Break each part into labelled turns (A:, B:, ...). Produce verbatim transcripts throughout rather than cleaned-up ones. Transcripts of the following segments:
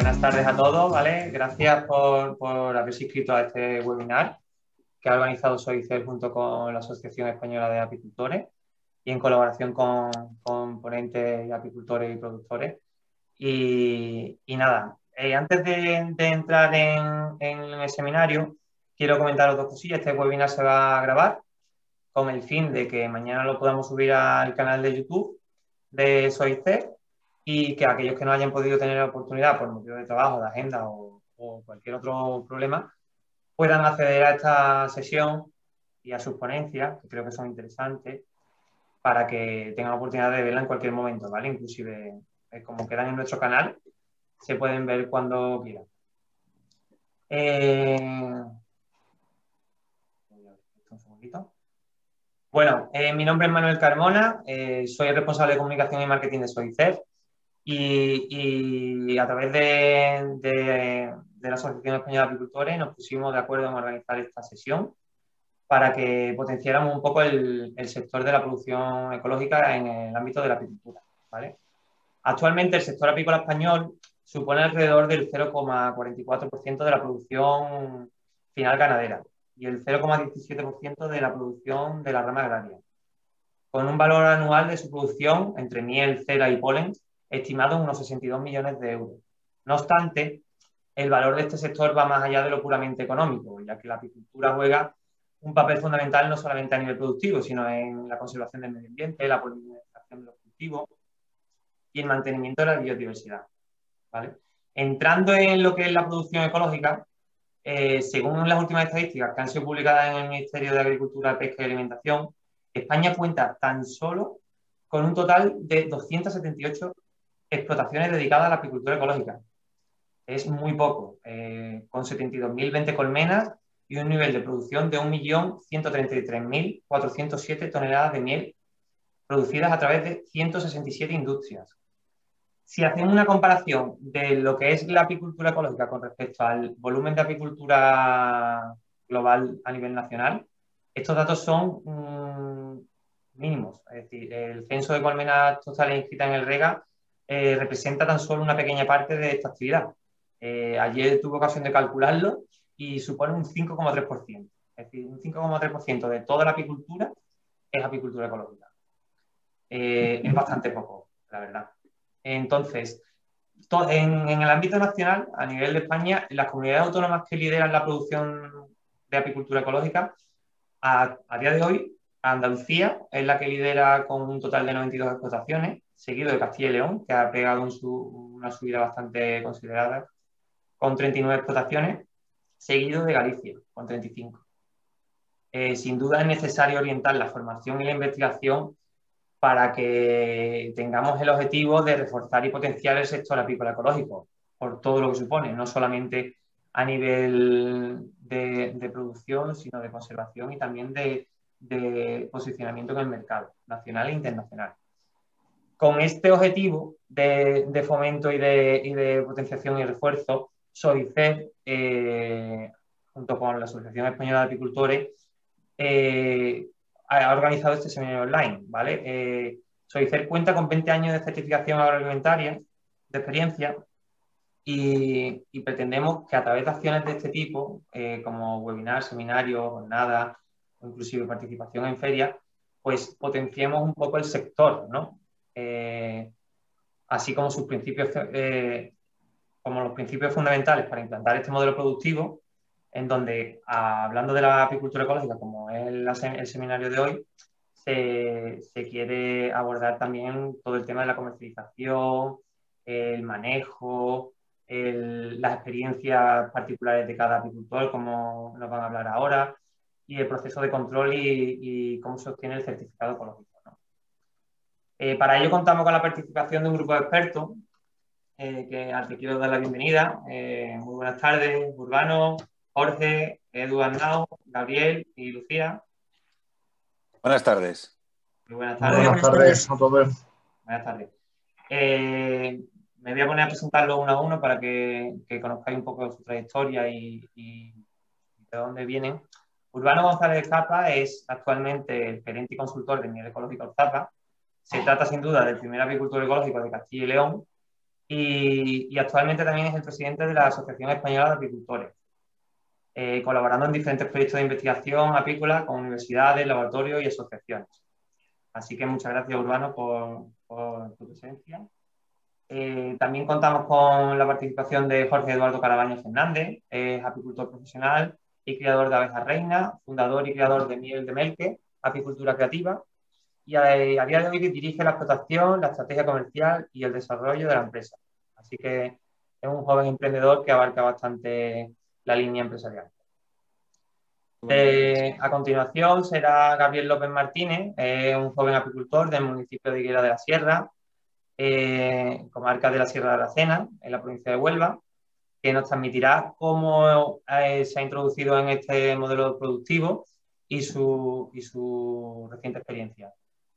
A: Buenas tardes a todos, ¿vale? Gracias por, por haberse inscrito a este webinar que ha organizado Soicer junto con la Asociación Española de Apicultores y en colaboración con, con ponentes, apicultores y productores. Y, y nada, eh, antes de, de entrar en, en el seminario, quiero comentaros dos cosillas. Este webinar se va a grabar con el fin de que mañana lo podamos subir al canal de YouTube de Soicer y que aquellos que no hayan podido tener la oportunidad por motivo de trabajo, de agenda o, o cualquier otro problema, puedan acceder a esta sesión y a sus ponencias, que creo que son interesantes, para que tengan la oportunidad de verla en cualquier momento, ¿vale? Inclusive, eh, como quedan en nuestro canal, se pueden ver cuando quieran. Eh... Un segundito. Bueno, eh, mi nombre es Manuel Carmona, eh, soy el responsable de comunicación y marketing de Soicer. Y, y a través de, de, de la Asociación Española de Apicultores nos pusimos de acuerdo en organizar esta sesión para que potenciáramos un poco el, el sector de la producción ecológica en el ámbito de la apicultura, ¿vale? Actualmente el sector apícola español supone alrededor del cero coma cuarenta y cuatro por ciento de la producción final ganadera y el cero coma diecisiete por ciento de la producción de la rama agraria, con un valor anual de su producción entre miel, cera y polen estimado en unos sesenta y dos millones de euros. No obstante, el valor de este sector va más allá de lo puramente económico, ya que la apicultura juega un papel fundamental no solamente a nivel productivo, sino en la conservación del medio ambiente, la polinización de los cultivos y el mantenimiento de la biodiversidad, ¿vale? Entrando en lo que es la producción ecológica, eh, según las últimas estadísticas que han sido publicadas en el Ministerio de Agricultura, Pesca y Alimentación, España cuenta tan solo con un total de doscientas setenta y ocho explotaciones dedicadas a la apicultura ecológica. Es muy poco, eh, con setenta y dos mil veinte colmenas y un nivel de producción de un millón ciento treinta y tres mil cuatrocientas siete toneladas de miel producidas a través de ciento sesenta y siete industrias. Si hacemos una comparación de lo que es la apicultura ecológica con respecto al volumen de apicultura global a nivel nacional, estos datos son mmm, mínimos. Es decir, el censo de colmenas totales inscritas en el REGA eh, representa tan solo una pequeña parte de esta actividad. Eh, ayer tuve ocasión de calcularlo y supone un cinco coma tres por ciento. Es decir, un cinco coma tres por ciento de toda la apicultura es apicultura ecológica. Eh, es bastante poco, la verdad. Entonces, en, en el ámbito nacional, a nivel de España, las comunidades autónomas que lideran la producción de apicultura ecológica, a, a día de hoy, Andalucía es la que lidera con un total de noventa y dos explotaciones, seguido de Castilla y León, que ha pegado un su, una subida bastante considerada, con treinta y nueve explotaciones, seguido de Galicia, con treinta y cinco. Eh, sin duda es necesario orientar la formación y la investigación para que tengamos el objetivo de reforzar y potenciar el sector apícola ecológico, por todo lo que supone, no solamente a nivel de, de producción, sino de conservación y también de, de posicionamiento en el mercado nacional e internacional. Con este objetivo de, de fomento y de, y de potenciación y refuerzo, Soicer, eh, junto con la Asociación Española de Apicultores, eh, ha organizado este seminario online, ¿vale? Eh, Soicer cuenta con veinte años de certificación agroalimentaria, de experiencia, y, y pretendemos que a través de acciones de este tipo, eh, como webinars, seminarios, jornadas, inclusive participación en ferias, pues potenciemos un poco el sector, ¿no? Eh, así como sus principios, eh, como los principios fundamentales para implantar este modelo productivo, en donde, hablando de la apicultura ecológica, como es el, el seminario de hoy, se, se quiere abordar también todo el tema de la comercialización, el manejo, el, las experiencias particulares de cada apicultor, como nos van a hablar ahora, y el proceso de control y, y cómo se obtiene el certificado ecológico, ¿no? Eh, para ello contamos con la participación de un grupo de expertos eh, que, al que quiero dar la bienvenida. Eh, muy buenas tardes, Urbano, Jorge, Edu Arnau, Gabriel y Lucía.
B: Buenas tardes.
A: Muy buenas tardes.
C: Buenas tardes a todos.
A: Buenas tardes. Eh, me voy a poner a presentarlo uno a uno para que, que conozcáis un poco su trayectoria y, y de dónde vienen. Urbano González Zapa es actualmente el gerente y consultor de Miel Ecológica Zapa. Se trata sin duda del primer apicultor ecológico de Castilla y León y, y actualmente también es el presidente de la Asociación Española de Apicultores, eh, colaborando en diferentes proyectos de investigación apícola con universidades, laboratorios y asociaciones. Así que muchas gracias, Urbano, por, por tu presencia. Eh, también contamos con la participación de Jorge Eduardo Carabaño Fernández, es apicultor profesional y criador de abejas reina, fundador y creador de Miel de Melque, apicultura creativa, y a, a día de hoy dirige la explotación, la estrategia comercial y el desarrollo de la empresa. Así que es un joven emprendedor que abarca bastante la línea empresarial. De, a continuación será Gabriel López Martínez, eh, un joven apicultor del municipio de Higuera de la Sierra, eh, comarca de la Sierra de Aracena, en la provincia de Huelva, que nos transmitirá cómo eh, se ha introducido en este modelo productivo y su, y su reciente experiencia.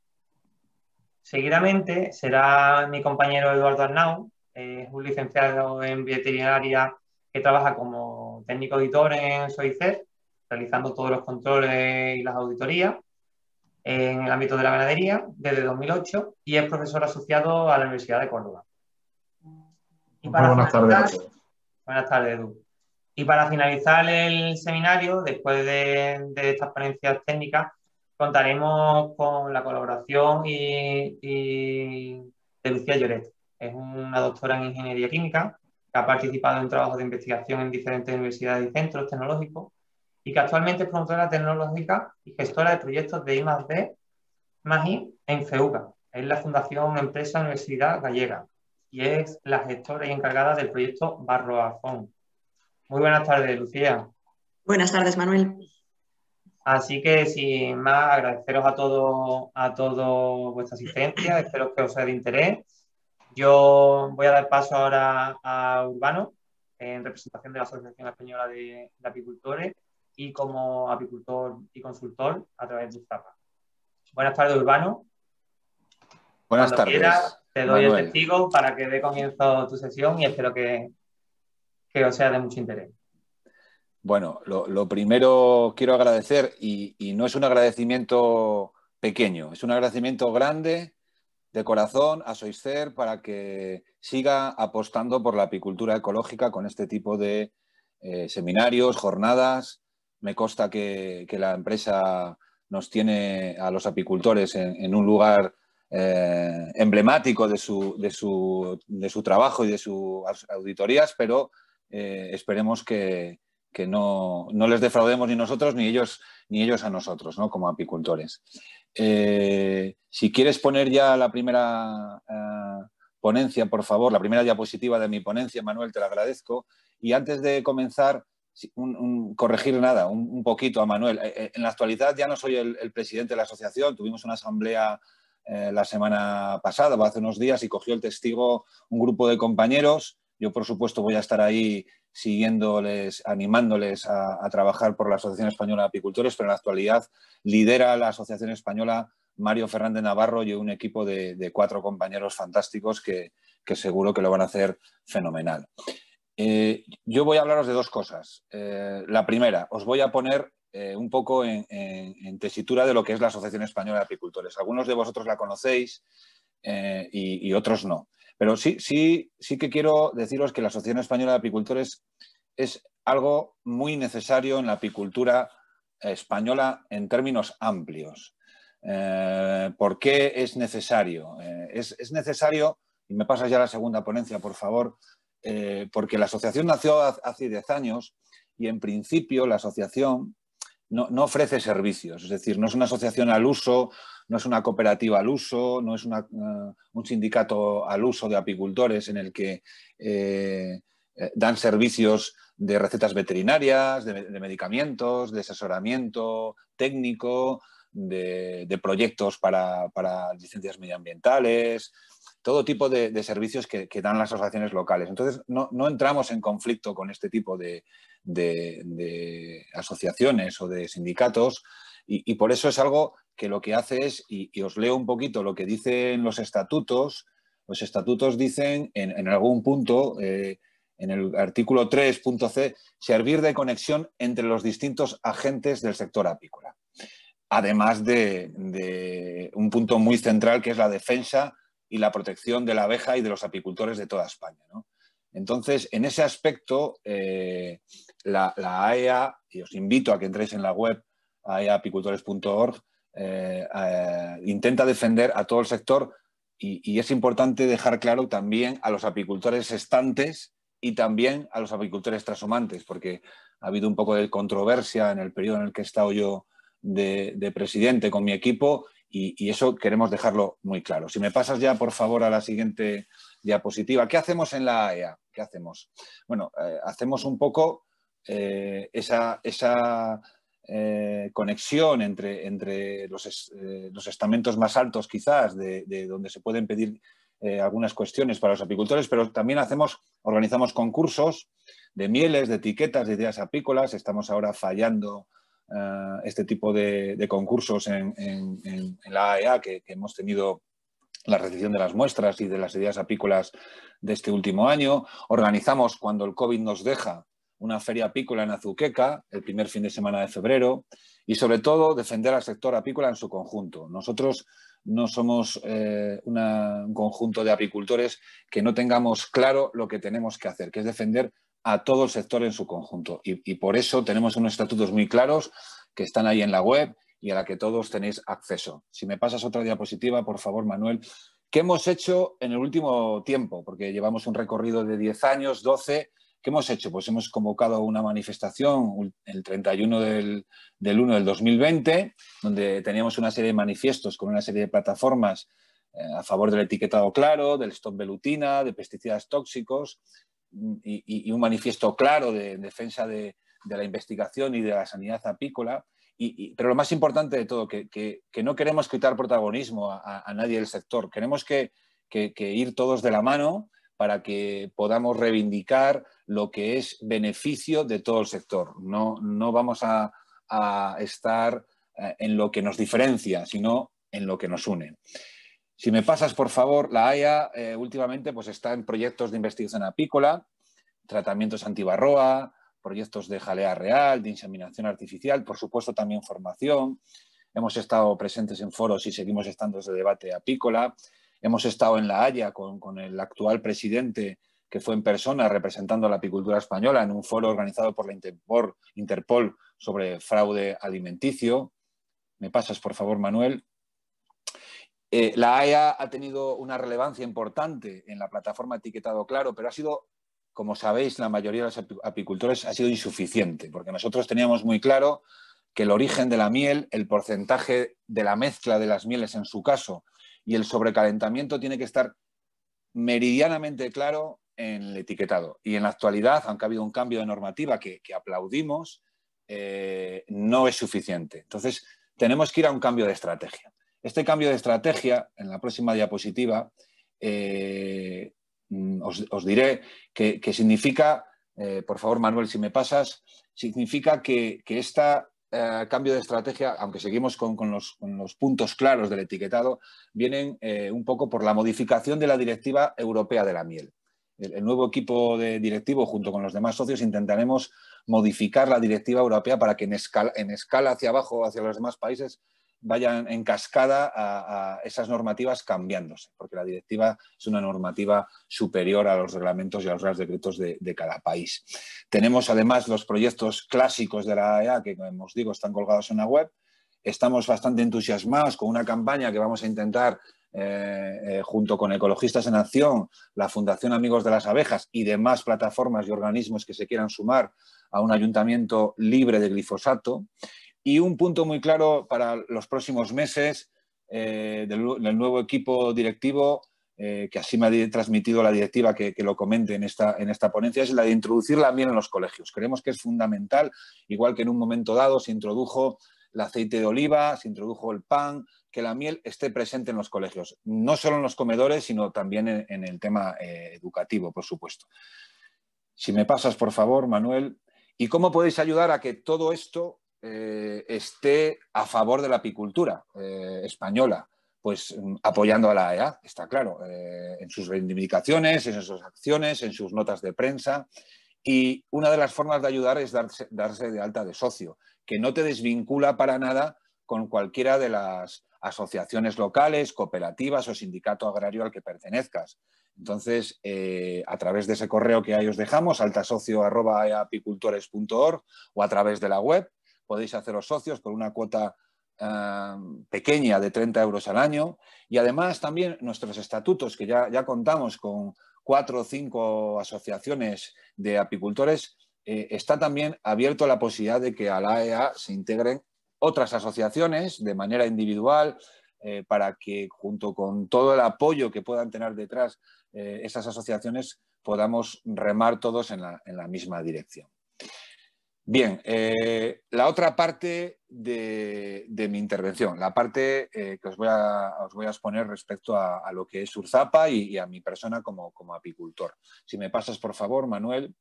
A: Seguidamente será mi compañero Eduardo Arnau, eh, un licenciado en veterinaria que trabaja como técnico auditor en SOICER, realizando todos los controles y las auditorías en el ámbito de la ganadería desde dos mil ocho y es profesor asociado a la Universidad de Córdoba. Y para
C: buenas tardes.
A: Buenas tardes, Edu. Y para finalizar el seminario, después de, de estas ponencias técnicas, contaremos con la colaboración y, y de Lucía Lloret. Es una doctora en Ingeniería Química que ha participado en trabajos de investigación en diferentes universidades y centros tecnológicos y que actualmente es promotora tecnológica y gestora de proyectos de I más D más I en FEUGA. Es la Fundación Empresa Universidad Gallega y es la gestora y encargada del proyecto Barroafón. Muy buenas tardes, Lucía.
D: Buenas tardes, Manuel.
A: Así que, sin más, agradeceros a todos a todo vuestra asistencia. Espero que os sea de interés. Yo voy a dar paso ahora a Urbano, en representación de la Asociación Española de, de Apicultores y como apicultor y consultor a través de Uzapa. Buenas tardes, Urbano.
B: Buenas
A: Cuando
B: tardes,
A: quieras, te doy
B: Manuel.
A: el testigo para que dé comienzo tu sesión y espero que, que os sea de mucho interés.
B: Bueno, lo, lo primero quiero agradecer, y, y no es un agradecimiento pequeño, es un agradecimiento grande de corazón a SOICER para que siga apostando por la apicultura ecológica con este tipo de eh, seminarios, jornadas. Me consta que, que la empresa nos tiene a los apicultores en, en un lugar eh, emblemático de su, de, su, de su trabajo y de sus auditorías, pero eh, esperemos que, que no, no les defraudemos ni nosotros ni ellos, ni ellos a nosotros, ¿no? Como apicultores. Eh, si quieres poner ya la primera eh, ponencia, por favor, la primera diapositiva de mi ponencia, Manuel, te la agradezco. Y antes de comenzar, un, un, corregir nada, un, un poquito a Manuel. Eh, en la actualidad ya no soy el, el presidente de la asociación, tuvimos una asamblea eh, la semana pasada, o hace unos días, y cogió el testigo un grupo de compañeros. Yo, por supuesto, voy a estar ahí siguiéndoles, animándoles a, a trabajar por la Asociación Española de Apicultores, pero en la actualidad lidera la Asociación Española Mario Fernández Navarro y un equipo de, de cuatro compañeros fantásticos que, que seguro que lo van a hacer fenomenal. Eh, yo voy a hablaros de dos cosas. Eh, la primera, os voy a poner eh, un poco en, en, en tesitura de lo que es la Asociación Española de Apicultores. Algunos de vosotros la conocéis eh, y, y otros no. Pero sí, sí, sí que quiero deciros que la Asociación Española de Apicultores es algo muy necesario en la apicultura española en términos amplios. Eh, ¿Por qué es necesario? Eh, es, es necesario, y me pasas ya la segunda ponencia, por favor, eh, porque la asociación nació hace diez años y en principio la asociación no, no ofrece servicios, es decir, no es una asociación al uso, no es una cooperativa al uso, no es una, uh, un sindicato al uso de apicultores en el que eh, eh, dan servicios de recetas veterinarias, de, de medicamentos, de asesoramiento técnico, de, de proyectos para, para licencias medioambientales, todo tipo de, de servicios que, que dan las asociaciones locales. Entonces, no, no entramos en conflicto con este tipo de, de, de asociaciones o de sindicatos y, y por eso es algo que lo que hace es, y, y os leo un poquito lo que dicen los estatutos. Los estatutos dicen en, en algún punto, eh, en el artículo tres punto c, servir de conexión entre los distintos agentes del sector apícola. Además de, de un punto muy central que es la defensa y la protección de la abeja y de los apicultores de toda España, ¿no? Entonces, en ese aspecto, eh, la, la A E A, y os invito a que entréis en la web a e a apicultores punto org, eh, eh, intenta defender a todo el sector y, y es importante dejar claro también a los apicultores estantes y también a los apicultores trashumantes, porque ha habido un poco de controversia en el periodo en el que he estado yo de, de presidente con mi equipo y, y eso queremos dejarlo muy claro. Si me pasas ya, por favor, a la siguiente diapositiva. ¿Qué hacemos en la A E A? ¿Qué hacemos? Bueno, eh, hacemos un poco eh, esa, esa eh, conexión entre, entre los, es, eh, los estamentos más altos, quizás, de, de donde se pueden pedir eh, algunas cuestiones para los apicultores, pero también hacemos, organizamos concursos de mieles, de etiquetas, de ideas apícolas. Estamos ahora fallando uh, este tipo de, de concursos en, en, en la A E A que, que hemos tenido la recepción de las muestras y de las ideas apícolas de este último año. Organizamos, cuando el COVID nos deja, una feria apícola en Azuqueca, el primer fin de semana de febrero, y sobre todo defender al sector apícola en su conjunto. Nosotros no somos eh, una, un conjunto de apicultores que no tengamos claro lo que tenemos que hacer, que es defender a todo el sector en su conjunto. Y, y por eso tenemos unos estatutos muy claros que están ahí en la web y a la que todos tenéis acceso. Si me pasas otra diapositiva, por favor, Manuel. ¿Qué hemos hecho en el último tiempo? Porque llevamos un recorrido de diez años, doce. ¿Qué hemos hecho? Pues hemos convocado una manifestación el treinta y uno del, del uno del dos mil veinte, donde teníamos una serie de manifiestos con una serie de plataformas eh, a favor del etiquetado claro, del stop velutina, de pesticidas tóxicos y, y, y un manifiesto claro de, de defensa de, de la investigación y de la sanidad apícola. Y, y, pero lo más importante de todo, que, que, que no queremos quitar protagonismo a, a nadie del sector. Queremos que, que, que ir todos de la mano para que podamos reivindicar lo que es beneficio de todo el sector. No, no vamos a, a estar en lo que nos diferencia, sino en lo que nos une. Si me pasas, por favor, la A E A eh, últimamente pues, está en proyectos de investigación apícola, tratamientos antivarroa, proyectos de jalea real, de inseminación artificial, por supuesto también formación. Hemos estado presentes en foros y seguimos estando desde debate apícola. Hemos estado en La Haya con, con el actual presidente, que fue en persona representando a la apicultura española en un foro organizado por la Interpol, Interpol sobre fraude alimenticio. ¿Me pasas, por favor, Manuel? Eh, la A E A ha tenido una relevancia importante en la plataforma Etiquetado Claro, pero ha sido, como sabéis, la mayoría de los apicultores ha sido insuficiente, porque nosotros teníamos muy claro que el origen de la miel, el porcentaje de la mezcla de las mieles en su caso y el sobrecalentamiento tiene que estar meridianamente claro en el etiquetado. Y en la actualidad, aunque ha habido un cambio de normativa que, que aplaudimos, eh, no es suficiente. Entonces, tenemos que ir a un cambio de estrategia. Este cambio de estrategia, en la próxima diapositiva, eh, os, os diré que, que significa, eh, por favor, Manuel, si me pasas, significa que, que este eh, cambio de estrategia, aunque seguimos con, con, los, con los puntos claros del etiquetado, vienen eh, un poco por la modificación de la Directiva Europea de la Miel. El, el nuevo equipo de directivo, junto con los demás socios, intentaremos modificar la Directiva Europea para que en escala, en escala hacia abajo, hacia los demás países, vayan en cascada a, a esas normativas cambiándose, porque la directiva es una normativa superior a los reglamentos y a los reales decretos de, de cada país. Tenemos además los proyectos clásicos de la A E A que, como os digo, están colgados en la web. Estamos bastante entusiasmados con una campaña que vamos a intentar eh, eh, junto con Ecologistas en Acción, la Fundación Amigos de las Abejas y demás plataformas y organismos que se quieran sumar a un ayuntamiento libre de glifosato. Y un punto muy claro para los próximos meses eh, del, del nuevo equipo directivo, eh, que así me ha transmitido la directiva que, que lo comente en esta, en esta ponencia, es la de introducir la miel en los colegios. Creemos que es fundamental, igual que en un momento dado se introdujo el aceite de oliva, se introdujo el pan, que la miel esté presente en los colegios. No solo en los comedores, sino también en, en el tema eh, educativo, por supuesto. Si me pasas, por favor, Manuel. ¿Y cómo podéis ayudar a que todo esto Eh, esté a favor de la apicultura eh, española? Pues apoyando a la A E A, está claro, eh, en sus reivindicaciones, en sus acciones, en sus notas de prensa. Y una de las formas de ayudar es darse, darse de alta de socio, que no te desvincula para nada con cualquiera de las asociaciones locales, cooperativas o sindicato agrario al que pertenezcas. Entonces, eh, a través de ese correo que ahí os dejamos, altasocio arroba apicultores punto org, o a través de la web, podéis haceros socios por una cuota eh, pequeña de treinta euros al año. Y además también nuestros estatutos, que ya, ya contamos con cuatro o cinco asociaciones de apicultores, eh, está también abierto la posibilidad de que a la A E A se integren otras asociaciones de manera individual, eh, para que junto con todo el apoyo que puedan tener detrás eh, esas asociaciones podamos remar todos en la, en la misma dirección. Bien, eh, la otra parte de, de mi intervención, la parte eh, que os voy, a, os voy a exponer respecto a, a lo que es Urzapa y, y a mi persona como, como apicultor. Si me pasas, por favor, Manuel,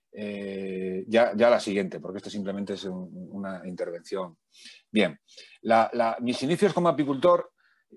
B: eh, ya, ya la siguiente, porque esto simplemente es un, una intervención. Bien, la, la, mis inicios como apicultor,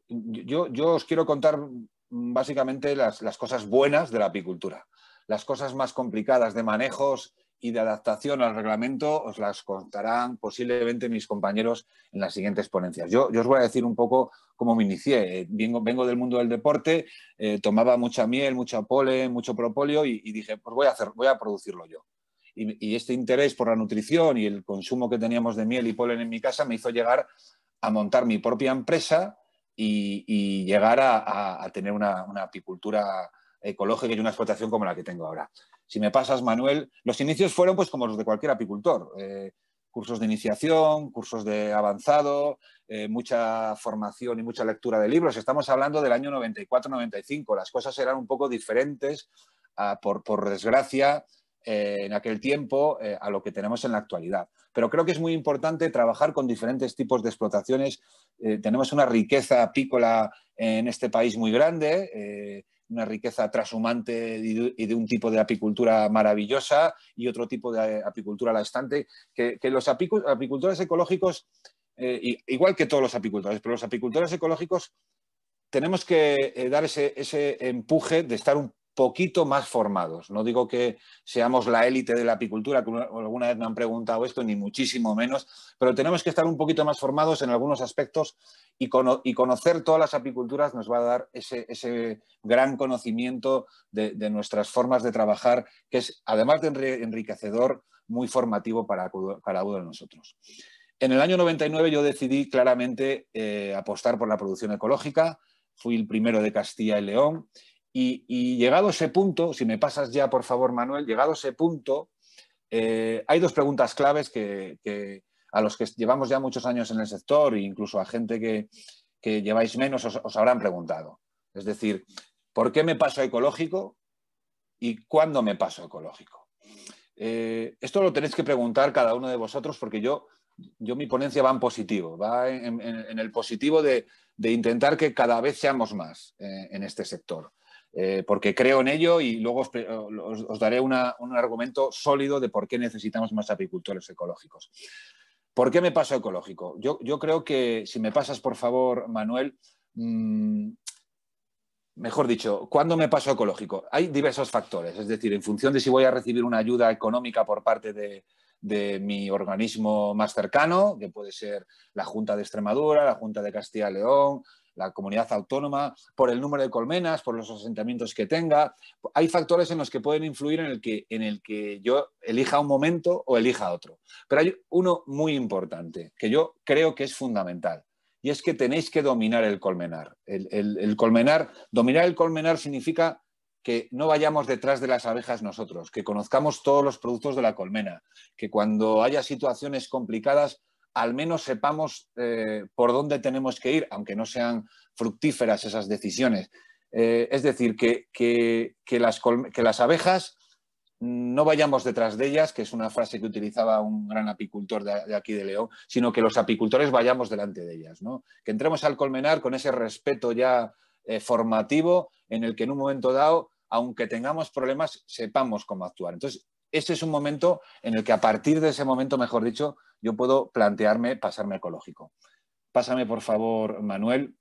B: yo, yo os quiero contar básicamente las, las cosas buenas de la apicultura. Las cosas más complicadas de manejos y de adaptación al reglamento os las contarán posiblemente mis compañeros en las siguientes ponencias. Yo, yo os voy a decir un poco cómo me inicié. Vengo, vengo del mundo del deporte, eh, tomaba mucha miel, mucho polen, mucho propóleo y, y dije, pues voy a, hacer, voy a producirlo yo. Y, y este interés por la nutrición y el consumo que teníamos de miel y polen en mi casa me hizo llegar a montar mi propia empresa y, y llegar a, a, a tener una, una apicultura ecológica y una explotación como la que tengo ahora. Si me pasas, Manuel, los inicios fueron pues como los de cualquier apicultor. Eh, cursos de iniciación, cursos de avanzado, eh, mucha formación y mucha lectura de libros. Estamos hablando del año noventa y cuatro noventa y cinco. Las cosas eran un poco diferentes, uh, por, por desgracia, eh, en aquel tiempo eh, a lo que tenemos en la actualidad. Pero creo que es muy importante trabajar con diferentes tipos de explotaciones. Eh, tenemos una riqueza apícola en este país muy grande, eh, una riqueza trashumante y de un tipo de apicultura maravillosa y otro tipo de apicultura laxante, que, que los apicultores ecológicos, eh, igual que todos los apicultores, pero los apicultores ecológicos tenemos que eh, dar ese, ese empuje de estar un poquito más formados. No digo que seamos la élite de la apicultura, que alguna vez me han preguntado esto, ni muchísimo menos, pero tenemos que estar un poquito más formados en algunos aspectos y, cono y conocer todas las apiculturas nos va a dar ese, ese gran conocimiento de, de nuestras formas de trabajar, que es, además de enriquecedor, muy formativo para cada uno de nosotros. En el año noventa y nueve yo decidí claramente eh, apostar por la producción ecológica. Fui el primero de Castilla y León. Y, y llegado a ese punto, si me pasas ya, por favor, Manuel, llegado a ese punto, eh, hay dos preguntas claves que, que a los que llevamos ya muchos años en el sector e incluso a gente que, que lleváis menos os, os habrán preguntado. Es decir, ¿por qué me paso a ecológico y cuándo me paso a ecológico? Eh, esto lo tenéis que preguntar cada uno de vosotros porque yo, yo mi ponencia va en positivo, va en, en, en el positivo de, de intentar que cada vez seamos más eh, en este sector. Eh, porque creo en ello y luego os, os, os daré una, un argumento sólido de por qué necesitamos más apicultores ecológicos. ¿Por qué me paso a ecológico? Yo, yo creo que, si me pasas, por favor, Manuel, mmm, mejor dicho, ¿cuándo me paso a ecológico? Hay diversos factores, es decir, en función de si voy a recibir una ayuda económica por parte de, de mi organismo más cercano, que puede ser la Junta de Extremadura, la Junta de Castilla y León, la comunidad autónoma, por el número de colmenas, por los asentamientos que tenga. Hay factores en los que pueden influir en el que, en el que yo elija un momento o elija otro. Pero hay uno muy importante, que yo creo que es fundamental, y es que tenéis que dominar el colmenar. El, el, el colmenar, dominar el colmenar significa que no vayamos detrás de las abejas nosotros, que conozcamos todos los productos de la colmena, que cuando haya situaciones complicadas al menos sepamos eh, por dónde tenemos que ir, aunque no sean fructíferas esas decisiones. Eh, es decir, que, que, que, las que las abejas no vayamos detrás de ellas, que es una frase que utilizaba un gran apicultor de, de aquí de León, sino que los apicultores vayamos delante de ellas, ¿no? Que entremos al colmenar con ese respeto ya eh, formativo en el que en un momento dado, aunque tengamos problemas, sepamos cómo actuar. Entonces, ese es un momento en el que a partir de ese momento, mejor dicho, yo puedo plantearme pasarme ecológico. Pásame, por favor, Manuel.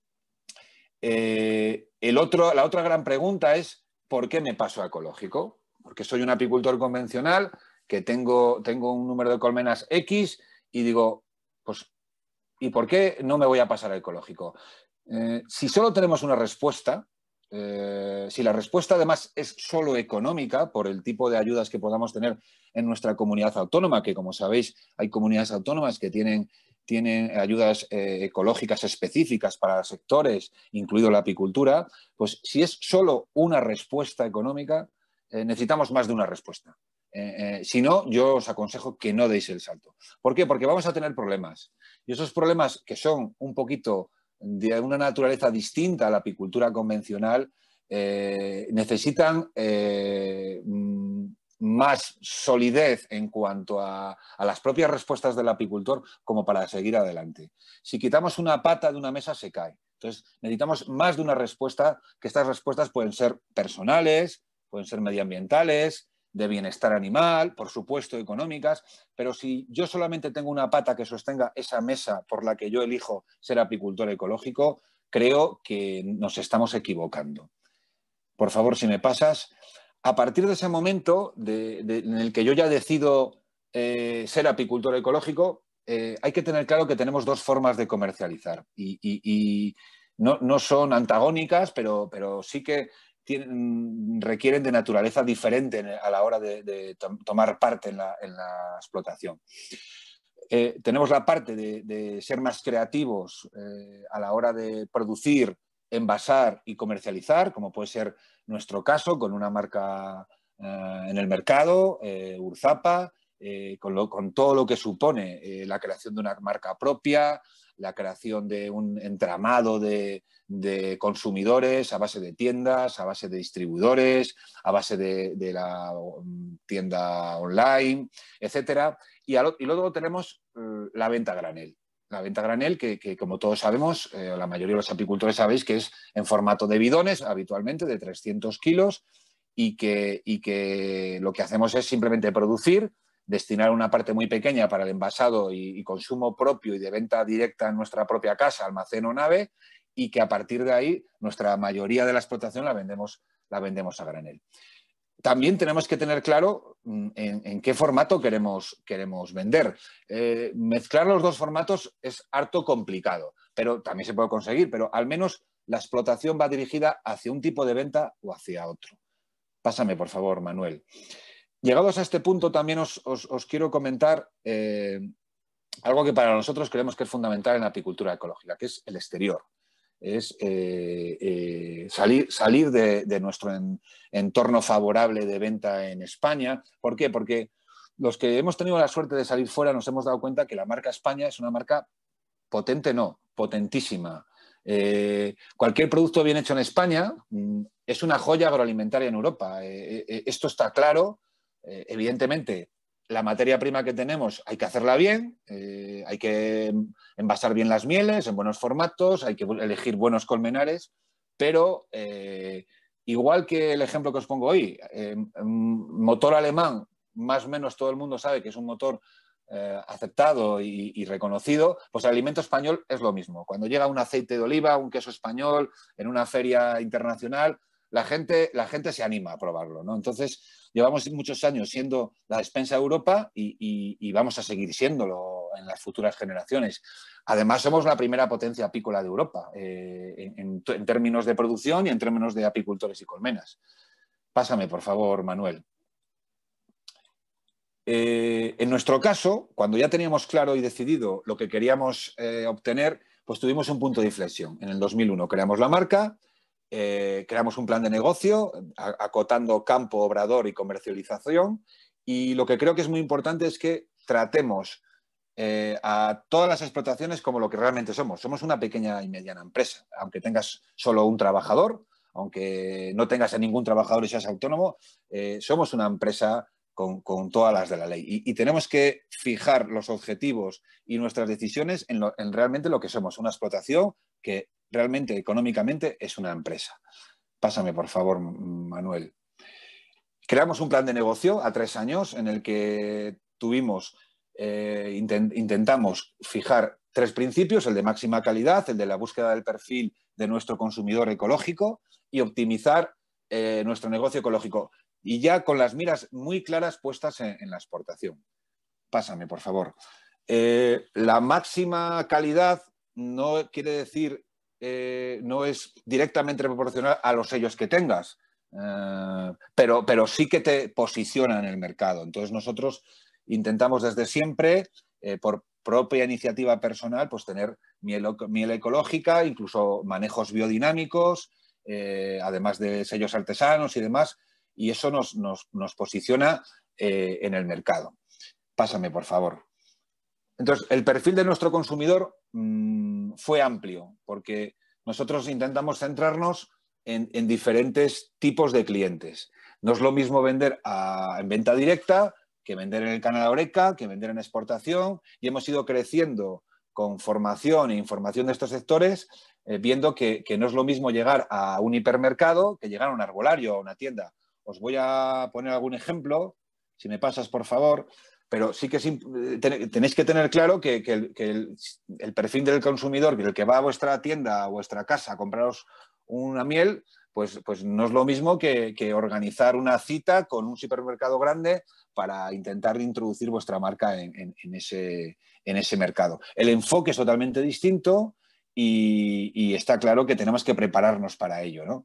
B: Eh, el otro, la otra gran pregunta es, ¿por qué me paso a ecológico? Porque soy un apicultor convencional, que tengo, tengo un número de colmenas X y digo, pues ¿Y por qué no me voy a pasar al ecológico? Eh, si solo tenemos una respuesta, eh, si la respuesta además es solo económica por el tipo de ayudas que podamos tener en nuestra comunidad autónoma, que como sabéis hay comunidades autónomas que tienen, tienen ayudas eh, ecológicas específicas para sectores, incluido la apicultura, pues si es solo una respuesta económica, eh, necesitamos más de una respuesta. Eh, eh, si no, yo os aconsejo que no deis el salto. ¿Por qué? Porque vamos a tener problemas. Y esos problemas que son un poquito de una naturaleza distinta a la apicultura convencional eh, necesitan eh, más solidez en cuanto a, a las propias respuestas del apicultor como para seguir adelante. Si quitamos una pata de una mesa, se cae. Entonces, necesitamos más de una respuesta, que estas respuestas pueden ser personales, pueden ser medioambientales, de bienestar animal, por supuesto, económicas, pero si yo solamente tengo una pata que sostenga esa mesa por la que yo elijo ser apicultor ecológico, creo que nos estamos equivocando. Por favor, si me pasas, a partir de ese momento de, de, en el que yo ya decido eh, ser apicultor ecológico, eh, hay que tener claro que tenemos dos formas de comercializar y, y, y no, no son antagónicas, pero, pero sí que Tienen, requieren de naturaleza diferente a la hora de, de tomar parte en la, en la explotación. Eh, tenemos la parte de, de ser más creativos eh, a la hora de producir, envasar y comercializar, como puede ser nuestro caso con una marca eh, en el mercado, eh, Urzapa, eh, con, lo, con todo lo que supone eh, la creación de una marca propia, la creación de un entramado de, de consumidores a base de tiendas, a base de distribuidores, a base de, de la tienda online, etcétera. Y, al, y luego tenemos eh, la venta a granel. La venta a granel que, que como todos sabemos, eh, la mayoría de los apicultores sabéis que es en formato de bidones, habitualmente de trescientos kilos, y que, y que lo que hacemos es simplemente producir, destinar una parte muy pequeña para el envasado y, y consumo propio y de venta directa en nuestra propia casa, almacén o nave, y que a partir de ahí nuestra mayoría de la explotación la vendemos, la vendemos a granel. También tenemos que tener claro en, en qué formato queremos, queremos vender. Eh, mezclar los dos formatos es harto complicado, pero también se puede conseguir, pero al menos la explotación va dirigida hacia un tipo de venta o hacia otro. Pásame, por favor, Manuel. Llegados a este punto, también os, os, os quiero comentar eh, algo que para nosotros creemos que es fundamental en la apicultura ecológica, que es el exterior. Es eh, eh, salir, salir de, de nuestro en, entorno favorable de venta en España. ¿Por qué? Porque los que hemos tenido la suerte de salir fuera nos hemos dado cuenta que la marca España es una marca potente, no, potentísima. Eh, cualquier producto bien hecho en España mm, es una joya agroalimentaria en Europa. Eh, eh, esto está claro. Eh, evidentemente, la materia prima que tenemos hay que hacerla bien, eh, hay que envasar bien las mieles en buenos formatos, hay que elegir buenos colmenares, pero eh, igual que el ejemplo que os pongo hoy, eh, motor alemán, más o menos todo el mundo sabe que es un motor eh, aceptado y, y reconocido, pues el alimento español es lo mismo. Cuando llega un aceite de oliva, un queso español en una feria internacional, la gente, la gente se anima a probarlo, ¿no? Entonces, llevamos muchos años siendo la despensa de Europa y, y, y vamos a seguir siéndolo en las futuras generaciones. Además, somos la primera potencia apícola de Europa eh, en, en, en términos de producción y en términos de apicultores y colmenas. Pásame, por favor, Manuel. Eh, en nuestro caso, cuando ya teníamos claro y decidido lo que queríamos eh, obtener, pues tuvimos un punto de inflexión. En el dos mil uno creamos la marca, Eh, creamos un plan de negocio acotando campo, obrador y comercialización, y lo que creo que es muy importante es que tratemos eh, a todas las explotaciones como lo que realmente somos. Somos una pequeña y mediana empresa, aunque tengas solo un trabajador, aunque no tengas a ningún trabajador y seas autónomo, eh, somos una empresa con, con todas las de la ley, y, y tenemos que fijar los objetivos y nuestras decisiones en, lo, en realmente lo que somos, una explotación que realmente económicamente es una empresa. Pásame, por favor, Manuel. Creamos un plan de negocio a tres años en el que tuvimos, eh, intent, intentamos fijar tres principios: el de máxima calidad, el de la búsqueda del perfil de nuestro consumidor ecológico y optimizar eh, nuestro negocio ecológico. Y ya con las miras muy claras puestas en, en la exportación. Pásame, por favor. Eh, la máxima calidad no quiere decir, eh, no es directamente proporcional a los sellos que tengas, eh, pero, pero sí que te posiciona en el mercado. Entonces nosotros intentamos desde siempre, eh, por propia iniciativa personal, pues tener miel, miel ecológica, incluso manejos biodinámicos, eh, además de sellos artesanos y demás, y eso nos, nos, nos posiciona eh, en el mercado. Pásame, por favor. Entonces, el perfil de nuestro consumidor mmm, fue amplio, porque nosotros intentamos centrarnos en, en diferentes tipos de clientes. No es lo mismo vender a, en venta directa que vender en el canal Horeca, que vender en exportación, y hemos ido creciendo con formación e información de estos sectores, eh, viendo que, que no es lo mismo llegar a un hipermercado que llegar a un arbolario o a una tienda. Os voy a poner algún ejemplo, si me pasas, por favor. Pero sí que es, tenéis que tener claro que, que, el, que el, el perfil del consumidor, que el que va a vuestra tienda, a vuestra casa a compraros una miel, pues, pues no es lo mismo que, que organizar una cita con un supermercado grande para intentar introducir vuestra marca en, en, en, ese, en ese mercado. El enfoque es totalmente distinto y, y está claro que tenemos que prepararnos para ello, ¿no?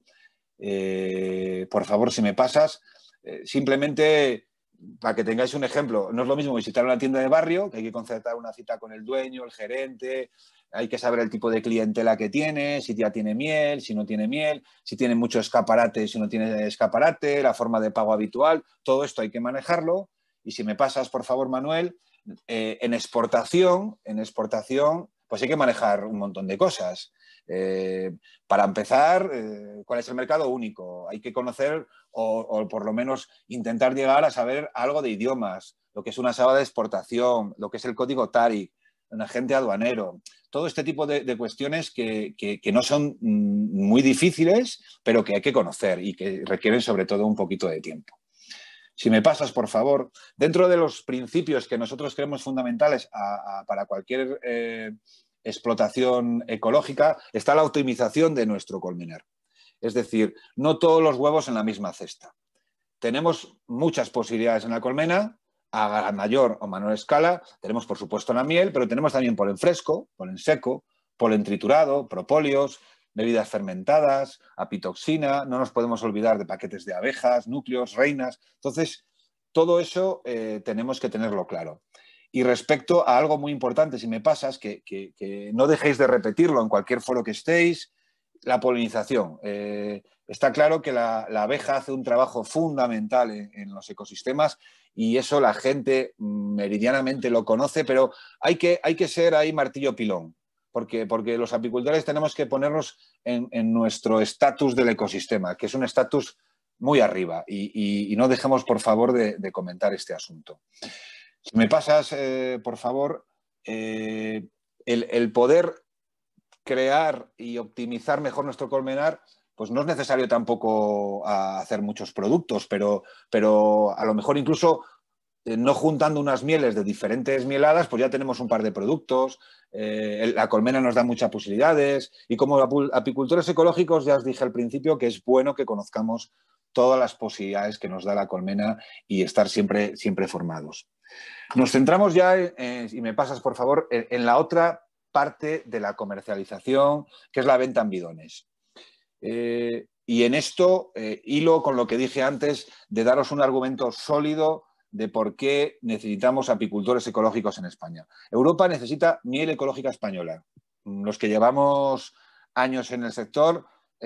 B: Eh, por favor, si me pasas, eh, simplemente... Para que tengáis un ejemplo, no es lo mismo visitar una tienda de barrio, que hay que concertar una cita con el dueño, el gerente, hay que saber el tipo de clientela que tiene, si ya tiene miel, si no tiene miel, si tiene mucho escaparate, si no tiene escaparate, la forma de pago habitual, todo esto hay que manejarlo. Y si me pasas, por favor, Manuel, eh, en exportación, en exportación, pues hay que manejar un montón de cosas. Eh, para empezar, eh, ¿cuál es el mercado único? Hay que conocer o, o por lo menos intentar llegar a saber algo de idiomas, lo que es una sala de exportación, lo que es el código T A R I C, un agente aduanero, todo este tipo de, de cuestiones que, que, que no son muy difíciles, pero que hay que conocer y que requieren sobre todo un poquito de tiempo. Si me pasas, por favor, dentro de los principios que nosotros creemos fundamentales a, a, para cualquier eh, explotación ecológica está la optimización de nuestro colmenar. Es decir, no todos los huevos en la misma cesta. Tenemos muchas posibilidades en la colmena, a mayor o menor escala. Tenemos, por supuesto, la miel, pero tenemos también polen fresco, polen seco, polen triturado, propóleos, bebidas fermentadas, apitoxina. No nos podemos olvidar de paquetes de abejas, núcleos, reinas. Entonces, todo eso eh, tenemos que tenerlo claro. Y respecto a algo muy importante, si me pasas, que, que, que no dejéis de repetirlo en cualquier foro que estéis, la polinización. Eh, está claro que la, la abeja hace un trabajo fundamental en, en los ecosistemas y eso la gente meridianamente lo conoce, pero hay que, hay que ser ahí martillo pilón, porque, porque los apicultores tenemos que ponernos en, en nuestro estatus del ecosistema, que es un estatus muy arriba y, y, y no dejemos, por favor, de, de comentar este asunto. Si me pasas, eh, por favor, eh, el, el poder crear y optimizar mejor nuestro colmenar, pues no es necesario tampoco hacer muchos productos, pero, pero a lo mejor incluso eh, no juntando unas mieles de diferentes mieladas, pues ya tenemos un par de productos, eh, la colmena nos da muchas posibilidades y como apicultores ecológicos ya os dije al principio que es bueno que conozcamos todas las posibilidades que nos da la colmena y estar siempre, siempre formados. Nos centramos ya, eh, y me pasas por favor, en, en la otra parte de la comercialización, que es la venta en bidones. Eh, y en esto, eh, hilo con lo que dije antes, de daros un argumento sólido de por qué necesitamos apicultores ecológicos en España. Europa necesita miel ecológica española. Los que llevamos años en el sector,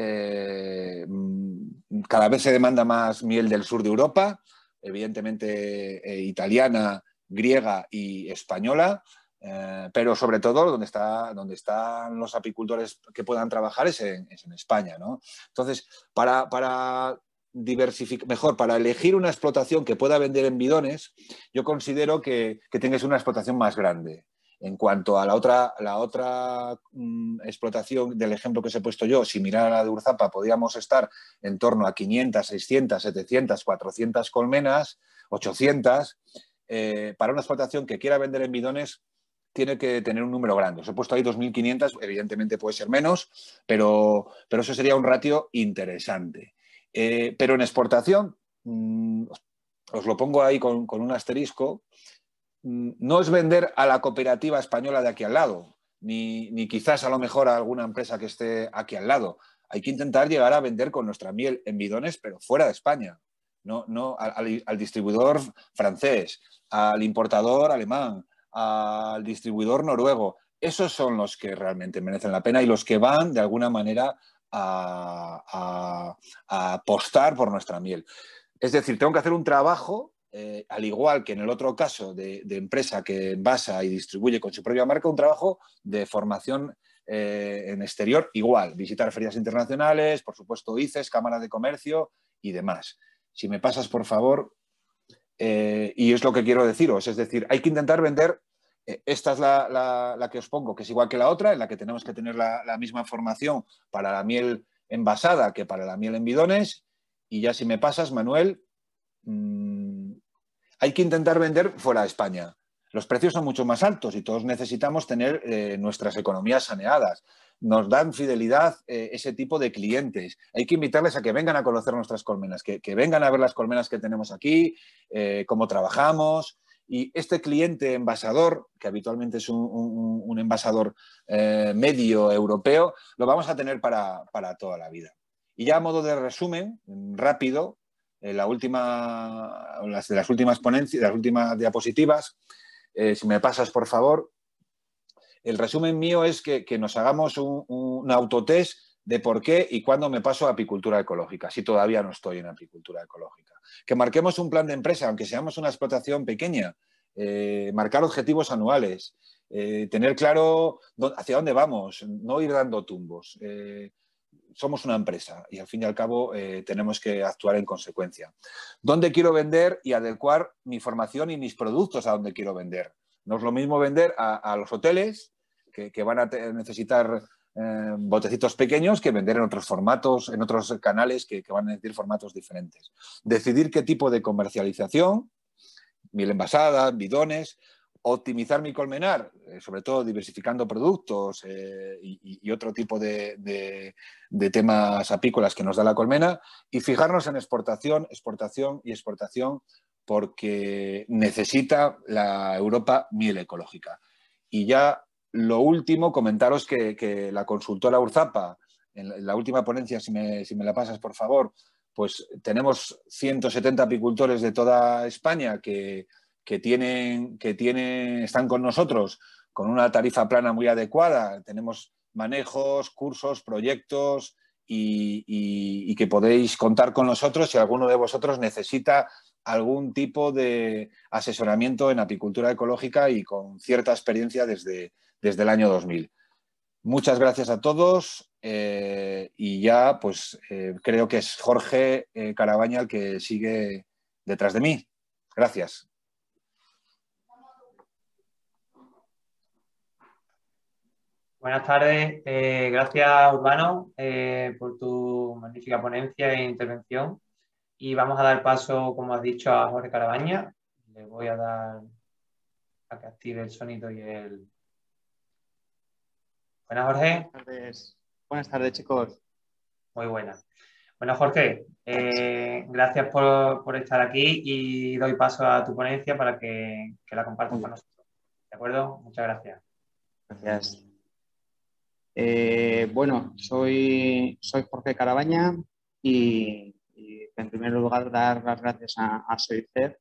B: eh, cada vez se demanda más miel del sur de Europa, evidentemente eh, italiana, griega y española. Eh, pero sobre todo donde, está, donde están los apicultores que puedan trabajar es en, es en España, ¿no? Entonces, para, para diversificar, mejor, para elegir una explotación que pueda vender en bidones, yo considero que, que tengas una explotación más grande. En cuanto a la otra, la otra mmm, explotación del ejemplo que os he puesto yo, si mirara la de Urzapa, podríamos estar en torno a quinientas, seiscientas, setecientas, cuatrocientas colmenas, ochocientas. Eh, para una explotación que quiera vender en bidones, tiene que tener un número grande. Os he puesto ahí dos mil quinientas, evidentemente puede ser menos, pero, pero eso sería un ratio interesante. Eh, pero en exportación, mmm, os lo pongo ahí con, con un asterisco, no es vender a la cooperativa española de aquí al lado, ni, ni quizás a lo mejor a alguna empresa que esté aquí al lado. Hay que intentar llegar a vender con nuestra miel en bidones, pero fuera de España. No, no al, al distribuidor francés, al importador alemán, al distribuidor noruego. Esos son los que realmente merecen la pena y los que van, de alguna manera, a, a, a apostar por nuestra miel. Es decir, tengo que hacer un trabajo, eh, al igual que en el otro caso de, de empresa que envasa y distribuye con su propia marca, un trabajo de formación eh, en exterior igual. Visitar ferias internacionales, por supuesto I C E S, cámaras de comercio y demás. Si me pasas, por favor, eh, y es lo que quiero deciros, es decir, hay que intentar vender, eh, esta es la, la, la que os pongo, que es igual que la otra, en la que tenemos que tener la, la misma formación para la miel envasada que para la miel en bidones, y ya si me pasas, Manuel, mmm, hay que intentar vender fuera de España. Los precios son mucho más altos y todos necesitamos tener eh, nuestras economías saneadas. Nos dan fidelidad eh, ese tipo de clientes. Hay que invitarles a que vengan a conocer nuestras colmenas, que, que vengan a ver las colmenas que tenemos aquí, eh, cómo trabajamos. Y este cliente envasador, que habitualmente es un, un, un envasador eh, medio europeo, lo vamos a tener para, para toda la vida. Y ya a modo de resumen, rápido, eh, la última, las de las últimas ponencias, las últimas diapositivas, eh, si me pasas, por favor. El resumen mío es que, que nos hagamos un, un autotest de por qué y cuándo me paso a apicultura ecológica, si todavía no estoy en apicultura ecológica. Que marquemos un plan de empresa, aunque seamos una explotación pequeña, eh, marcar objetivos anuales, eh, tener claro hacia dónde vamos, no ir dando tumbos. Eh, somos una empresa y al fin y al cabo eh, tenemos que actuar en consecuencia. ¿Dónde quiero vender y adecuar mi formación y mis productos a dónde quiero vender? No es lo mismo vender a, a los hoteles que, que van a necesitar eh, botecitos pequeños que vender en otros formatos, en otros canales que, que van a necesitar formatos diferentes. Decidir qué tipo de comercialización, miel envasada, bidones, optimizar mi colmenar, eh, sobre todo diversificando productos eh, y, y otro tipo de, de, de temas apícolas que nos da la colmena, y fijarnos en exportación, exportación y exportación, porque necesita la Europa miel ecológica. Y ya lo último, comentaros que, que la consultora Urzapa, en la, en la última ponencia, si me, si me la pasas, por favor, pues tenemos ciento setenta apicultores de toda España que, que, tienen, que tienen, están con nosotros con una tarifa plana muy adecuada. Tenemos manejos, cursos, proyectos y, y, y que podéis contar con nosotros si alguno de vosotros necesita algún tipo de asesoramiento en apicultura ecológica y con cierta experiencia desde, desde el año dos mil. Muchas gracias a todos eh, y ya pues eh, creo que es Jorge eh, Carabaña el que sigue detrás de mí. Gracias.
A: Buenas tardes, eh, gracias Urbano eh, por tu magnífica ponencia e intervención. Y vamos a dar paso, como has dicho, a Jorge Carabaña. Le voy a dar a que active el sonido y el... Buenas, Jorge.
C: Buenas tardes, buenas tardes chicos.
A: Muy buenas. Bueno, Jorge, eh, gracias por, por estar aquí y doy paso a tu ponencia para que, que la compartas con nosotros. ¿De acuerdo? Muchas gracias.
C: Gracias. Eh, bueno, soy, soy Jorge Carabaña y, y en primer lugar dar las gracias a, a SOICER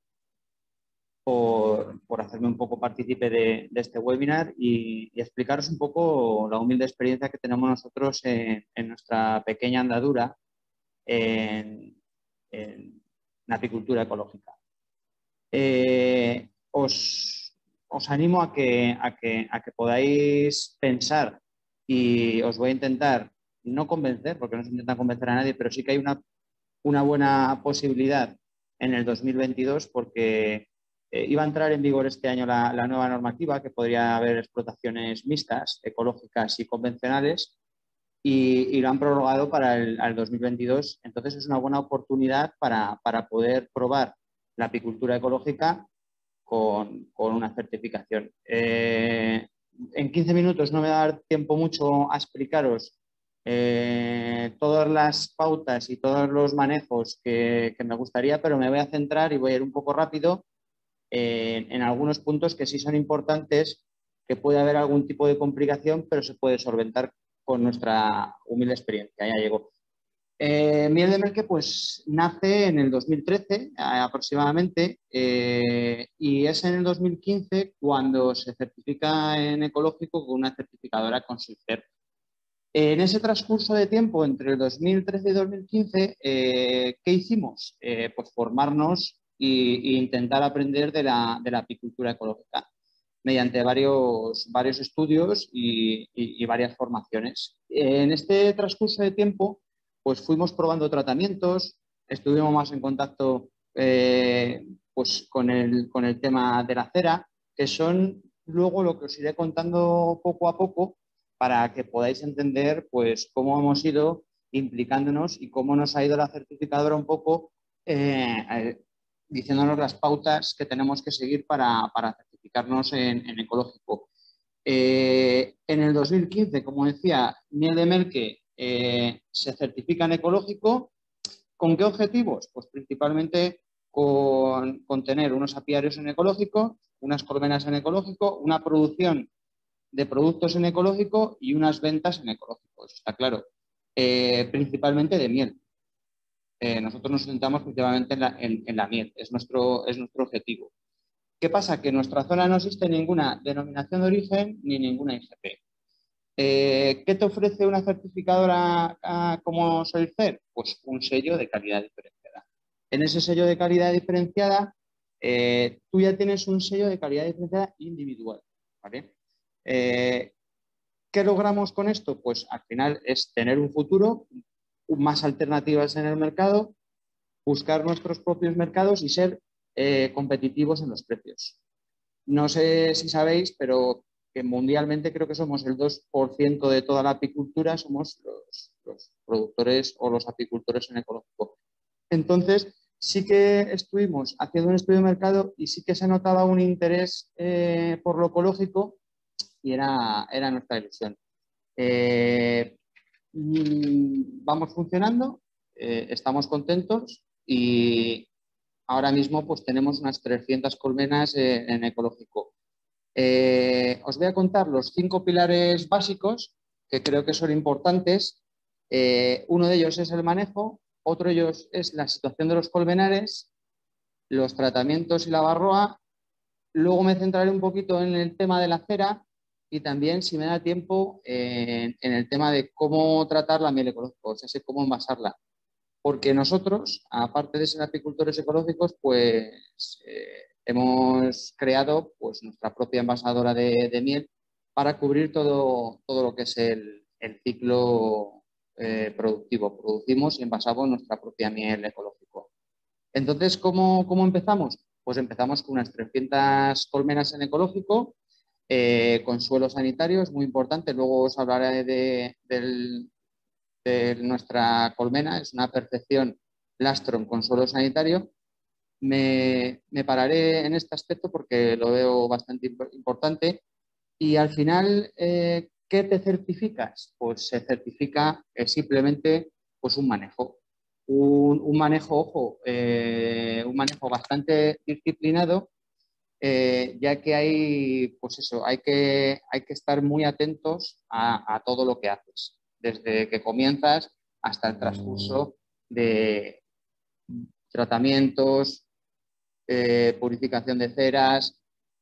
C: por, por hacerme un poco partícipe de, de este webinar y, y explicaros un poco la humilde experiencia que tenemos nosotros en, en nuestra pequeña andadura en, en apicultura ecológica. Eh, os, os animo a que, a, que, a que podáis pensar y os voy a intentar no convencer, porque no se intenta convencer a nadie, pero sí que hay una, una buena posibilidad en el dos mil veintidós porque eh, iba a entrar en vigor este año la, la nueva normativa que podría haber explotaciones mixtas, ecológicas y convencionales y, y lo han prorrogado para el al dos mil veintidós. Entonces es una buena oportunidad para, para poder probar la apicultura ecológica con, con una certificación. Eh, en quince minutos no me va a dar tiempo mucho a explicaros eh, todas las pautas y todos los manejos que, que me gustaría, pero me voy a centrar y voy a ir un poco rápido eh, en algunos puntos que sí son importantes, que puede haber algún tipo de complicación, pero se puede solventar con nuestra humilde experiencia. Ya llegó. Eh, Miel de Merke pues nace en el dos mil trece eh, aproximadamente eh, y es en el dos mil quince cuando se certifica en ecológico con una certificadora con Soycer. En ese transcurso de tiempo entre el dos mil trece y dos mil quince, eh, ¿qué hicimos? Eh, pues formarnos e intentar aprender de la, de la apicultura ecológica mediante varios, varios estudios y, y, y varias formaciones. En este transcurso de tiempo pues fuimos probando tratamientos, estuvimos más en contacto eh, pues con, el, con el tema de la cera, que son luego lo que os iré contando poco a poco para que podáis entender pues cómo hemos ido implicándonos y cómo nos ha ido la certificadora un poco eh, eh, diciéndonos las pautas que tenemos que seguir para, para certificarnos en, en ecológico. Eh, en el dos mil quince, como decía, Miel de Merke eh, se certifica en ecológico. ¿Con qué objetivos? Pues principalmente con, con tener unos apiarios en ecológico, unas colmenas en ecológico, una producción de productos en ecológico y unas ventas en ecológico, eso está claro. Eh, principalmente de miel. Eh, nosotros nos centramos principalmente en la, en, en la miel, es nuestro, es nuestro objetivo. ¿Qué pasa? Que en nuestra zona no existe ninguna denominación de origen ni ninguna I G P. Eh, ¿Qué te ofrece una certificadora uh, como Soycer? Pues un sello de calidad diferenciada. En ese sello de calidad diferenciada, eh, tú ya tienes un sello de calidad diferenciada individual, ¿vale? Eh, ¿Qué logramos con esto? Pues al final es tener un futuro, más alternativas en el mercado, buscar nuestros propios mercados y ser eh, competitivos en los precios. No sé si sabéis, pero que mundialmente creo que somos el dos por ciento de toda la apicultura, somos los, los productores o los apicultores en ecológico. Entonces, sí que estuvimos haciendo un estudio de mercado y sí que se notaba un interés eh, por lo ecológico y era, era nuestra ilusión. Eh, vamos funcionando, eh, estamos contentos y ahora mismo pues tenemos unas trescientas colmenas eh, en ecológico. Eh, os voy a contar los cinco pilares básicos que creo que son importantes. Eh, uno de ellos es el manejo, otro de ellos es la situación de los colmenares, los tratamientos y la barroa. Luego me centraré un poquito en el tema de la cera y también, si me da tiempo, eh, en el tema de cómo tratar la miel ecológica, o sea, sé cómo envasarla. Porque nosotros, aparte de ser apicultores ecológicos, pues eh, hemos creado pues, nuestra propia envasadora de, de miel para cubrir todo, todo lo que es el, el ciclo eh, productivo. Producimos y envasamos nuestra propia miel ecológico. Entonces, ¿cómo, cómo empezamos? Pues empezamos con unas trescientas colmenas en ecológico, eh, con suelo sanitario, es muy importante. Luego os hablaré de, del, de nuestra colmena, es una perfección Lastron con suelo sanitario. Me, me pararé en este aspecto porque lo veo bastante importante. Y al final, eh, ¿qué te certificas? Pues se certifica eh, simplemente pues un manejo. Un, un manejo, ojo, eh, un manejo bastante disciplinado, eh, ya que hay, pues eso, hay que, hay que estar muy atentos a, a todo lo que haces, desde que comienzas hasta el transcurso de tratamientos, eh, purificación de ceras,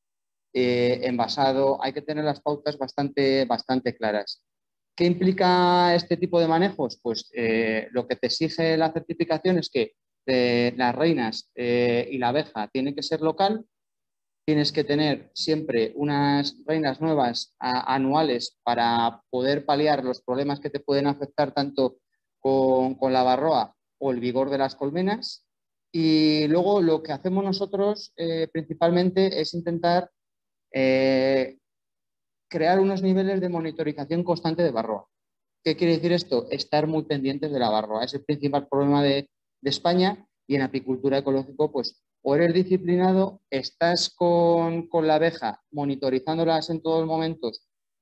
C: eh, envasado. Hay que tener las pautas bastante, bastante claras. ¿Qué implica este tipo de manejos? Pues eh, lo que te exige la certificación es que eh, las reinas eh, y la abeja tienen que ser local. Tienes que tener siempre unas reinas nuevas a, anuales para poder paliar los problemas que te pueden afectar tanto con, con la barroa o el vigor de las colmenas. Y luego lo que hacemos nosotros eh, principalmente es intentar eh, crear unos niveles de monitorización constante de barroa. ¿Qué quiere decir esto? Estar muy pendientes de la barroa. Es el principal problema de, de España y en apicultura ecológico, pues o eres disciplinado, estás con, con la abeja monitorizándolas en todos los momentos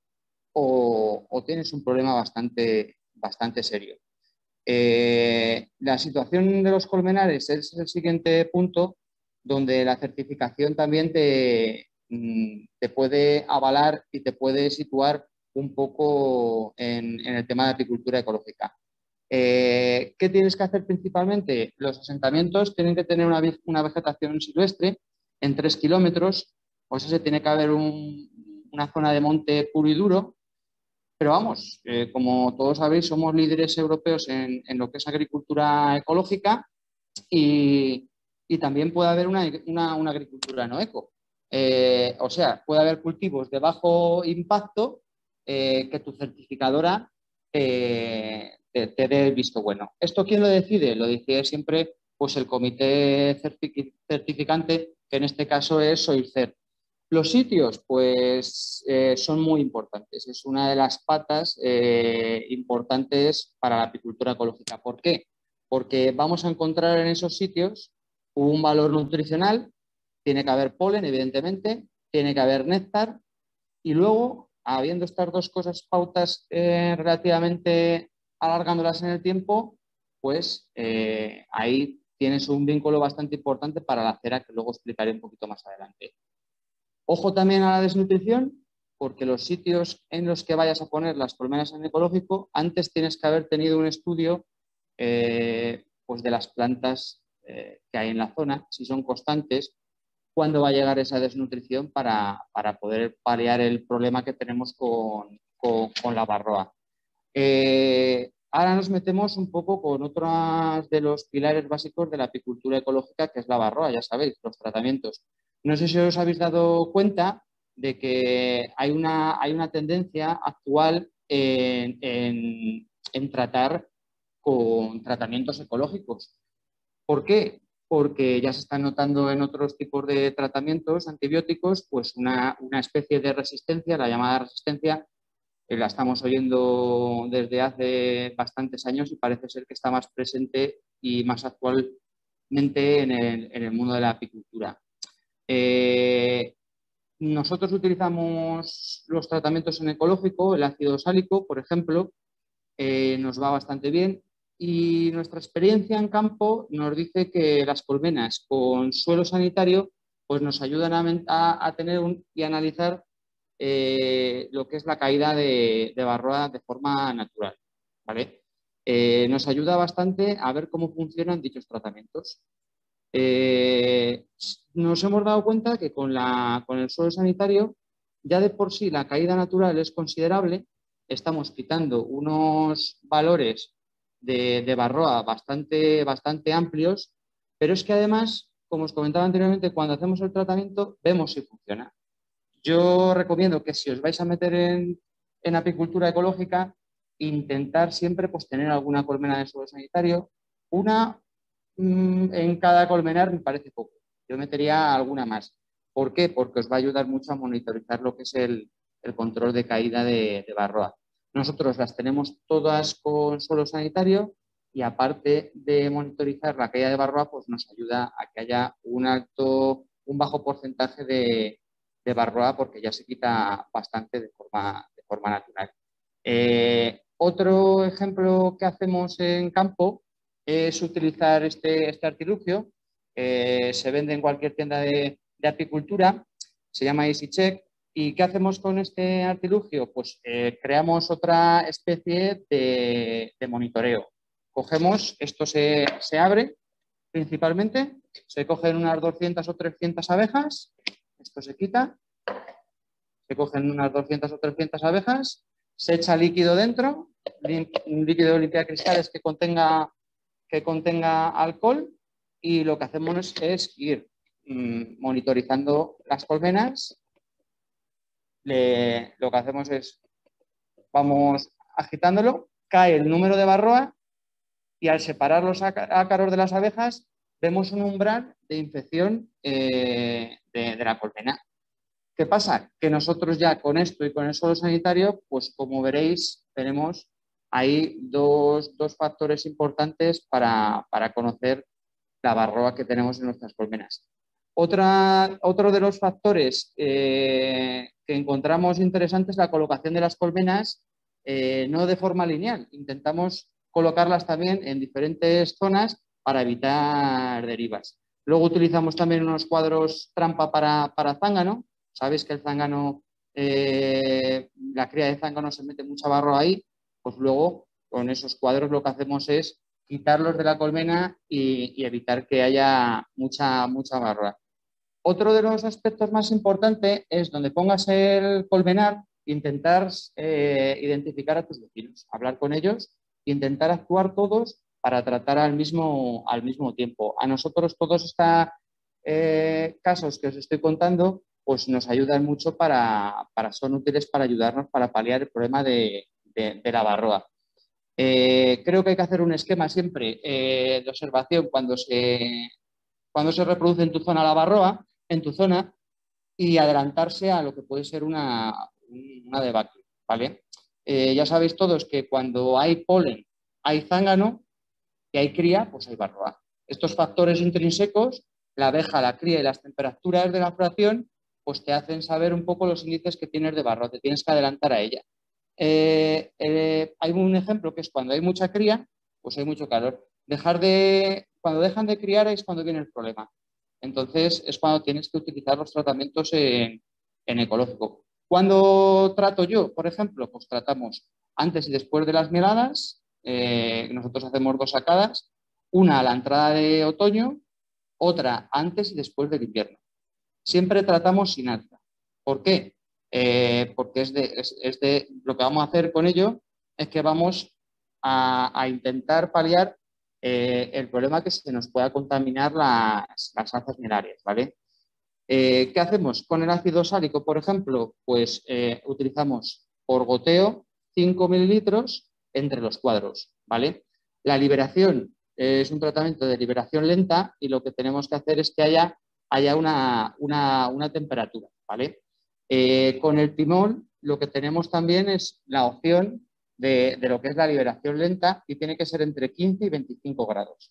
C: o, o tienes un problema bastante, bastante serio. Eh, la situación de los colmenares es el siguiente punto donde la certificación también te, te puede avalar y te puede situar un poco en, en el tema de apicultura ecológica. Eh, ¿Qué tienes que hacer principalmente? Los asentamientos tienen que tener una, una vegetación silvestre en tres kilómetros, o sea, se tiene que haber un, una zona de monte puro y duro, pero vamos, eh, como todos sabéis, somos líderes europeos en, en lo que es agricultura ecológica y, y también puede haber una, una, una agricultura no eco. Eh, o sea, puede haber cultivos de bajo impacto eh, que tu certificadora eh, te, te dé el visto bueno. ¿Esto quién lo decide? Lo decide siempre pues, el comité certificante, que en este caso es SOICER. Los sitios, pues, eh, son muy importantes. Es una de las patas eh, importantes para la apicultura ecológica. ¿Por qué? Porque vamos a encontrar en esos sitios un valor nutricional, tiene que haber polen, evidentemente, tiene que haber néctar y luego, habiendo estas dos cosas pautas eh, relativamente alargándolas en el tiempo, pues eh, ahí tienes un vínculo bastante importante para la cera que luego explicaré un poquito más adelante. Ojo también a la desnutrición, porque los sitios en los que vayas a poner las colmenas en ecológico, antes tienes que haber tenido un estudio eh, pues de las plantas eh, que hay en la zona, si son constantes, cuándo va a llegar esa desnutrición para, para poder paliar el problema que tenemos con, con, con la varroa. Eh, ahora nos metemos un poco con otros de los pilares básicos de la apicultura ecológica, que es la varroa, ya sabéis, los tratamientos. No sé si os habéis dado cuenta de que hay una, hay una tendencia actual en, en, en tratar con tratamientos ecológicos. ¿Por qué? Porque ya se están notando en otros tipos de tratamientos antibióticos pues una, una especie de resistencia, la llamada resistencia, eh, la estamos oyendo desde hace bastantes años y parece ser que está más presente y más actualmente en el, en el mundo de la apicultura. Eh, nosotros utilizamos los tratamientos en ecológico, el ácido sálico, por ejemplo, eh, nos va bastante bien y nuestra experiencia en campo nos dice que las colmenas con suelo sanitario pues nos ayudan a, a, a tener un, y analizar eh, lo que es la caída de, de varroa de forma natural, ¿vale? Eh, nos ayuda bastante a ver cómo funcionan dichos tratamientos. Eh, nos hemos dado cuenta que con, la, con el suelo sanitario ya de por sí la caída natural es considerable, estamos quitando unos valores de, de varroa bastante, bastante amplios, pero es que además, como os comentaba anteriormente, cuando hacemos el tratamiento vemos si funciona. Yo recomiendo que si os vais a meter en, en apicultura ecológica, intentar siempre pues, tener alguna colmena de suelo sanitario, una mmm, en cada colmenar me parece poco. Yo metería alguna más. ¿Por qué? Porque os va a ayudar mucho a monitorizar lo que es el, el control de caída de, de varroa. Nosotros las tenemos todas con suelo sanitario y aparte de monitorizar la caída de varroa, pues nos ayuda a que haya un alto, un bajo porcentaje de, de varroa porque ya se quita bastante de forma, de forma natural. Eh, otro ejemplo que hacemos en campo es utilizar este, este artilugio. Eh, se vende en cualquier tienda de, de apicultura, se llama EasyCheck. ¿Y qué hacemos con este artilugio? Pues eh, creamos otra especie de, de monitoreo. Cogemos, esto se, se abre principalmente, se cogen unas doscientas o trescientas abejas, esto se quita, se cogen unas doscientas o trescientas abejas, se echa líquido dentro, un líquido de limpiacristales que contenga, que contenga alcohol y lo que hacemos es, es ir mmm, monitorizando las colmenas. Le, lo que hacemos es, vamos agitándolo, cae el número de varroa y al separar los ácaros de las abejas vemos un umbral de infección eh, de, de la colmena. ¿Qué pasa? Que nosotros ya con esto y con el suelo sanitario, pues como veréis, tenemos ahí dos, dos factores importantes para, para conocer la varroa que tenemos en nuestras colmenas. Otra, otro de los factores eh, que encontramos interesantes es la colocación de las colmenas, eh, no de forma lineal. Intentamos colocarlas también en diferentes zonas para evitar derivas. Luego utilizamos también unos cuadros trampa para, para zángano. Sabéis que el zángano, eh, la cría de zángano se mete mucha barro ahí, pues luego con esos cuadros lo que hacemos es quitarlos de la colmena y, y evitar que haya mucha, mucha barro. Otro de los aspectos más importantes es donde pongas el colmenar, intentar eh, identificar a tus vecinos, hablar con ellos e intentar actuar todos para tratar al mismo, al mismo tiempo. A nosotros todos estos eh, casos que os estoy contando pues nos ayudan mucho para, para, son útiles para ayudarnos para paliar el problema de, de, de la varroa. Eh, creo que hay que hacer un esquema siempre eh, de observación cuando se, cuando se reproduce en tu zona la varroa, en tu zona, y adelantarse a lo que puede ser una, una debacle, ¿vale? Eh, ya sabéis todos que cuando hay polen, hay zángano, que hay cría, pues hay varroa. Estos factores intrínsecos, la abeja, la cría y las temperaturas de la floración, pues te hacen saber un poco los índices que tienes de varroa, te tienes que adelantar a ella. Eh, eh, hay un ejemplo que es cuando hay mucha cría, pues hay mucho calor. Dejar de, cuando dejan de criar es cuando viene el problema. Entonces es cuando tienes que utilizar los tratamientos en, en ecológico. ¿Cuándo trato yo? Por ejemplo, pues tratamos antes y después de las mieladas. Eh, nosotros hacemos dos sacadas, una a la entrada de otoño, otra antes y después del invierno. Siempre tratamos sin alza. ¿Por qué? Eh, porque es de, es, es de, lo que vamos a hacer con ello es que vamos a, a intentar paliar eh, el problema que se nos pueda contaminar las, las alzas mielarias, ¿vale? Eh, ¿Qué hacemos? Con el ácido sálico, por ejemplo, pues eh, utilizamos por goteo cinco mililitros entre los cuadros, ¿vale? La liberación eh, es un tratamiento de liberación lenta y lo que tenemos que hacer es que haya, haya una, una, una temperatura, ¿vale? Eh, con el timol lo que tenemos también es la opción de, de lo que es la liberación lenta y tiene que ser entre quince y veinticinco grados.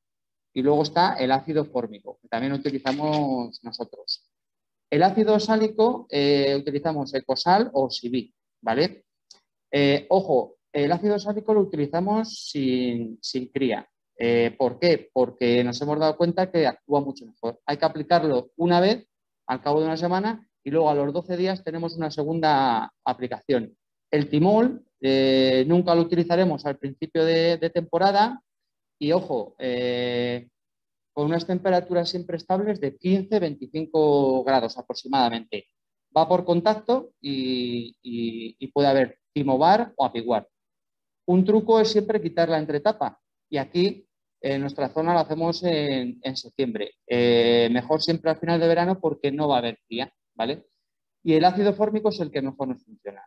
C: Y luego está el ácido fórmico, que también utilizamos nosotros. El ácido sálico eh, utilizamos Ecosal o Sibi, ¿vale? Eh, ojo, el ácido sálico lo utilizamos sin, sin cría. Eh, ¿Por qué? Porque nos hemos dado cuenta que actúa mucho mejor. Hay que aplicarlo una vez al cabo de una semana y luego a los doce días tenemos una segunda aplicación. El timol eh, nunca lo utilizaremos al principio de, de temporada y, ojo, eh, con unas temperaturas siempre estables de quince a veinticinco grados aproximadamente. Va por contacto y, y, y puede haber timovar o apiguar. Un truco es siempre quitar la entretapa y aquí en nuestra zona lo hacemos en, en septiembre. Eh, mejor siempre al final de verano porque no va a haber cría, ¿vale? Y el ácido fórmico es el que mejor nos funciona.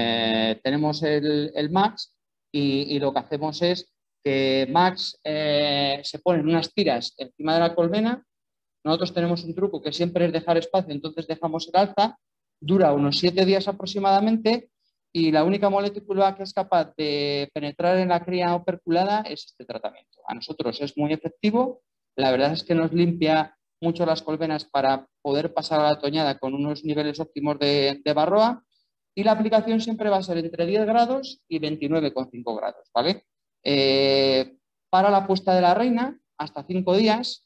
C: Eh, tenemos el, el Max y, y lo que hacemos es que Max eh, se ponen unas tiras encima de la colmena. Nosotros tenemos un truco que siempre es dejar espacio, entonces dejamos el alza, dura unos siete días aproximadamente y la única molécula que es capaz de penetrar en la cría operculada es este tratamiento. A nosotros es muy efectivo, la verdad es que nos limpia mucho las colmenas para poder pasar a la toñada con unos niveles óptimos de, de varroa y la aplicación siempre va a ser entre diez grados y veintinueve coma cinco grados, ¿vale? Eh, para la puesta de la reina hasta cinco días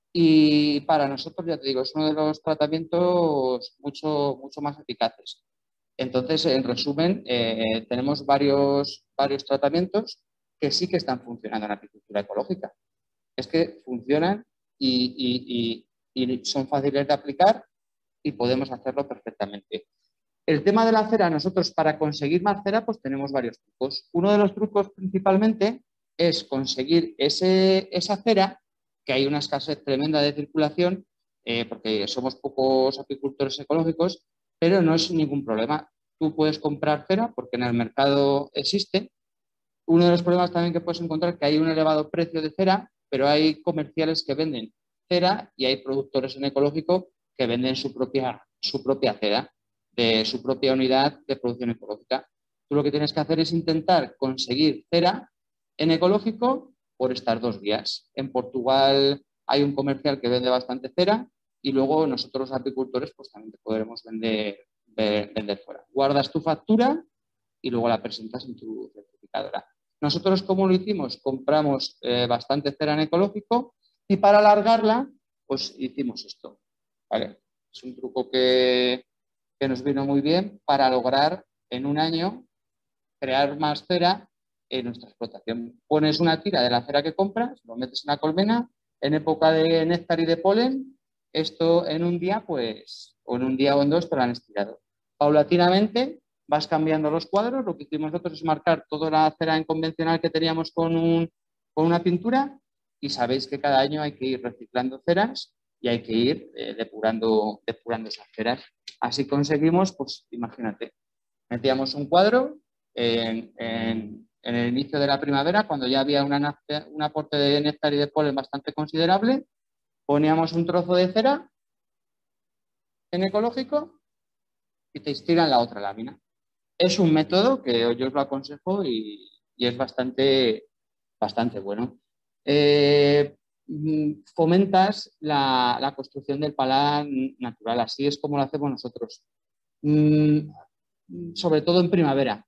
C: y para nosotros, ya te digo, es uno de los tratamientos mucho, mucho más eficaces. Entonces, en resumen, eh, tenemos varios, varios tratamientos que sí que están funcionando en la apicultura ecológica. Es que funcionan y, y, y, y son fáciles de aplicar y podemos hacerlo perfectamente. El tema de la cera, nosotros para conseguir más cera, pues tenemos varios trucos. Uno de los trucos principalmente es conseguir ese, esa cera, que hay una escasez tremenda de circulación, eh, porque somos pocos apicultores ecológicos, pero no es ningún problema. Tú puedes comprar cera porque en el mercado existe. Uno de los problemas también que puedes encontrar es que hay un elevado precio de cera, pero hay comerciales que venden cera y hay productores en ecológico que venden su propia, su propia cera, de su propia unidad de producción ecológica. Tú lo que tienes que hacer es intentar conseguir cera en ecológico por estas dos vías. En Portugal hay un comercial que vende bastante cera y luego nosotros los apicultores pues también te podremos vender, vender fuera. Guardas tu factura y luego la presentas en tu certificadora. Nosotros, ¿cómo lo hicimos? Compramos eh, bastante cera en ecológico y para alargarla pues hicimos esto, ¿vale? Es un truco que, que nos vino muy bien para lograr en un año crear más cera en nuestra explotación. Pones una tira de la cera que compras, lo metes en la colmena, en época de néctar y de polen, esto en un día, pues, o en un día o en dos te lo han estirado. Paulatinamente vas cambiando los cuadros, lo que hicimos nosotros es marcar toda la cera en convencional que teníamos con, un, con una pintura y sabéis que cada año hay que ir reciclando ceras y hay que ir eh, depurando, depurando esas ceras. Así conseguimos, pues imagínate, metíamos un cuadro en, en, en el inicio de la primavera, cuando ya había una, un aporte de néctar y de polen bastante considerable, poníamos un trozo de cera en ecológico y te estiran la otra lámina. Es un método que yo os lo aconsejo y, y es bastante, bastante bueno. Eh, fomentas la, la construcción del palar natural, así es como lo hacemos nosotros. Mm, sobre todo en primavera.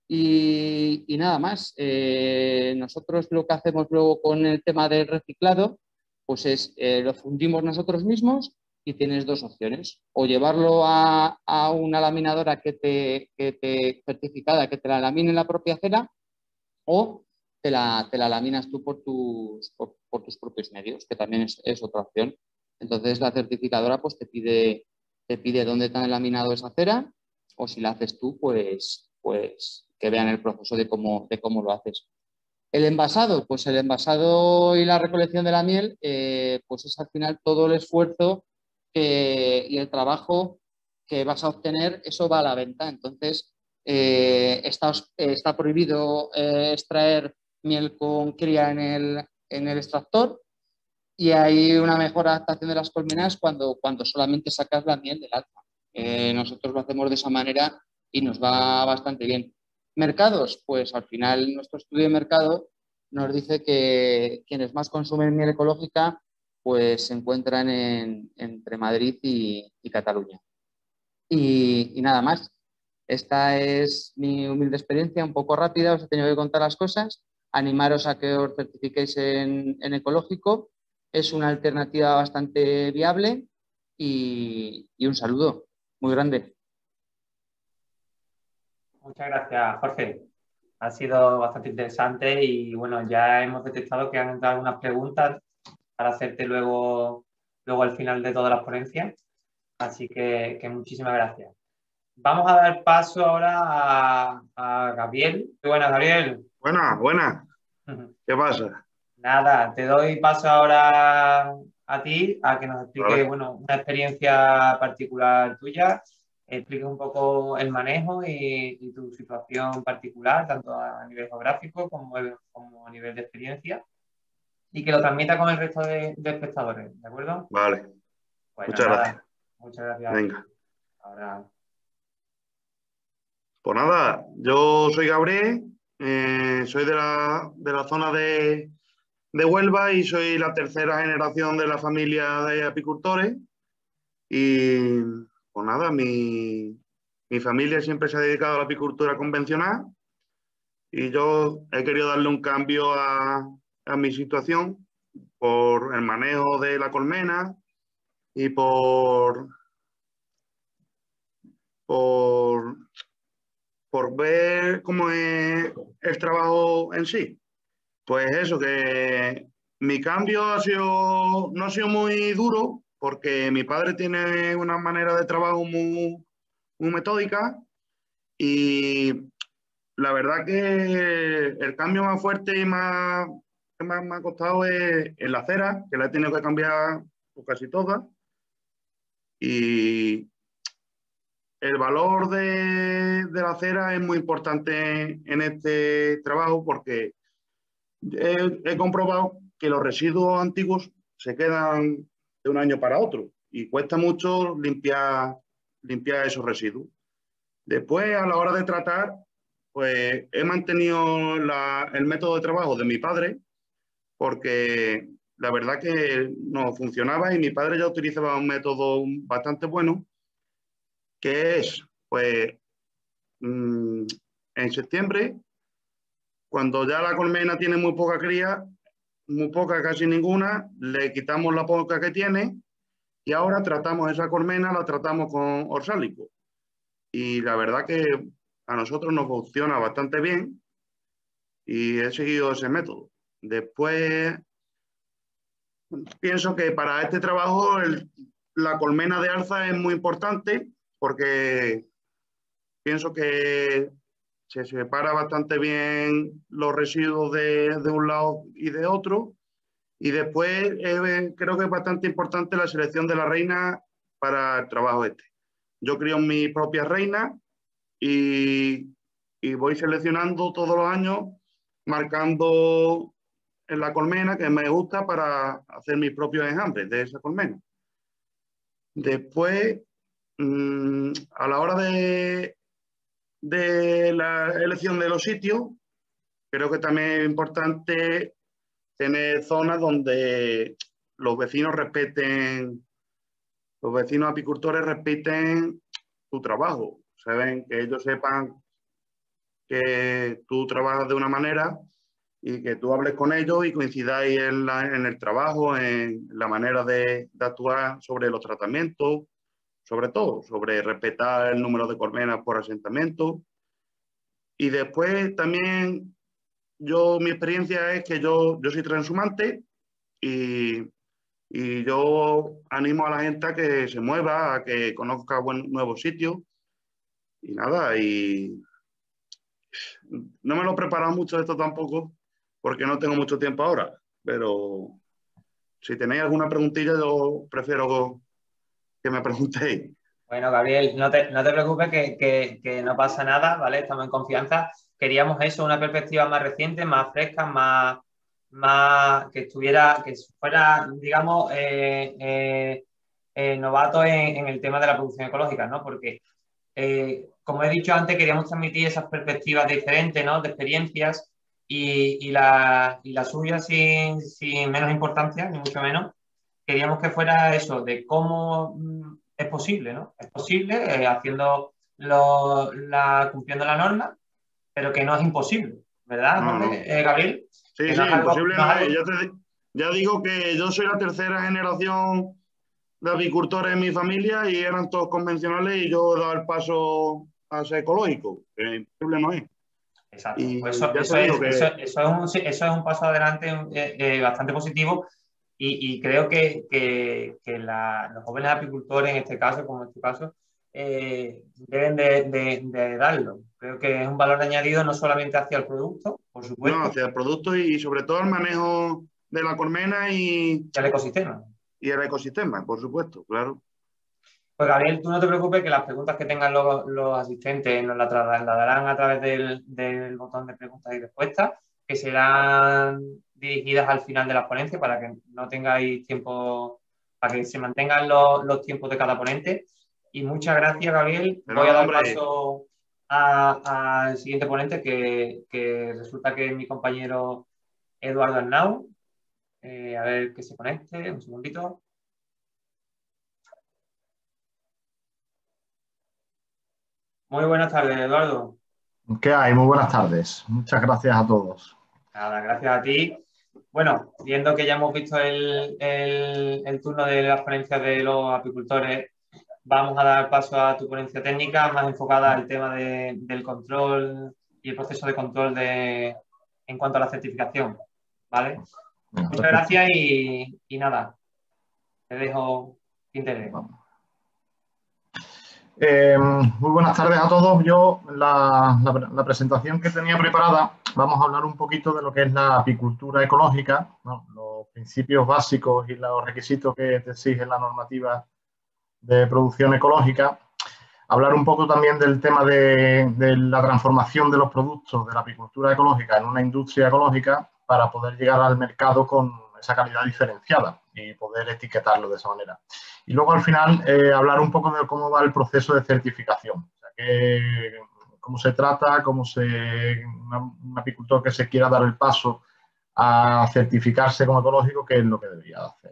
C: Y, y nada más, eh, nosotros lo que hacemos luego con el tema del reciclado, pues es, eh, lo fundimos nosotros mismos y tienes dos opciones, o llevarlo a, a una laminadora que te, que te certificada, que te la lamine la propia cera, o te la, te la laminas tú por tus, por, por tus propios medios, que también es, es otra opción. Entonces la certificadora pues te pide, te pide dónde te han laminado esa cera, o si la haces tú, pues, pues que vean el proceso de cómo, de cómo lo haces. El envasado, pues el envasado y la recolección de la miel, eh, pues es al final todo el esfuerzo que, y el trabajo que vas a obtener, eso va a la venta. Entonces, eh, está, está prohibido eh, extraer miel con cría en el, en el extractor y hay una mejor adaptación de las colmenas cuando, cuando solamente sacas la miel del alza. Eh, nosotros lo hacemos de esa manera y nos va bastante bien. Mercados, pues al final nuestro estudio de mercado nos dice que quienes más consumen miel ecológica pues se encuentran en, entre Madrid y, y Cataluña. Y, y nada más. Esta es mi humilde experiencia, un poco rápida, os he tenido que contar las cosas. Animaros a que os certifiquéis en, en ecológico. Es una alternativa bastante viable y, y un saludo muy grande.
A: Muchas gracias, Jorge. Ha sido bastante interesante y bueno, ya hemos detectado que han entrado algunas preguntas para hacerte luego, luego al final de todas las ponencias. Así que, que muchísimas gracias. Vamos a dar paso ahora a, a Gabriel. Muy buenas, Gabriel.
D: Buenas, buenas. ¿Qué pasa?
A: Nada, te doy paso ahora a ti, a que nos explique vale. bueno, una experiencia particular tuya, explique un poco el manejo y, y tu situación particular, tanto a nivel geográfico como, como a nivel de experiencia, y que lo transmita con el resto de, de espectadores, ¿de acuerdo?
D: Vale.
A: Bueno,
D: muchas
A: nada,
D: gracias.
A: Muchas gracias.
D: Venga.
A: Ahora...
D: Pues nada, yo soy Gabriel, eh, soy de la, de la zona de, de Huelva y soy la tercera generación de la familia de apicultores. Y pues nada, mi, mi familia siempre se ha dedicado a la apicultura convencional y yo he querido darle un cambio a, a mi situación por el manejo de la colmena y por, por, por ver cómo es el trabajo en sí. Pues eso, que mi cambio ha sido, no ha sido muy duro porque mi padre tiene una manera de trabajo muy, muy metódica y la verdad que el cambio más fuerte y más que más me ha costado es en la cera, que la he tenido que cambiar por casi todas. Y el valor de, de la cera es muy importante en este trabajo porque he, he comprobado que los residuos antiguos se quedan de un año para otro y cuesta mucho limpiar, limpiar esos residuos. Después, a la hora de tratar, pues he mantenido la, el método de trabajo de mi padre porque la verdad que no funcionaba y mi padre ya utilizaba un método bastante bueno que es, pues, mmm, en septiembre, cuando ya la colmena tiene muy poca cría, muy poca, casi ninguna, le quitamos la poca que tiene y ahora tratamos esa colmena, la tratamos con orsálico. Y la verdad que a nosotros nos funciona bastante bien y he seguido ese método. Después, pienso que para este trabajo el, la colmena de alza es muy importante porque pienso que se separa bastante bien los residuos de, de un lado y de otro. Y después eh, creo que es bastante importante la selección de la reina para el trabajo este. Yo crío mi propia reina y, y voy seleccionando todos los años, marcando en la colmena que me gusta para hacer mis propios enjambres de esa colmena. Después, mmm, a la hora de, de la elección de los sitios, creo que también es importante tener zonas donde los vecinos respeten, los vecinos apicultores respeten tu trabajo. Saben que ellos sepan que tú trabajas de una manera y que tú hables con ellos y coincidáis en, la, en el trabajo, en la manera de, de actuar sobre los tratamientos, sobre todo, sobre respetar el número de colmenas por asentamiento. Y después también, yo, mi experiencia es que yo, yo soy transhumante y, y yo animo a la gente a que se mueva, a que conozca buen, nuevos sitios. Y nada, y no me lo he preparado mucho esto tampoco, porque no tengo mucho tiempo ahora, pero si tenéis alguna preguntilla, yo prefiero que me preguntéis.
A: Bueno, Gabriel, no te, no te preocupes que, que, que no pasa nada, ¿vale? Estamos en confianza. Queríamos eso, una perspectiva más reciente, más fresca, más, más que estuviera, que fuera, digamos, eh, eh, eh, novato en, en el tema de la producción ecológica, ¿no? Porque, eh, como he dicho antes, queríamos transmitir esas perspectivas diferentes, ¿no? De experiencias y, y, la, y la suya sin, sin menos importancia, ni mucho menos. Queríamos que fuera eso, de cómo mm, es posible, ¿no? Es posible eh, haciendo lo, la, cumpliendo la norma, pero que no es imposible, ¿verdad,
D: No, no.
A: eh, Gabriel?
D: Sí,
A: que
D: sí,
A: no es algo,
D: imposible
A: no
D: no
A: es
D: es.
A: algo...
D: Ya, te, ya digo que yo soy la tercera generación de apicultores en mi familia y eran todos convencionales y yo he dado el paso a ser ecológico. Que imposible no es.
A: Exacto.
D: Y
A: Pues eso,
D: ya
A: eso,
D: te digo
A: es,
D: que...
A: eso, eso, es un, eso es un paso adelante eh, eh, bastante positivo y, y creo que, que, que la, los jóvenes apicultores, en este caso, como en tu caso, eh, deben de, de, de darlo. Creo que es un valor añadido no solamente hacia el producto, por
D: No,
A: supuesto,
D: hacia el producto y sobre todo el manejo de la colmena y,
A: y al ecosistema.
D: y el ecosistema, por supuesto, claro.
A: Pues Gabriel, tú no te preocupes que las preguntas que tengan los, los asistentes nos las trasladarán a través del, del botón de preguntas y respuestas, que serán dirigidas al final de la ponencia para que no tengáis tiempo, para que se mantengan los, los tiempos de cada ponente. Y muchas gracias, Gabriel.
D: Pero
A: Voy
D: no,
A: a dar
D: hombre,
A: paso al siguiente ponente, que, que resulta que es mi compañero Eduardo Arnau. Eh, a ver que se conecte, un segundito. Muy buenas tardes, Eduardo.
E: ¿Qué hay? Muy buenas tardes. Muchas gracias a todos.
A: Nada, gracias a ti. Bueno, viendo que ya hemos visto el, el, el turno de las ponencias de los apicultores, vamos a dar paso a tu ponencia técnica más enfocada al tema de, del control y el proceso de control de, en cuanto a la certificación. ¿Vale?
E: Bueno,
A: muchas gracias y, y nada, te dejo interés.
E: Eh, muy buenas tardes a todos. Yo, la, la, la presentación que tenía preparada, vamos a hablar un poquito de lo que es la apicultura ecológica, ¿no? Los principios básicos y los requisitos que te exige la normativa de producción ecológica. Hablar un poco también del tema de, de la transformación de los productos de la apicultura ecológica en una industria ecológica para poder llegar al mercado con esa calidad diferenciada y poder etiquetarlo de esa manera. Y luego al final eh, hablar un poco de cómo va el proceso de certificación, o sea, que, cómo se trata, cómo se, una, un apicultor que se quiera dar el paso a certificarse como ecológico, qué es lo que debería hacer.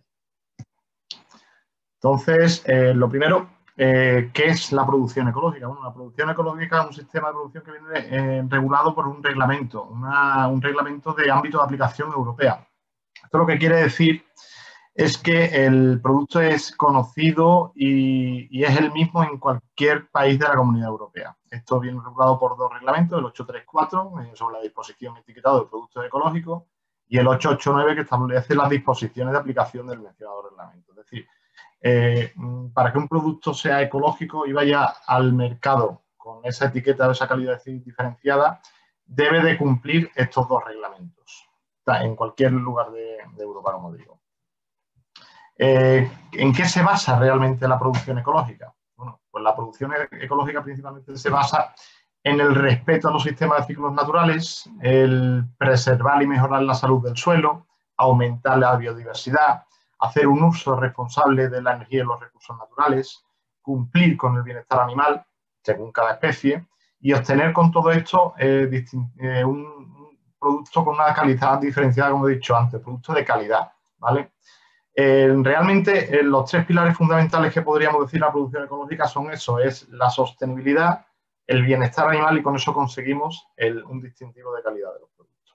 E: Entonces, eh, lo primero, eh, ¿qué es la producción ecológica? Bueno, la producción ecológica es un sistema de producción que viene eh, regulado por un reglamento, una, un reglamento de ámbito de aplicación europea. Esto lo que quiere decir es que el producto es conocido y, y es el mismo en cualquier país de la Comunidad Europea. Esto viene regulado por dos reglamentos, el ochocientos treinta y cuatro sobre la disposición y etiquetado de productos ecológicos y el ochocientos ochenta y nueve que establece las disposiciones de aplicación del mencionado reglamento. Es decir, eh, para que un producto sea ecológico y vaya al mercado con esa etiqueta o esa calidad diferenciada, debe de cumplir estos dos reglamentos en cualquier lugar de, de Europa, como digo. Eh, ¿En qué se basa realmente la producción ecológica? Bueno, pues la producción ecológica principalmente se basa en el respeto a los sistemas de ciclos naturales, el preservar y mejorar la salud del suelo, aumentar la biodiversidad, hacer un uso responsable de la energía y los recursos naturales, cumplir con el bienestar animal, según cada especie, y obtener con todo esto eh, eh, un, un producto con una calidad diferenciada, como he dicho antes, producto de calidad, ¿vale? Eh, realmente eh, los tres pilares fundamentales que podríamos decir la producción ecológica son eso, es la sostenibilidad, el bienestar animal y con eso conseguimos el, un distintivo de calidad de los productos.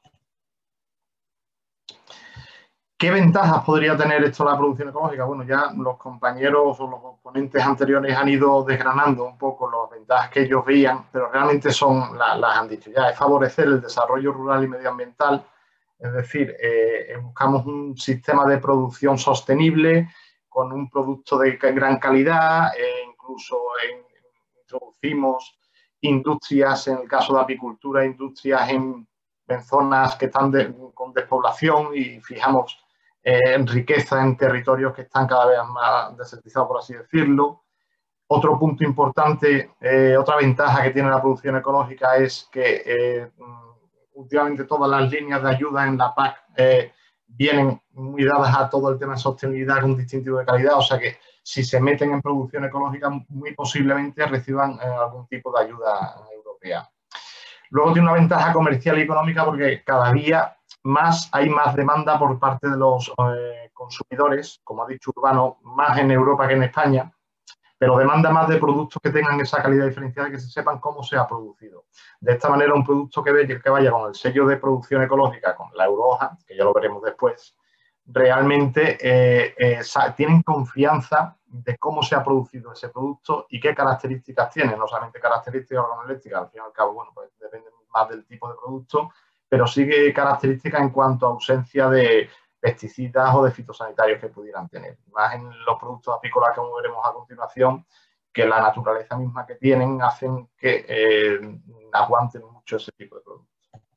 E: ¿Qué ventajas podría tener esto la producción ecológica? Bueno, ya los compañeros o los ponentes anteriores han ido desgranando un poco las ventajas que ellos veían, pero realmente son, la, las han dicho ya, es favorecer el desarrollo rural y medioambiental. Es decir, eh, buscamos un sistema de producción sostenible con un producto de gran calidad, eh, incluso en, introducimos industrias, en el caso de apicultura, industrias en, en zonas que están de, con despoblación y fijamos eh, en riqueza en territorios que están cada vez más desertizados, por así decirlo. Otro punto importante, eh, otra ventaja que tiene la producción ecológica es que eh, últimamente todas las líneas de ayuda en la P A C eh, vienen muy dadas a todo el tema de sostenibilidad con un distintivo de calidad, o sea que si se meten en producción ecológica muy posiblemente reciban eh, algún tipo de ayuda europea. Luego tiene una ventaja comercial y económica porque cada día más hay más demanda por parte de los eh, consumidores, como ha dicho Urbano, más en Europa que en España, pero demanda más de productos que tengan esa calidad diferenciada y que se sepan cómo se ha producido. De esta manera, un producto que, que vaya con el sello de producción ecológica, con la Eurohoja, que ya lo veremos después, realmente eh, eh, tienen confianza de cómo se ha producido ese producto y qué características tiene, no solamente características organolépticas, al fin y al cabo, bueno, pues depende más del tipo de producto, pero sigue características en cuanto a ausencia de pesticidas o de fitosanitarios que pudieran tener. Más en los productos apícolas, como veremos a continuación, que la naturaleza misma que tienen hacen que eh, aguanten mucho ese tipo de productos.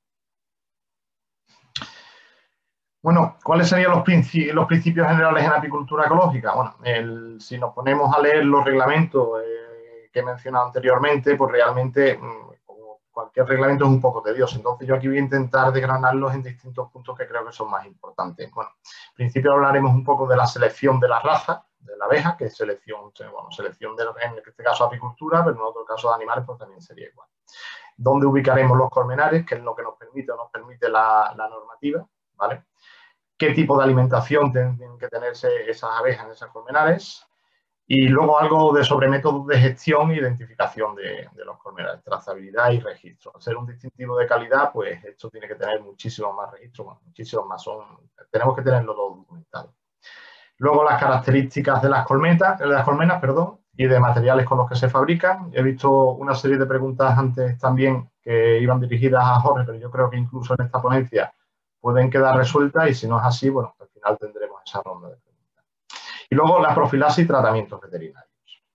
E: Bueno, ¿cuáles serían los, principi los principios generales en apicultura ecológica? Bueno, el, si nos ponemos a leer los reglamentos eh, que he mencionado anteriormente, pues realmente como cualquier reglamento es un poco tedioso. Entonces yo aquí voy a intentar desgranarlos en distintos puntos que creo que son más importantes. Bueno, en principio hablaremos un poco de la selección de la raza de la abeja, que es selección, bueno, selección de, en este caso apicultura, pero en otro caso de animales pues también sería igual. ¿Dónde ubicaremos los colmenares? Que es lo que nos permite o nos permite la, la normativa, ¿vale? ¿Qué tipo de alimentación tienen que tenerse esas abejas en esas colmenares? Y luego algo de sobre métodos de gestión e identificación de, de los colmenares, trazabilidad y registro. Al ser un distintivo de calidad, pues esto tiene que tener muchísimos más registros, bueno, muchísimos más, son, tenemos que tenerlo todo documentado. Luego las características de las colmenas, de las colmenas, perdón, y de materiales con los que se fabrican. He visto una serie de preguntas antes también que iban dirigidas a Jorge, pero yo creo que incluso en esta ponencia pueden quedar resueltas y si no es así, bueno, al final tendremos esa ronda de preguntas. Y luego la profilaxis y tratamientos veterinarios.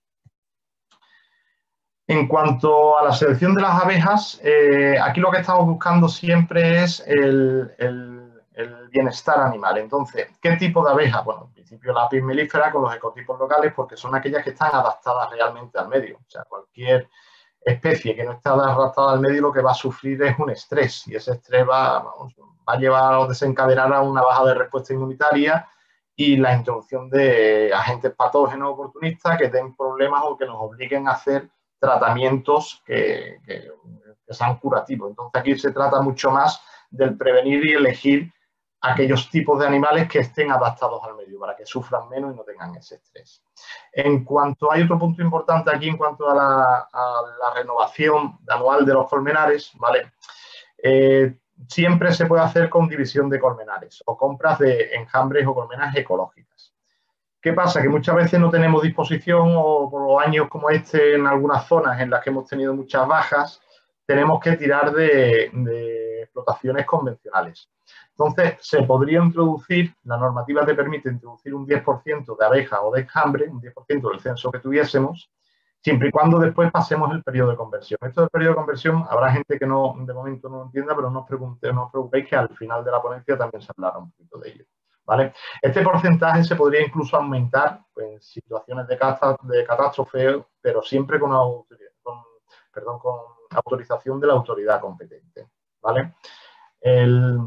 E: En cuanto a la selección de las abejas, eh, aquí lo que estamos buscando siempre es el, el, el bienestar animal. Entonces, ¿qué tipo de abeja? Bueno, en principio la apis melífera con los ecotipos locales porque son aquellas que están adaptadas realmente al medio. O sea, cualquier especie que no está adaptada al medio lo que va a sufrir es un estrés y ese estrés va, vamos, va a llevar o desencadenar a una baja de respuesta inmunitaria y la introducción de agentes patógenos oportunistas que den problemas o que nos obliguen a hacer tratamientos que, que, que sean curativos. Entonces aquí se trata mucho más del prevenir y elegir aquellos tipos de animales que estén adaptados al medio para que sufran menos y no tengan ese estrés. En cuanto, hay otro punto importante aquí en cuanto a la, a la renovación anual de los colmenares, ¿vale? Eh, siempre se puede hacer con división de colmenares o compras de enjambres o colmenas ecológicas. ¿Qué pasa? Que muchas veces no tenemos disposición o por años como este en algunas zonas en las que hemos tenido muchas bajas, tenemos que tirar de, de explotaciones convencionales. Entonces, se podría introducir, la normativa te permite introducir un diez por ciento de abeja o de enjambre, un diez por ciento del censo que tuviésemos, siempre y cuando después pasemos el periodo de conversión. Esto del periodo de conversión, habrá gente que no, de momento no lo entienda, pero no os, pregunte, no os preocupéis que al final de la ponencia también se hablará un poquito de ello. ¿Vale? Este porcentaje se podría incluso aumentar pues, en situaciones de, de catástrofe, pero siempre con, con, perdón, con autorización de la autoridad competente. ¿Vale? El,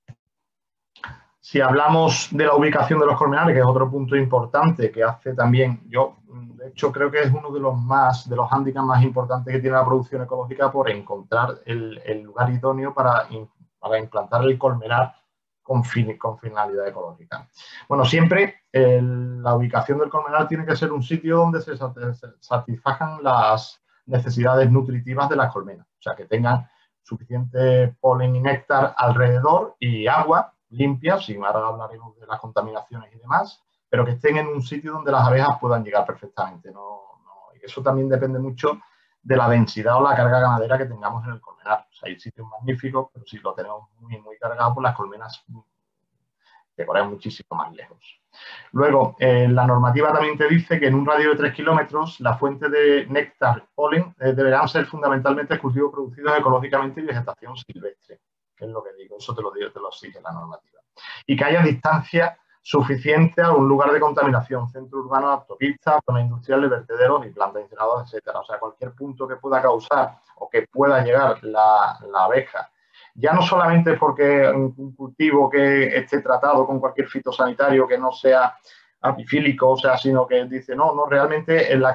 E: si hablamos de la ubicación de los colmenares, que es otro punto importante que hace también, yo de hecho creo que es uno de los más, de los hándicaps más importantes que tiene la producción ecológica por encontrar el, el lugar idóneo para, para implantar el colmenar Con, fin, con finalidad ecológica. Bueno, siempre el, la ubicación del colmenar tiene que ser un sitio donde se satisfagan las necesidades nutritivas de las colmenas, o sea, que tengan suficiente polen y néctar alrededor y agua limpia, si ahora hablaremos de las contaminaciones y demás, pero que estén en un sitio donde las abejas puedan llegar perfectamente. No, no, y eso también depende mucho de la densidad o la carga ganadera que tengamos en el colmenar. O sea, hay sitios magníficos, pero si lo tenemos muy, muy cargado, pues las colmenas te corren muchísimo más lejos. Luego, eh, la normativa también te dice que en un radio de tres kilómetros la fuente de néctar polen eh, deberán ser fundamentalmente cultivos producidos ecológicamente y vegetación silvestre, que es lo que digo, eso te lo digo, te lo exige la normativa. Y que haya distancia suficiente a un lugar de contaminación, centro urbano, autopistas, zonas industriales, vertederos y plantas incineradoras, etcétera. O sea, cualquier punto que pueda causar o que pueda llegar la, la abeja, ya no solamente porque un cultivo que esté tratado con cualquier fitosanitario que no sea apifílico, o sea, sino que dice, no, no, realmente la,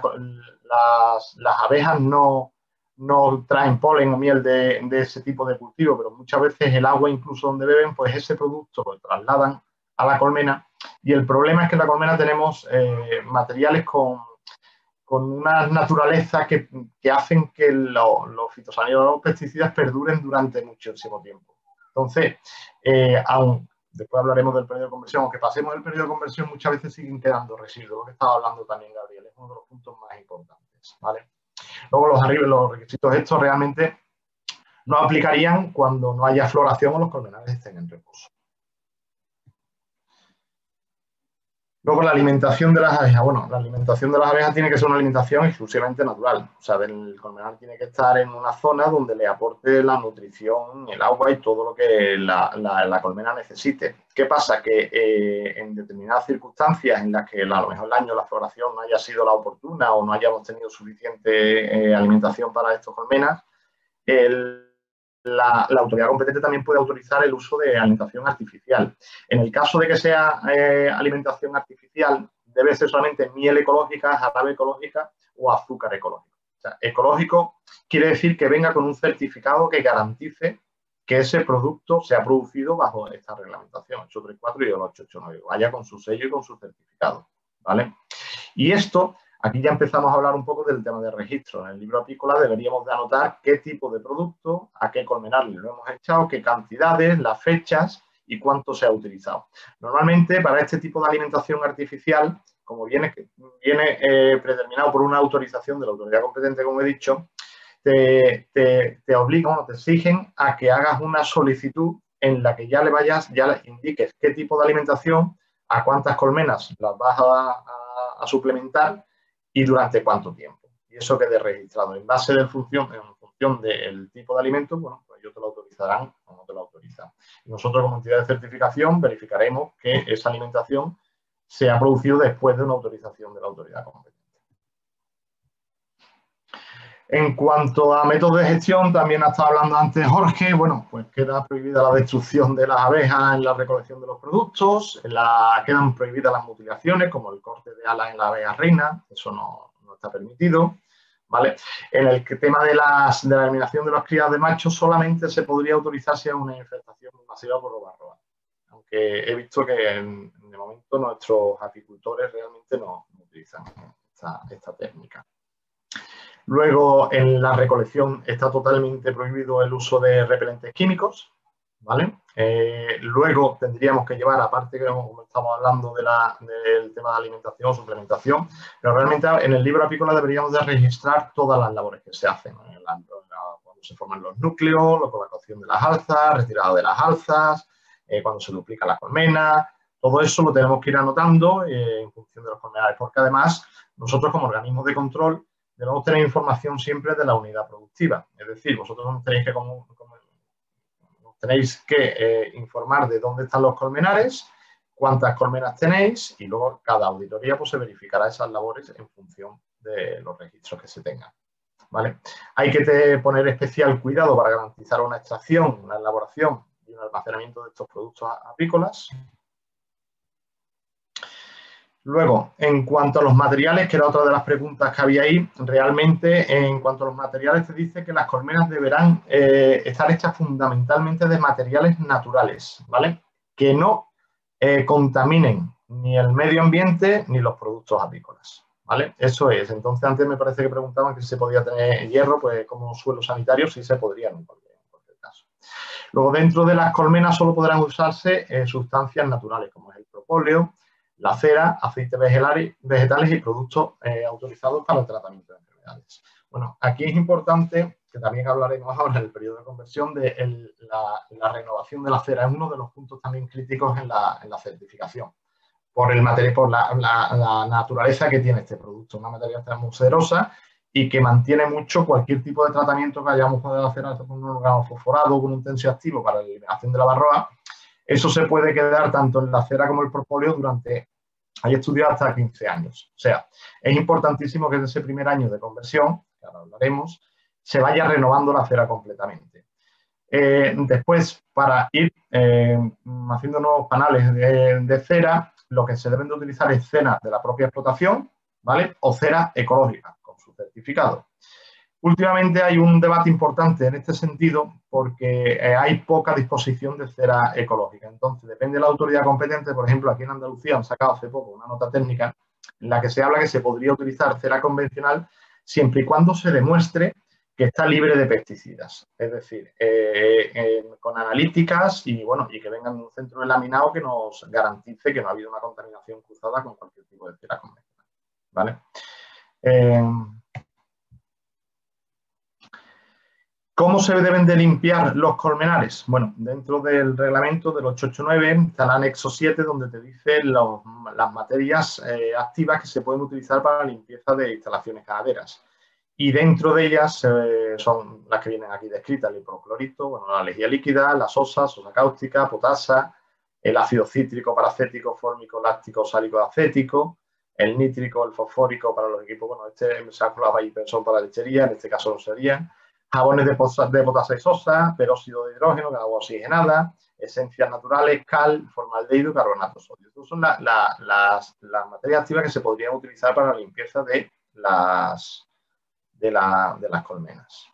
E: las, las abejas no, no traen polen o miel de, de ese tipo de cultivo, pero muchas veces el agua incluso donde beben, pues ese producto lo trasladan a la colmena, y el problema es que en la colmena tenemos eh, materiales con, con una naturaleza que, que hacen que lo, los fitosanitarios, los pesticidas perduren durante muchísimo tiempo. Entonces, eh, aún, después hablaremos del periodo de conversión, aunque pasemos el periodo de conversión, muchas veces siguen quedando residuos, lo que estaba hablando también Gabriel, es uno de los puntos más importantes, ¿vale? Luego los, arriba, los requisitos estos realmente no aplicarían cuando no haya floración o los colmenares estén en reposo. Luego la alimentación de las abejas. Bueno, la alimentación de las abejas tiene que ser una alimentación exclusivamente natural. O sea, el colmenar tiene que estar en una zona donde le aporte la nutrición, el agua y todo lo que la, la, la colmena necesite. ¿Qué pasa? Que eh, en determinadas circunstancias en las que a lo mejor el año la floración no haya sido la oportuna o no hayamos tenido suficiente eh, alimentación para estos colmenas, el La, la autoridad competente también puede autorizar el uso de alimentación artificial. En el caso de que sea eh, alimentación artificial, debe ser solamente miel ecológica, jarabe ecológica o azúcar ecológico. O sea, ecológico quiere decir que venga con un certificado que garantice que ese producto se ha producido bajo esta reglamentación ocho treinta y cuatro y el ocho ochenta y nueve. Vaya con su sello y con su certificado, ¿vale? Y esto... Aquí ya empezamos a hablar un poco del tema de registro. En el libro apícola deberíamos de anotar qué tipo de producto, a qué colmenar lo hemos echado, qué cantidades, las fechas y cuánto se ha utilizado. Normalmente para este tipo de alimentación artificial, como viene, viene eh, predeterminado por una autorización de la autoridad competente, como he dicho, te, te, te obligan o te exigen a que hagas una solicitud en la que ya le vayas, ya le indiques qué tipo de alimentación, a cuántas colmenas las vas a, a, a suplementar y durante cuánto tiempo. Y eso quede registrado. En base de función, en función del tipo de alimento, bueno, pues ellos te lo autorizarán o no te lo autorizan. Y nosotros como entidad de certificación verificaremos que esa alimentación se ha producido después de una autorización de la autoridad competente. En cuanto a métodos de gestión, también ha estado hablando antes Jorge, bueno, pues queda prohibida la destrucción de las abejas en la recolección de los productos, la, quedan prohibidas las mutilaciones, como el corte de alas en la abeja reina, eso no, no está permitido, ¿vale? En el tema de, las, de la eliminación de las crías de machos, solamente se podría autorizar si hay una infestación masiva por robarroa, aunque he visto que en, de momento nuestros apicultores realmente no, no utilizan esta, esta técnica. Luego, en la recolección está totalmente prohibido el uso de repelentes químicos, ¿vale? Eh, luego tendríamos que llevar, aparte que como estamos hablando de la, del tema de alimentación o suplementación, pero realmente en el libro apícola deberíamos de registrar todas las labores que se hacen, ¿no? La, la, cuando se forman los núcleos, la colocación de las alzas, retirada de las alzas, eh, cuando se duplica la colmena, todo eso lo tenemos que ir anotando eh, en función de los colmenares, porque además nosotros como organismos de control debemos tener información siempre de la unidad productiva, es decir, vosotros nos tenéis que como, como Tenéis que eh, informar de dónde están los colmenares, cuántas colmenas tenéis y luego cada auditoría pues, se verificará esas labores en función de los registros que se tengan, ¿vale? Hay que te, poner especial cuidado para garantizar una extracción, una elaboración y un almacenamiento de estos productos apícolas. Luego, en cuanto a los materiales, que era otra de las preguntas que había ahí, realmente en cuanto a los materiales te dice que las colmenas deberán eh, estar hechas fundamentalmente de materiales naturales, ¿vale? Que no eh, contaminen ni el medio ambiente ni los productos apícolas, ¿vale? Eso es. Entonces, antes me parece que preguntaban que si se podía tener hierro, pues como suelo sanitario sí se podría en cualquier, en cualquier caso. Luego, dentro de las colmenas solo podrán usarse eh, sustancias naturales, como es el propóleo, la cera, aceites vegetales y productos eh, autorizados para el tratamiento de enfermedades. Bueno, aquí es importante, que también hablaremos ahora en el periodo de conversión, de el, la, la renovación de la cera. Es uno de los puntos también críticos en la, en la certificación, por, el material, por la, la, la naturaleza que tiene este producto. Una materia muy poderosa y que mantiene mucho cualquier tipo de tratamiento que hayamos podido hacer con un órgano fosforado, con un tensioactivo para la eliminación de la barroa. Eso se puede quedar tanto en la cera como el propóleo durante, hay estudios hasta quince años. O sea, es importantísimo que en ese primer año de conversión, que ahora hablaremos, se vaya renovando la cera completamente. Eh, después, para ir eh, haciendo nuevos panales de, de cera, lo que se deben de utilizar es cera de la propia explotación, ¿vale? O cera ecológica, con su certificado. Últimamente hay un debate importante en este sentido porque eh, hay poca disposición de cera ecológica. Entonces, depende de la autoridad competente. Por ejemplo, aquí en Andalucía han sacado hace poco una nota técnica en la que se habla que se podría utilizar cera convencional siempre y cuando se demuestre que está libre de pesticidas. Es decir, eh, eh, con analíticas y, bueno, y que vengan de un centro de laminado que nos garantice que no ha habido una contaminación cruzada con cualquier tipo de cera convencional, ¿vale? Eh, ¿Cómo se deben de limpiar los colmenares? Bueno, dentro del reglamento del ochocientos ochenta y nueve está el anexo siete donde te dice los, las materias eh, activas que se pueden utilizar para la limpieza de instalaciones ganaderas. Y dentro de ellas eh, son las que vienen aquí descritas, el hipoclorito, bueno, la lejía líquida, la sosa, sosa cáustica, potasa, el ácido cítrico, paracético, fórmico, láctico, sálico, acético, el nítrico, el fosfórico para los equipos, bueno, este se ha colado ahí, pero son para la lechería, en este caso no serían. Jabones de, de potasa y sosa, peróxido de hidrógeno, con agua oxigenada, esencias naturales, cal, formaldehído y carbonato de sodio. Estas son la, la, las, las materias activas que se podrían utilizar para la limpieza de las, de, la, de las colmenas.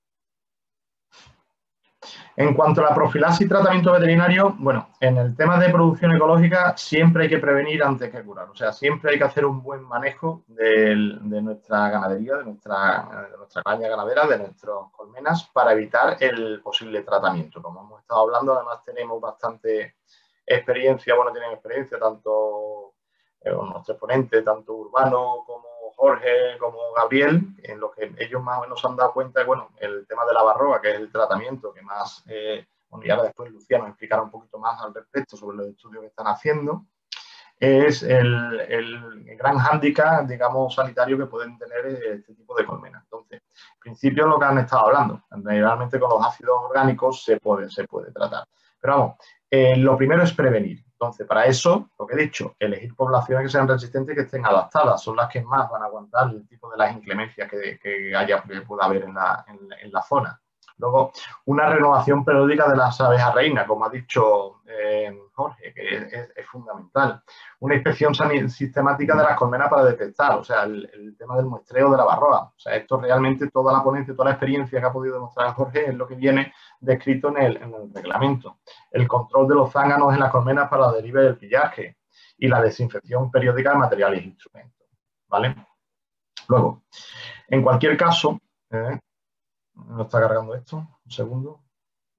E: En cuanto a la profilaxis y tratamiento veterinario, bueno, en el tema de producción ecológica siempre hay que prevenir antes que curar. O sea, siempre hay que hacer un buen manejo de, de nuestra ganadería, de nuestra, de nuestra caña ganadera, de nuestras colmenas, para evitar el posible tratamiento. Como hemos estado hablando, además tenemos bastante experiencia, bueno, tienen experiencia tanto eh, nuestro exponente, tanto Urbano como Jorge, como Gabriel, en lo que ellos más o menos se han dado cuenta, bueno, el tema de la barroa, que es el tratamiento que más, eh, bueno, y ahora después Luciano explicará un poquito más al respecto sobre los estudios que están haciendo, es el, el gran hándicap, digamos, sanitario que pueden tener este tipo de colmenas. Entonces, en principio lo que han estado hablando, realmente con los ácidos orgánicos se puede, se puede tratar. Pero vamos, eh, lo primero es prevenir. Entonces, para eso, lo que he dicho, elegir poblaciones que sean resistentes y que estén adaptadas, son las que más van a aguantar el tipo de las inclemencias que, que, haya, que pueda haber en la, en, en la zona. Luego, una renovación periódica de las abejas reinas, como ha dicho eh, Jorge, que es, es, es fundamental. Una inspección sistemática de las colmenas para detectar, o sea, el, el tema del muestreo de la barroa. O sea, esto realmente, toda la ponencia, toda la experiencia que ha podido demostrar Jorge es lo que viene descrito en el, en el reglamento. El control de los zánganos en las colmenas para la deriva y el pillaje y la desinfección periódica de materiales e instrumentos, ¿vale? Luego, en cualquier caso, eh, no está cargando esto, un segundo.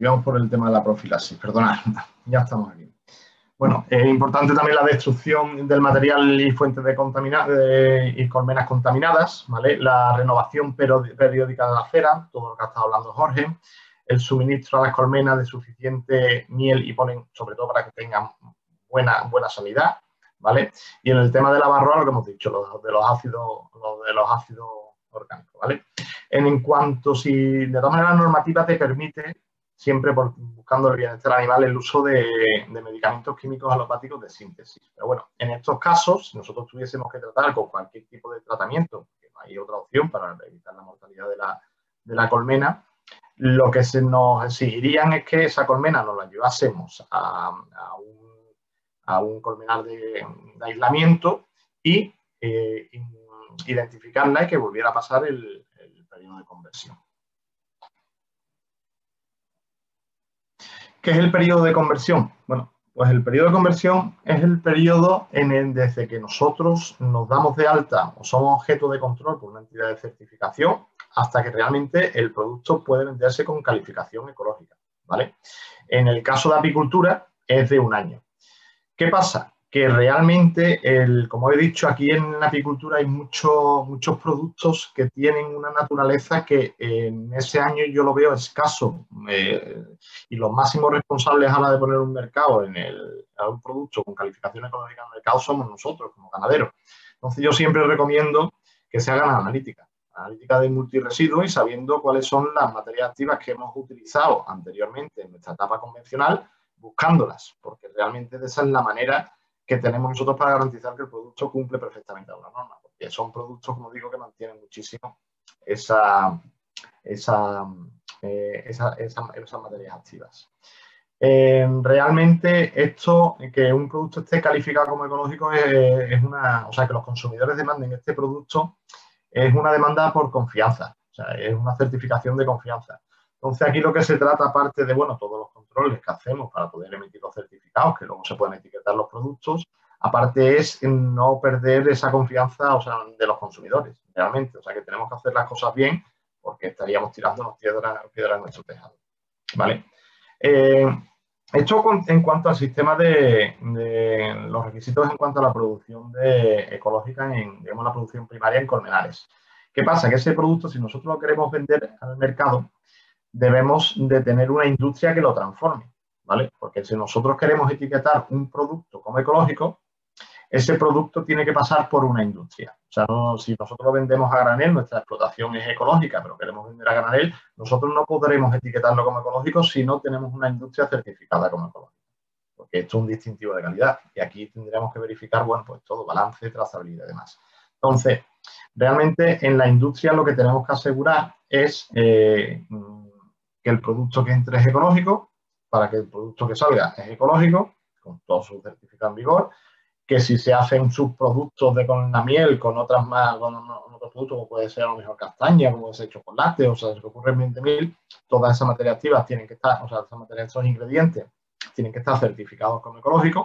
E: íbamos por el tema de la profilaxis, perdonad, ya estamos aquí. Bueno, es importante también la destrucción del material y fuentes de contamina de, y colmenas contaminadas, ¿vale? La renovación periódica de la cera, todo lo que ha estado hablando Jorge, el suministro a las colmenas de suficiente miel y polen, sobre todo para que tengan buena, buena sanidad, ¿vale? Y en el tema de la barroa, lo que hemos dicho, los de los ácidos, los de los ácidos orgánicos, ¿vale? En, en cuanto si de todas maneras la normativa te permite, siempre por, buscando el bienestar animal, el uso de, de medicamentos químicos alopáticos de síntesis. Pero bueno, en estos casos, si nosotros tuviésemos que tratar con cualquier tipo de tratamiento, que no hay otra opción para evitar la mortalidad de la, de la colmena, lo que se nos exigirían es que esa colmena nos la llevásemos a, a, un, a un colmenar de, de aislamiento y eh, identificarla y que volviera a pasar el, el periodo de conversión. ¿Qué es el periodo de conversión? Bueno, pues el periodo de conversión es el periodo en el desde que nosotros nos damos de alta o somos objeto de control por una entidad de certificación hasta que realmente el producto puede venderse con calificación ecológica, ¿vale? En el caso de apicultura es de un año. ¿Qué pasa? Que realmente, el, como he dicho, aquí en la apicultura hay muchos, muchos productos que tienen una naturaleza que en ese año yo lo veo escaso. Eh, y los máximos responsables a la hora de poner un mercado en el, a un producto con calificación ecológica en el mercado somos nosotros, como ganaderos. Entonces, yo siempre recomiendo que se hagan analíticas. Analítica de multiresiduos y sabiendo cuáles son las materias activas que hemos utilizado anteriormente en nuestra etapa convencional, buscándolas, porque realmente esa es la manera que tenemos nosotros para garantizar que el producto cumple perfectamente a una norma, porque son productos, como digo, que mantienen muchísimo esa, esa, eh, esa, esa, esas materias activas. Eh, realmente esto, que un producto esté calificado como ecológico es, es una, o sea, que los consumidores demanden este producto es una demanda por confianza, o sea, es una certificación de confianza. Entonces, aquí lo que se trata, aparte de, bueno, todos los controles que hacemos para poder emitir los certificados, que luego se pueden etiquetar los productos, aparte es no perder esa confianza, o sea, de los consumidores, realmente. O sea, que tenemos que hacer las cosas bien porque estaríamos tirándonos piedras piedra en nuestro tejado, ¿vale? Eh, esto con, en cuanto al sistema de, de los requisitos en cuanto a la producción de, ecológica, en, digamos, la producción primaria en colmenares. ¿Qué pasa? Que ese producto, si nosotros lo queremos vender al mercado, debemos de tener una industria que lo transforme, ¿vale? Porque si nosotros queremos etiquetar un producto como ecológico, ese producto tiene que pasar por una industria. O sea, no, si nosotros lo vendemos a granel, nuestra explotación es ecológica, pero queremos vender a granel, nosotros no podremos etiquetarlo como ecológico si no tenemos una industria certificada como ecológica. Porque esto es un distintivo de calidad. Y aquí tendríamos que verificar, bueno, pues todo, balance, trazabilidad y demás. Entonces, realmente en la industria lo que tenemos que asegurar es eh, que el producto que entre es ecológico, para que el producto que salga es ecológico, con todo su certificado en vigor, que si se hacen subproductos de con la miel, con otras más, con otros productos, como puede ser a lo mejor castaña, como puede ser chocolate, o sea, se ocurre veinte mil, todas esas materias activas tienen que estar, o sea, esas materias, estos ingredientes tienen que estar certificados como ecológicos.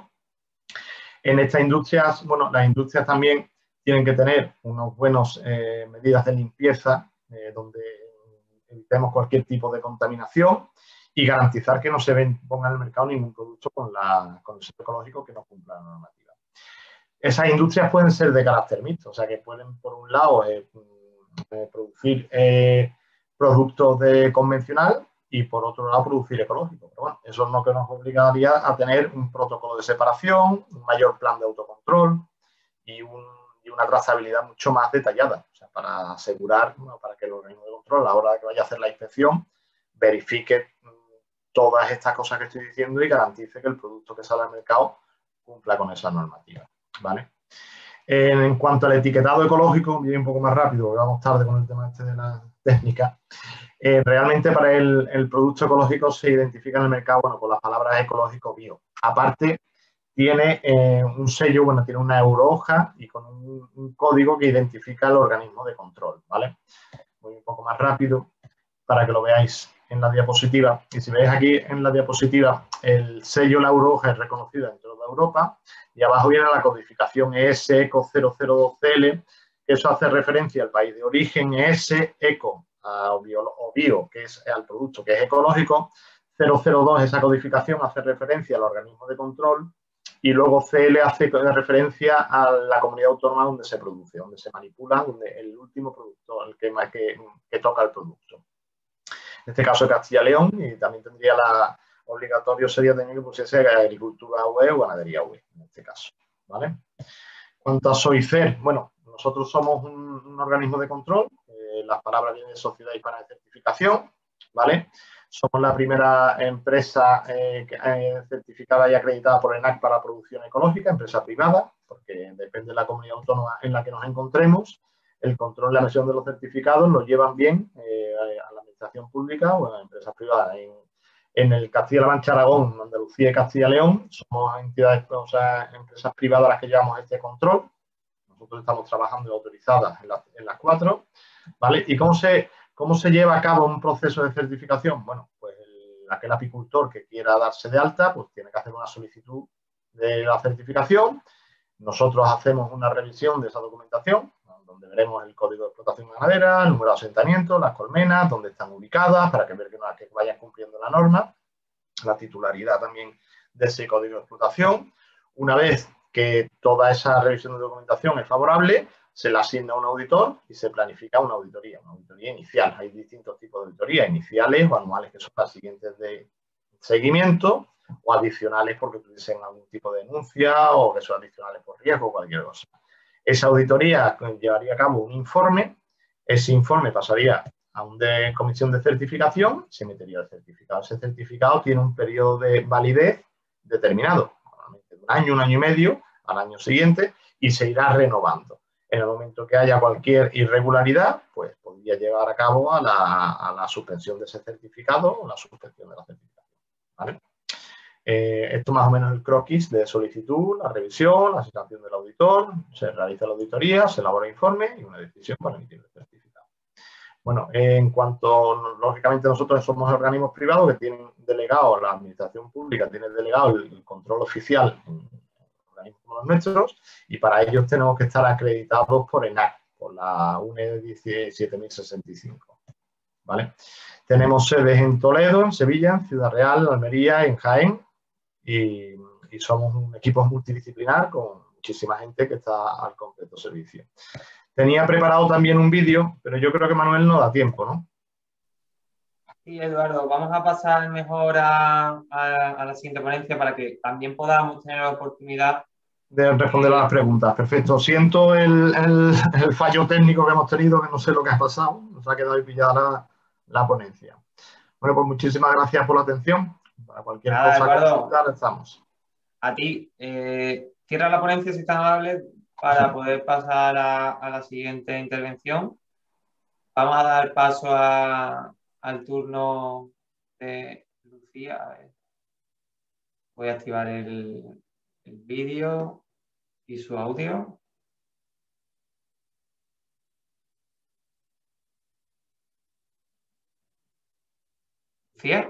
E: En estas industrias, bueno, las industrias también tienen que tener unas buenas eh, medidas de limpieza, eh, donde evitemos cualquier tipo de contaminación y garantizar que no se ven, ponga en el mercado ningún producto con, la, con el sello ecológico que no cumpla la normativa. Esas industrias pueden ser de carácter mixto, o sea que pueden, por un lado, eh, eh, producir eh, productos de convencional y, por otro lado, producir ecológico. Pero bueno, eso es lo que nos obligaría a tener un protocolo de separación, un mayor plan de autocontrol y, un, y una trazabilidad mucho más detallada, o sea, para asegurar, bueno, para que el organismo de control, a la hora de que vaya a hacer la inspección, verifique todas estas cosas que estoy diciendo y garantice que el producto que sale al mercado cumpla con esa normativa, ¿vale? En cuanto al etiquetado ecológico, voy un poco más rápido, porque vamos tarde con el tema este de la técnica. Eh, realmente para el, el producto ecológico se identifica en el mercado, bueno, con las palabras ecológico bio. Aparte, tiene eh, un sello, bueno, tiene una eurohoja y con un, un código que identifica el organismo de control, ¿vale? Voy un poco más rápido para que lo veáis en la diapositiva. Y si veis aquí en la diapositiva, el sello la eurohoja es reconocido en toda Europa y abajo viene la codificación E S ECO cero cero dos C L, que eso hace referencia al país de origen, E S ECO a bio, o bio, que es al producto que es ecológico, cero cero dos, esa codificación, hace referencia al organismo de control y luego C L hace referencia a la comunidad autónoma donde se produce, donde se manipula, donde el último producto, el que, que, que toca el producto. En este caso Castilla y León, y también tendría la obligatorio sería tener que pusiese agricultura U E o ganadería U E, en este caso, ¿vale? Cuanto a SOICER, bueno, nosotros somos un, un organismo de control, eh, las palabras vienen de Sociedad Hispana de Certificación, ¿vale? Somos la primera empresa eh, eh, certificada y acreditada por ENAC para producción ecológica, empresa privada, porque depende de la comunidad autónoma en la que nos encontremos. El control y la emisión de los certificados los llevan bien eh, a la administración pública o a las empresas privadas. En, en el Castilla-La Mancha, Aragón, Andalucía y Castilla y León somos entidades, o sea, empresas privadas las que llevamos este control. Nosotros estamos trabajando autorizadas en, la, en las cuatro, ¿vale? ¿Y cómo se, cómo se lleva a cabo un proceso de certificación? Bueno, pues el, aquel apicultor que quiera darse de alta, pues tiene que hacer una solicitud de la certificación. Nosotros hacemos una revisión de esa documentación, donde veremos el código de explotación ganadera, el número de asentamientos, las colmenas, dónde están ubicadas, para que ver que, que vayan cumpliendo la norma, la titularidad también de ese código de explotación. Una vez que toda esa revisión de documentación es favorable, se le asigna a un auditor y se planifica una auditoría, una auditoría inicial. Hay distintos tipos de auditorías, iniciales o anuales, que son las siguientes de seguimiento, o adicionales porque tuviesen algún tipo de denuncia o que son adicionales por riesgo o cualquier cosa. Esa auditoría llevaría a cabo un informe, ese informe pasaría a una comisión de certificación, se metería el certificado. Ese certificado tiene un periodo de validez determinado, normalmente un año, un año y medio, al año siguiente, y se irá renovando. En el momento que haya cualquier irregularidad, pues podría llevar a cabo a la, a la suspensión de ese certificado o la suspensión de la certificación, ¿vale? Eh, esto más o menos el croquis de solicitud, la revisión, la asignación del auditor, se realiza la auditoría, se elabora informe y una decisión para emitir el certificado. Bueno, eh, en cuanto, lógicamente nosotros somos organismos privados que tienen delegado, la administración pública tiene delegado el, el control oficial en organismos como los nuestros y para ellos tenemos que estar acreditados por ENAC, por la U N E diecisiete mil sesenta y cinco, ¿vale? Tenemos sedes en Toledo, en Sevilla, en Ciudad Real, Almería, en Jaén. Y, y somos un equipo multidisciplinar con muchísima gente que está al completo servicio. Tenía preparado también un vídeo, pero yo creo que Manuel no da tiempo, ¿no?
A: Sí, Eduardo, vamos a pasar mejor a, a, a la siguiente ponencia para que también podamos tener la oportunidad
E: de responder a las preguntas. Perfecto. Siento el, el, el fallo técnico que hemos tenido, que no sé lo que ha pasado. Nos ha quedado ahí pillada la, la ponencia. Bueno, pues muchísimas gracias por la atención. Para cualquier
A: Nada,
E: cosa
A: Eduardo,
E: que consultar, estamos.
A: A ti, eh, cierra la ponencia si estás amable para poder pasar a, a la siguiente intervención. Vamos a dar paso a, al turno de Lucía. A ver. Voy a activar el, el vídeo y su audio. Lucía.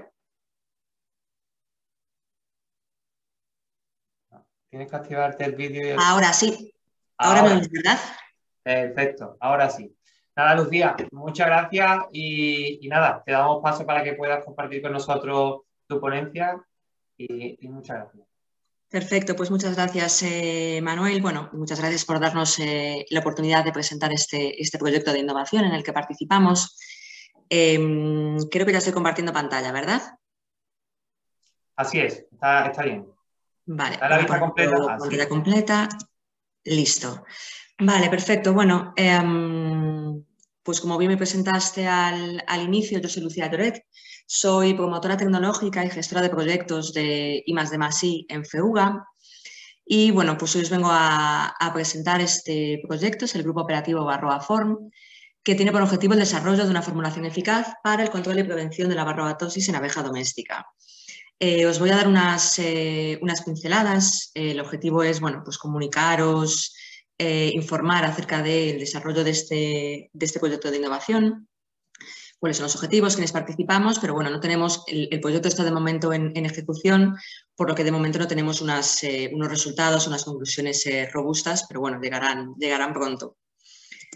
A: Tienes que activarte el vídeo y el...
F: Ahora sí. Ahora, Ahora me oyes, ¿verdad?
A: Perfecto, ahora sí. Nada, Lucía, muchas gracias y, y nada, te damos paso para que puedas compartir con nosotros tu ponencia y, y muchas gracias.
F: Perfecto, pues muchas gracias, eh, Manuel. Bueno, muchas gracias por darnos eh, la oportunidad de presentar este, este proyecto de innovación en el que participamos. Eh, creo que ya estoy compartiendo pantalla, ¿verdad?
A: Así es, está, está bien.
F: Vale,
A: ¿Está la vista completa?
F: La pantalla completa. Listo. Vale, perfecto. Bueno, eh, pues como bien me presentaste al, al inicio, yo soy Lucía Lloret, soy promotora tecnológica y gestora de proyectos de I más D más I en FEUGA. Y bueno, pues hoy os vengo a, a presentar este proyecto, es el Grupo Operativo Varroa Form, que tiene por objetivo el desarrollo de una formulación eficaz para el control y prevención de la varroatosis en abeja doméstica. Eh, os voy a dar unas, eh, unas pinceladas. Eh, el objetivo es, bueno, pues comunicaros, eh, informar acerca del desarrollo de este, de este proyecto de innovación, cuáles son los objetivos, quiénes participamos, pero bueno, no tenemos, el, el proyecto está de momento en, en ejecución, por lo que de momento no tenemos unas, eh, unos resultados, unas conclusiones eh, robustas, pero bueno, llegarán, llegarán pronto.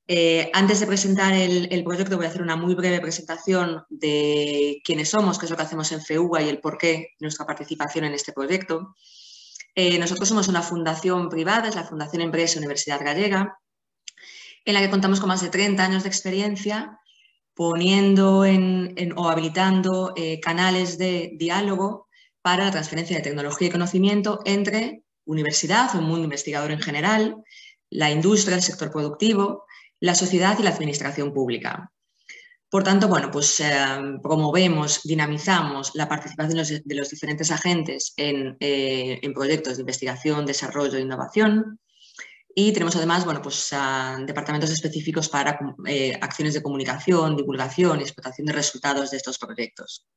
F: Eh, antes de presentar el, el proyecto voy a hacer una muy breve presentación de quiénes somos, qué es lo que hacemos en FEUGA y el porqué de nuestra participación en este proyecto. Eh, nosotros somos una fundación privada, es la Fundación Empresa Universidad Gallega, en la que contamos con más de treinta años de experiencia poniendo en, en, o habilitando eh, canales de diálogo para la transferencia de tecnología y conocimiento entre universidad o el mundo investigador en general, la industria, el sector productivo, la sociedad y la administración pública. Por tanto, bueno, pues eh, promovemos, dinamizamos la participación de los, de los diferentes agentes en, eh, en proyectos de investigación, desarrollo e innovación. Y tenemos además, bueno, pues, uh, departamentos específicos para eh, acciones de comunicación, divulgación y explotación de resultados de estos proyectos.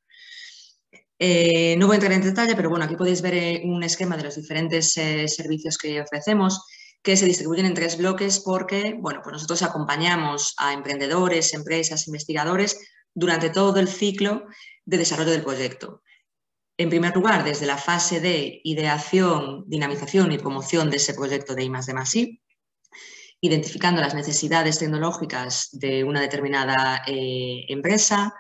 F: Eh, no voy a entrar en detalle, pero bueno, aquí podéis ver eh, un esquema de los diferentes eh, servicios que ofrecemos, que se distribuyen en tres bloques porque, bueno, pues nosotros acompañamos a emprendedores, empresas, investigadores durante todo el ciclo de desarrollo del proyecto. En primer lugar, desde la fase de ideación, dinamización y promoción de ese proyecto de I más D más I, identificando las necesidades tecnológicas de una determinada eh, empresa,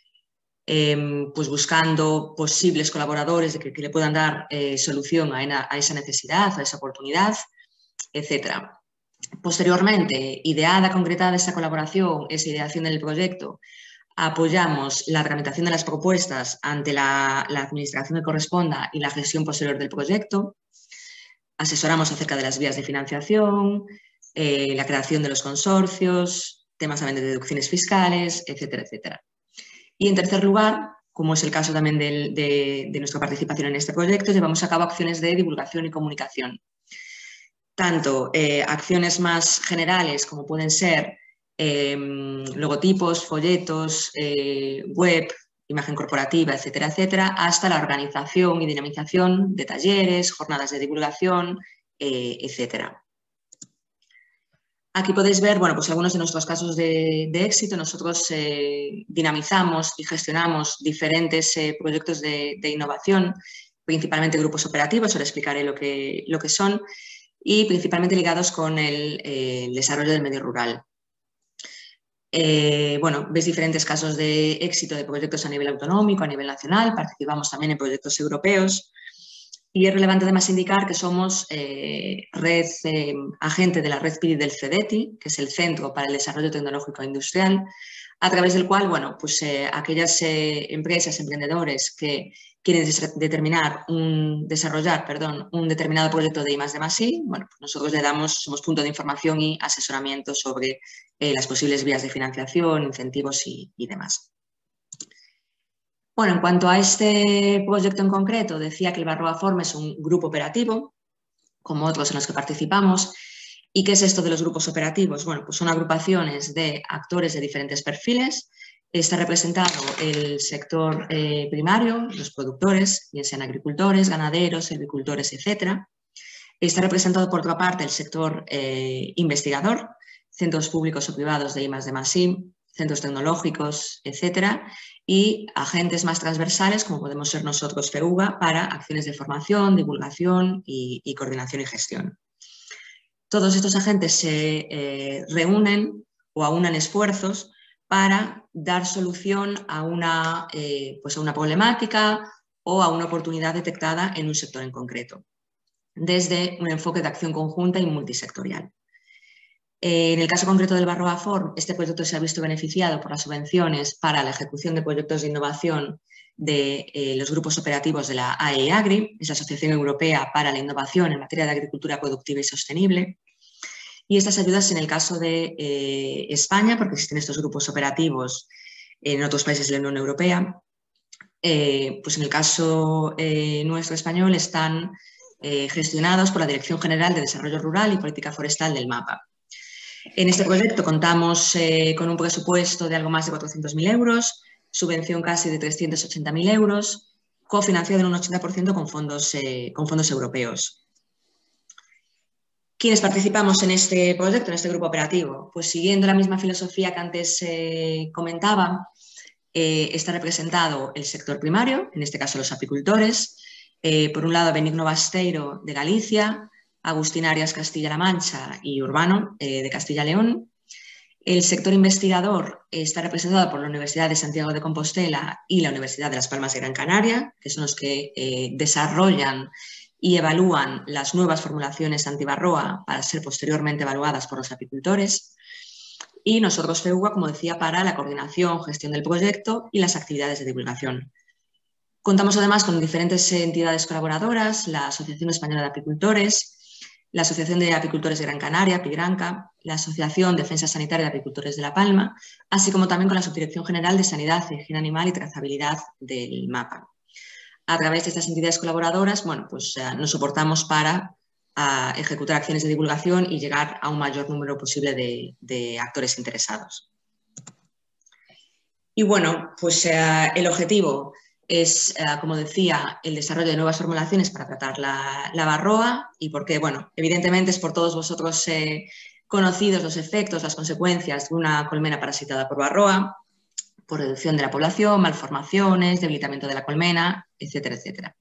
F: eh, pues buscando posibles colaboradores de que, que le puedan dar eh, solución a, a esa necesidad, a esa oportunidad, etcétera. Posteriormente, ideada, concretada esa colaboración, esa ideación del proyecto, apoyamos la tramitación de las propuestas ante la, la administración que corresponda y la gestión posterior del proyecto. Asesoramos acerca de las vías de financiación, eh, la creación de los consorcios, temas también de deducciones fiscales, etcétera, etcétera. Y en tercer lugar, como es el caso también de, de, de nuestra participación en este proyecto, llevamos a cabo acciones de divulgación y comunicación. Tanto eh, acciones más generales como pueden ser Eh, logotipos, folletos, eh, web, imagen corporativa, etcétera, etcétera, hasta la organización y dinamización de talleres, jornadas de divulgación, eh, etcétera. Aquí podéis ver, bueno, pues algunos de nuestros casos de, de éxito. Nosotros eh, dinamizamos y gestionamos diferentes eh, proyectos de, de innovación, principalmente grupos operativos, ahora explicaré lo que, lo que son, y principalmente ligados con el, eh, el desarrollo del medio rural. Eh, bueno, veis diferentes casos de éxito de proyectos a nivel autonómico, a nivel nacional, participamos también en proyectos europeos y es relevante además indicar que somos eh, red, eh, agente de la red P I R I del CEDETI, que es el Centro para el Desarrollo Tecnológico e Industrial, a través del cual, bueno, pues eh, aquellas eh, empresas, emprendedores que quieren determinar un, desarrollar perdón, un determinado proyecto de I más D más I, bueno, pues nosotros le damos, somos punto de información y asesoramiento sobre eh, las posibles vías de financiación, incentivos y, y demás. Bueno, en cuanto a este proyecto en concreto, decía que el Barroa Forum es un grupo operativo, como otros en los que participamos. ¿Y qué es esto de los grupos operativos? Bueno, pues son agrupaciones de actores de diferentes perfiles. Está representado el sector eh, primario, los productores, bien sean agricultores, ganaderos, agricultores, etcétera. Está representado, por otra parte, el sector eh, investigador, centros públicos o privados de I más D más I, centros tecnológicos, etcétera, y agentes más transversales, como podemos ser nosotros, FEUGA, para acciones de formación, divulgación y, y coordinación y gestión. Todos estos agentes se eh, reúnen o aunan esfuerzos para dar solución a una, eh, pues a una problemática o a una oportunidad detectada en un sector en concreto, desde un enfoque de acción conjunta y multisectorial. Eh, en el caso concreto del Barroa Forum, este proyecto se ha visto beneficiado por las subvenciones para la ejecución de proyectos de innovación de eh, los grupos operativos de la A E Agri, es la Asociación Europea para la Innovación en materia de agricultura productiva y sostenible. Y estas ayudas en el caso de eh, España, porque existen estos grupos operativos en otros países de la Unión Europea, eh, pues en el caso eh, nuestro español están eh, gestionados por la Dirección General de Desarrollo Rural y Política Forestal del MAPA. En este proyecto contamos eh, con un presupuesto de algo más de cuatrocientos mil euros, subvención casi de trescientos ochenta mil euros, cofinanciado en un ochenta por ciento con fondos, eh, con fondos europeos. ¿Quiénes participamos en este proyecto, en este grupo operativo? Pues siguiendo la misma filosofía que antes eh, comentaba, eh, está representado el sector primario, en este caso los apicultores, eh, por un lado Benigno Basteiro de Galicia, Agustín Arias Castilla-La Mancha y Urbano eh, de Castilla-León. El sector investigador está representado por la Universidad de Santiago de Compostela y la Universidad de Las Palmas de Gran Canaria, que son los que eh, desarrollan y evalúan las nuevas formulaciones antivarroa para ser posteriormente evaluadas por los apicultores. Y nosotros, FEUA, como decía, para la coordinación, gestión del proyecto y las actividades de divulgación. Contamos además con diferentes entidades colaboradoras, la Asociación Española de Apicultores, la Asociación de Apicultores de Gran Canaria, Pigranca, la Asociación Defensa Sanitaria de Apicultores de La Palma, así como también con la Subdirección General de Sanidad, Higiene Animal y Trazabilidad del MAPA. A través de estas entidades colaboradoras, bueno, pues uh, nos soportamos para uh, ejecutar acciones de divulgación y llegar a un mayor número posible de, de actores interesados. Y bueno, pues uh, el objetivo es, uh, como decía, el desarrollo de nuevas formulaciones para tratar la, la varroa y porque, bueno, evidentemente es por todos vosotros eh, conocidos los efectos, las consecuencias de una colmena parasitada por varroa, por reducción de la población, malformaciones, debilitamiento de la colmena, etcétera, etcétera.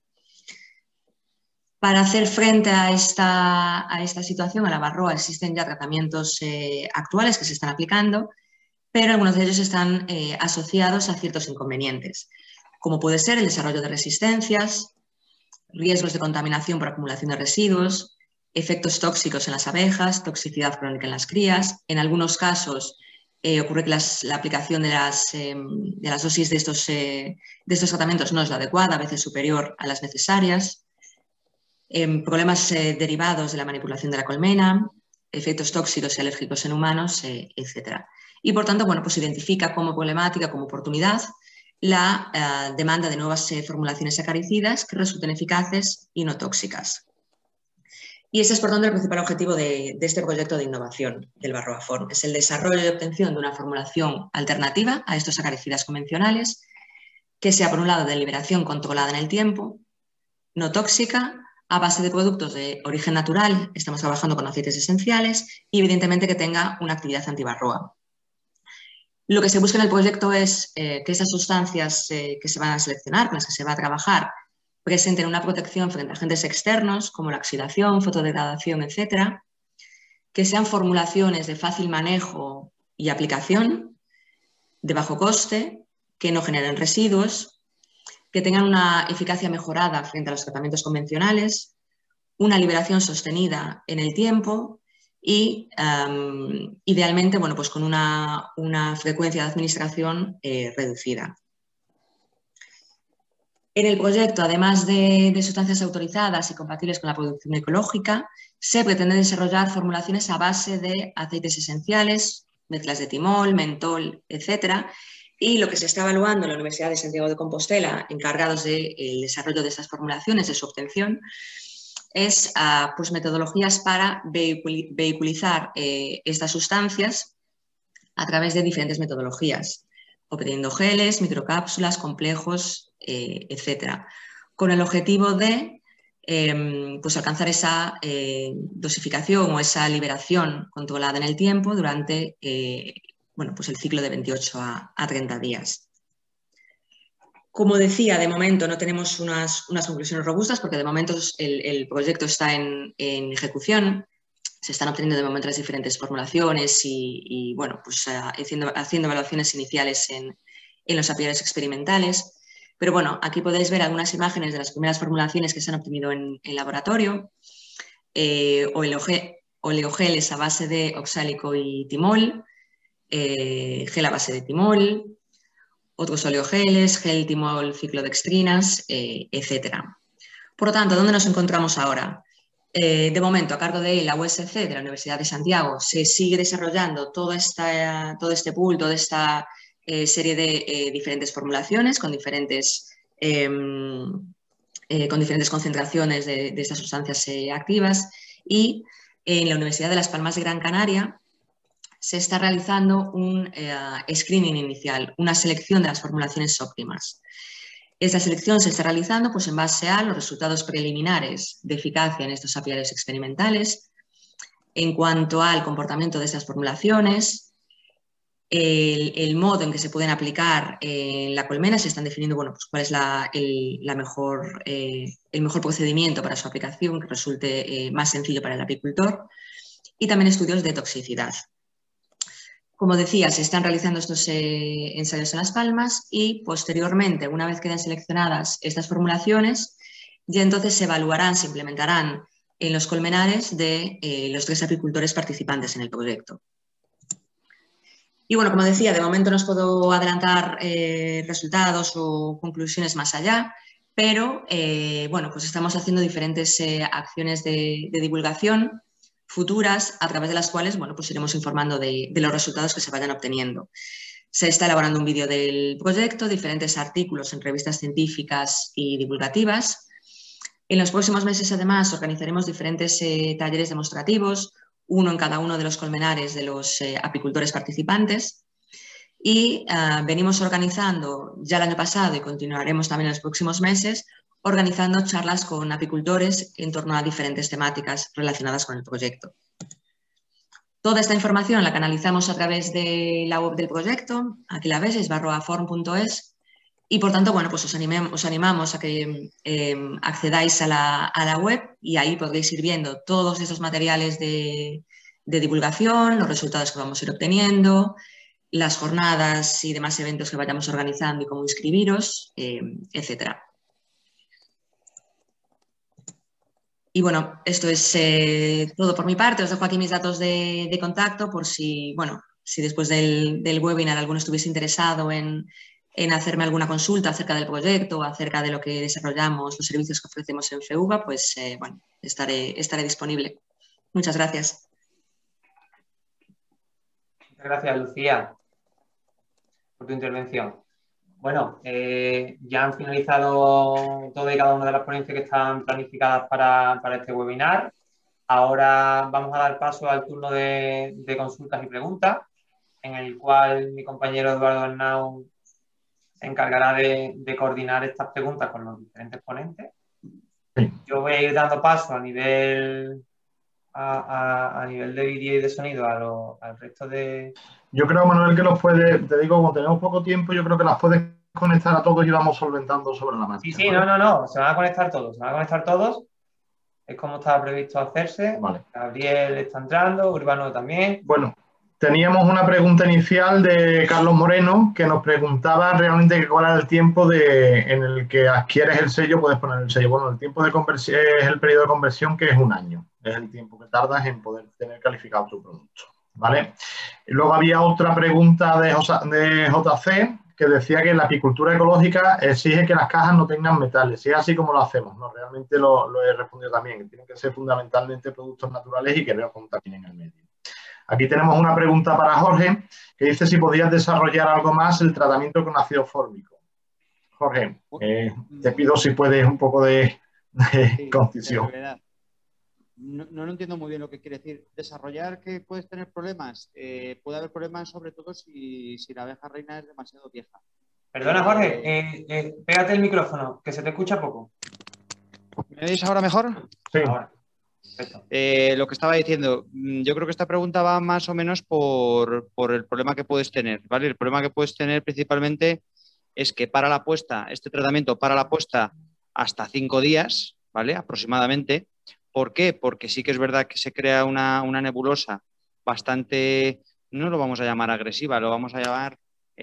F: Para hacer frente a esta, a esta situación, a la varroa, existen ya tratamientos eh, actuales que se están aplicando, pero algunos de ellos están eh, asociados a ciertos inconvenientes, como puede ser el desarrollo de resistencias, riesgos de contaminación por acumulación de residuos, efectos tóxicos en las abejas, toxicidad crónica en las crías. En algunos casos eh, ocurre que las, la aplicación de las, eh, de las dosis de estos, eh, de estos tratamientos no es la adecuada, a veces superior a las necesarias. Eh, problemas eh, derivados de la manipulación de la colmena, efectos tóxicos y alérgicos en humanos, eh, etcétera. Y por tanto, bueno, pues se identifica como problemática, como oportunidad, la uh, demanda de nuevas eh, formulaciones acaricidas que resulten eficaces y no tóxicas. Y ese es, por tanto, el principal objetivo de, de este proyecto de innovación del VarroaForm. Es el desarrollo y obtención de una formulación alternativa a estos acaricidas convencionales, que sea, por un lado, de liberación controlada en el tiempo, no tóxica, a base de productos de origen natural, estamos trabajando con aceites esenciales, y evidentemente que tenga una actividad antivarroa. Lo que se busca en el proyecto es eh, que esas sustancias eh, que se van a seleccionar, con las que se va a trabajar, presenten una protección frente a agentes externos, como la oxidación, fotodegradación, etcétera, que sean formulaciones de fácil manejo y aplicación, de bajo coste, que no generen residuos, que tengan una eficacia mejorada frente a los tratamientos convencionales, una liberación sostenida en el tiempo y, um, idealmente, bueno, pues con una, una frecuencia de administración eh, reducida. En el proyecto, además de, de sustancias autorizadas y compatibles con la producción ecológica, se pretende desarrollar formulaciones a base de aceites esenciales, mezclas de timol, mentol, etcétera. Y lo que se está evaluando en la Universidad de Santiago de Compostela, encargados del desarrollo de estas formulaciones, de su obtención, es uh, pues, metodologías para vehiculizar eh, estas sustancias a través de diferentes metodologías, obteniendo geles, microcápsulas, complejos, eh, etcétera, con el objetivo de eh, pues, alcanzar esa eh, dosificación o esa liberación controlada en el tiempo durante eh, bueno, pues el ciclo de veintiocho a treinta días. Como decía, de momento no tenemos unas, unas conclusiones robustas porque de momento el, el proyecto está en, en ejecución. Se están obteniendo de momento las diferentes formulaciones y, y bueno, pues uh, haciendo, haciendo evaluaciones iniciales en, en los apiarios experimentales. Pero bueno, aquí podéis ver algunas imágenes de las primeras formulaciones que se han obtenido en, en laboratorio. Eh, oleogeles a base de oxálico y timol, eh, gel a base de timol, otros oleogeles, gel, timol, ciclodextrinas, eh, etcétera. Por lo tanto, ¿dónde nos encontramos ahora? Eh, de momento, a cargo de la U S C, de la Universidad de Santiago, se sigue desarrollando toda esta, todo este pool, toda esta eh, serie de eh, diferentes formulaciones con diferentes, eh, eh, con diferentes concentraciones de, de estas sustancias eh, activas, y en la Universidad de Las Palmas de Gran Canaria se está realizando un eh, screening inicial, una selección de las formulaciones óptimas. Esta selección se está realizando pues, en base a los resultados preliminares de eficacia en estos apiarios experimentales, en cuanto al comportamiento de estas formulaciones, el, el modo en que se pueden aplicar en la colmena. Se están definiendo bueno, pues, cuál es la, el, la mejor, eh, el mejor procedimiento para su aplicación, que resulte eh, más sencillo para el apicultor, y también estudios de toxicidad. Como decía, se están realizando estos eh, ensayos en Las Palmas y posteriormente, una vez queden seleccionadas estas formulaciones, ya entonces se evaluarán, se implementarán en los colmenares de eh, los tres apicultores participantes en el proyecto. Y bueno, como decía, de momento no os puedo adelantar eh, resultados o conclusiones más allá, pero eh, bueno, pues estamos haciendo diferentes eh, acciones de, de divulgación futuras, a través de las cuales, bueno, pues iremos informando de, de los resultados que se vayan obteniendo. Se está elaborando un vídeo del proyecto, diferentes artículos en revistas científicas y divulgativas. En los próximos meses, además, organizaremos diferentes eh, talleres demostrativos, uno en cada uno de los colmenares de los eh, apicultores participantes. Y uh, venimos organizando ya el año pasado y continuaremos también en los próximos meses, organizando charlas con apicultores en torno a diferentes temáticas relacionadas con el proyecto. Toda esta información la canalizamos a través de la web del proyecto, aquí la ves, es barroaform punto es, y por tanto, bueno, pues os, animemos, os animamos a que eh, accedáis a la, a la web y ahí podréis ir viendo todos esos materiales de, de divulgación, los resultados que vamos a ir obteniendo, las jornadas y demás eventos que vayamos organizando y cómo inscribiros, eh, etcétera. Y bueno, esto es eh, todo por mi parte. Os dejo aquí mis datos de, de contacto por si, bueno, si después del, del webinar alguno estuviese interesado en, en hacerme alguna consulta acerca del proyecto o acerca de lo que desarrollamos, los servicios que ofrecemos en FEUVA, pues eh, bueno, estaré, estaré disponible. Muchas gracias.
A: Muchas gracias, Lucía, por tu intervención. Bueno, eh, ya han finalizado todas y cada una de las ponencias que estaban planificadas para, para este webinar. Ahora vamos a dar paso al turno de, de consultas y preguntas, en el cual mi compañero Eduardo Arnau se encargará de, de coordinar estas preguntas con los diferentes ponentes. Sí. Yo voy a ir dando paso a nivel, a, a, a nivel de vídeo y de sonido a lo, al resto de...
E: Yo creo, Manuel, que los puede, te digo, como tenemos poco tiempo, yo creo que las puedes conectar a todos y vamos solventando sobre la máquina.
A: Sí, sí, ¿vale? no, no, no, se van a conectar todos, se van a conectar todos. Es como estaba previsto hacerse. Vale. Gabriel está entrando, Urbano también.
E: Bueno, teníamos una pregunta inicial de Carlos Moreno que nos preguntaba realmente cuál era el tiempo de, en el que adquieres el sello, puedes poner el sello. Bueno, el tiempo de conversión es el periodo de conversión, que es un año. Es el tiempo que tardas en poder tener calificado tu producto. ¿Vale? Y luego había otra pregunta de J C que decía que la apicultura ecológica exige que las cajas no tengan metales. Si es así como lo hacemos, ¿no? Realmente lo, lo he respondido también, que tienen que ser fundamentalmente productos naturales y que no contaminen el medio. Aquí tenemos una pregunta para Jorge, que dice si podrías desarrollar algo más el tratamiento con ácido fórmico. Jorge, eh, te pido si puedes un poco de, de sí, concisión.
C: De No, no entiendo muy bien lo que quiere decir. ¿Desarrollar que puedes tener problemas? Eh, puede haber problemas sobre todo si, si la abeja reina es demasiado vieja.
A: Perdona, Jorge, eh, eh, pégate el micrófono, que se te escucha poco.
C: ¿Me veis ahora mejor?
A: Sí. Ahora.
C: Eh, lo que estaba diciendo, yo creo que esta pregunta va más o menos por, por el problema que puedes tener, ¿vale? El problema que puedes tener principalmente es que para la puesta, este tratamiento para la puesta hasta cinco días, ¿vale? Aproximadamente. ¿Por qué? Porque sí que es verdad que se crea una, una nebulosa bastante, no lo vamos a llamar agresiva, lo vamos a llamar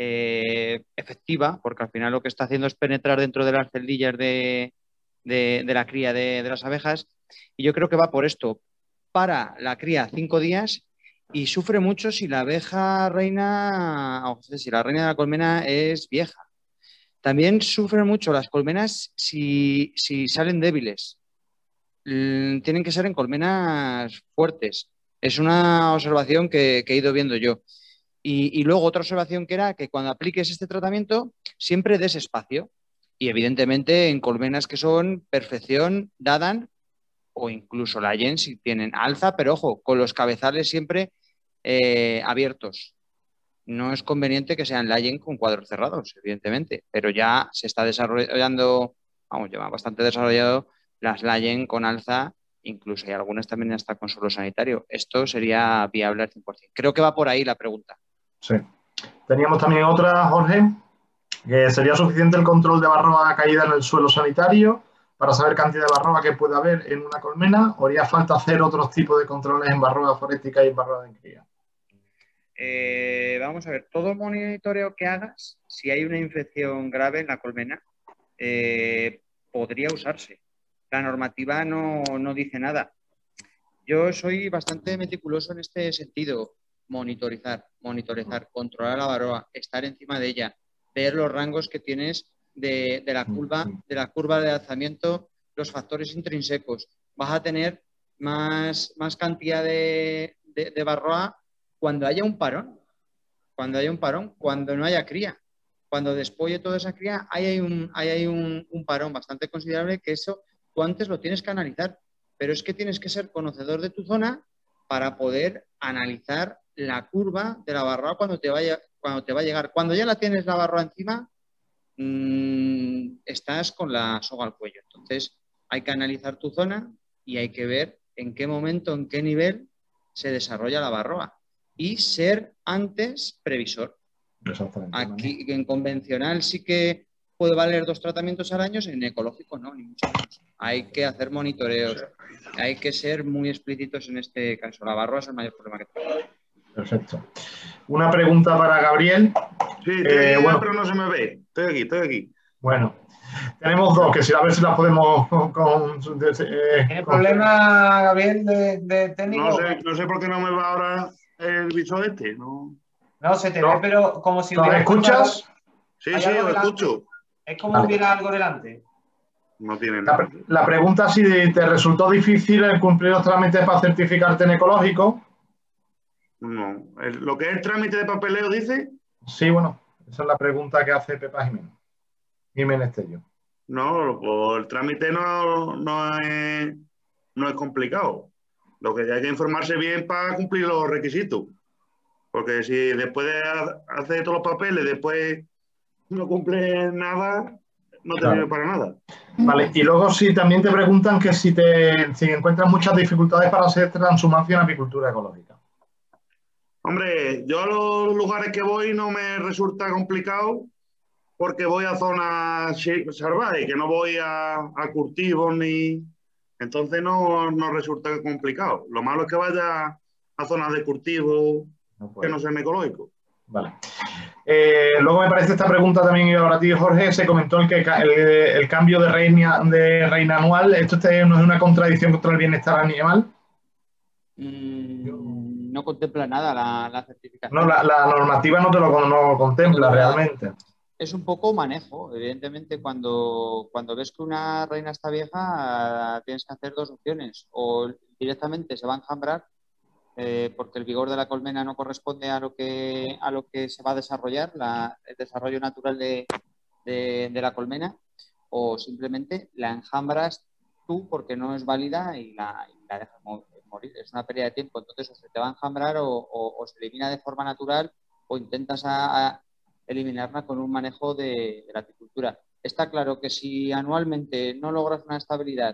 C: eh, efectiva, porque al final lo que está haciendo es penetrar dentro de las celdillas de, de, de la cría de, de las abejas. Y yo creo que va por esto. Para la cría cinco días y sufre mucho si la abeja reina, o sea, si la reina de la colmena es vieja. También sufren mucho las colmenas si, si salen débiles. Tienen que ser en colmenas fuertes. Es una observación que, que he ido viendo yo. Y, y luego otra observación que era que cuando apliques este tratamiento siempre des espacio. Y evidentemente en colmenas que son perfección, dadan o incluso layen si tienen alza, pero ojo, con los cabezales siempre eh, abiertos. No es conveniente que sean layen con cuadros cerrados, evidentemente, pero ya se está desarrollando, vamos, ya bastante desarrollado las layen con alza, incluso hay algunas también hasta con suelo sanitario. Esto sería viable al cien por cien. Creo que va por ahí la pregunta.
E: Sí. Teníamos también otra, Jorge, que sería suficiente el control de barroa caída en el suelo sanitario para saber cantidad de barroa que puede haber en una colmena, o haría falta hacer otros tipos de controles en barroa forética y en barroa de cría.
C: eh, vamos a ver, todo monitoreo que hagas, si hay una infección grave en la colmena, eh, podría usarse. La normativa no, no dice nada. Yo soy bastante meticuloso en este sentido. Monitorizar, monitorizar, controlar la varroa, estar encima de ella, ver los rangos que tienes de, de la curva, de la curva de alzamiento, los factores intrínsecos. Vas a tener más, más cantidad de, de, de varroa cuando haya un parón, cuando haya un parón, cuando no haya cría. Cuando despolle toda esa cría, ahí hay, un, ahí hay un, un parón bastante considerable que eso tú antes lo tienes que analizar. Pero es que tienes que ser conocedor de tu zona para poder analizar la curva de la varroa cuando te vaya, cuando te va a llegar. Cuando ya la tienes la varroa encima, mmm, estás con la soga al cuello. Entonces, hay que analizar tu zona y hay que ver en qué momento, en qué nivel se desarrolla la varroa. Y ser antes previsor.
E: Exactamente.
C: Aquí en convencional sí que puede valer dos tratamientos al año, en ecológico no, ni mucho menos. Hay que hacer monitoreos, hay que ser muy explícitos en este caso. La varroa es el mayor problema que tenemos.
E: Perfecto. Una pregunta para Gabriel.
D: Sí, estoy
E: Eh,
D: aquí,
E: bueno,
D: pero no se me ve. Estoy aquí, estoy aquí.
E: Bueno, tenemos dos, que si a ver si las podemos con... con eh,
A: ¿Tiene
E: con...
A: problema, Gabriel, de, de técnico?
D: No sé, no sé por qué no me va ahora el visor este. No,
A: No, se te
E: No.
A: ve, pero como si
E: ¿Lo
A: hubiera...
E: escuchas?
D: sí,
A: ¿Hay
D: sí,
A: algo
D: lo
A: delante?
D: escucho.
A: Es como
E: Vale.
A: hubiera algo delante.
D: No tiene
E: La,
D: nada.
E: la pregunta es si te resultó difícil el cumplir los trámites para certificarte en ecológico.
D: No. El- lo que es el trámite de papeleo dice,
E: Sí, bueno, esa es la pregunta que hace Pepa Jiménez. Jiménez Tello.
D: no, pues el trámite no, no, es, no es complicado. Lo que hay que informarse bien para cumplir los requisitos. Porque si después de ha- hacer todos los papeles, después no cumple nada, no te
E: Claro.
D: sirve para nada.
E: Vale, y luego si también te preguntan que si te si encuentras muchas dificultades para hacer transhumancia en apicultura ecológica.
D: Hombre, yo a los lugares que voy no me resulta complicado porque voy a zonas sí, salvajes, que no voy a, a cultivos ni... Entonces no, no resulta complicado. Lo malo es que vaya a zonas de cultivo
E: No
D: que no sean ecológicos.
E: Vale. Eh, luego me parece esta pregunta también iba para ti, Jorge. Se comentó el, que, el, el cambio de reina, de reina anual. ¿Esto este no es una contradicción contra el bienestar animal?
C: Mm, no contempla nada la, la certificación.
E: No, la, la normativa no te lo no contempla
C: No,
E: realmente.
C: Es un poco manejo. Evidentemente, cuando, cuando ves que una reina está vieja, tienes que hacer dos opciones. O directamente se va a enjambrar eh, porque el vigor de la colmena no corresponde a lo que, a lo que se va a desarrollar, la, el desarrollo natural de, de, de la colmena, o simplemente la enjambras tú porque no es válida y la, y la dejas morir. Es una pérdida de tiempo. Entonces, o se te va a enjambrar o, o, o se elimina de forma natural o intentas a, a eliminarla con un manejo de, de la apicultura. Está claro que si anualmente no logras una estabilidad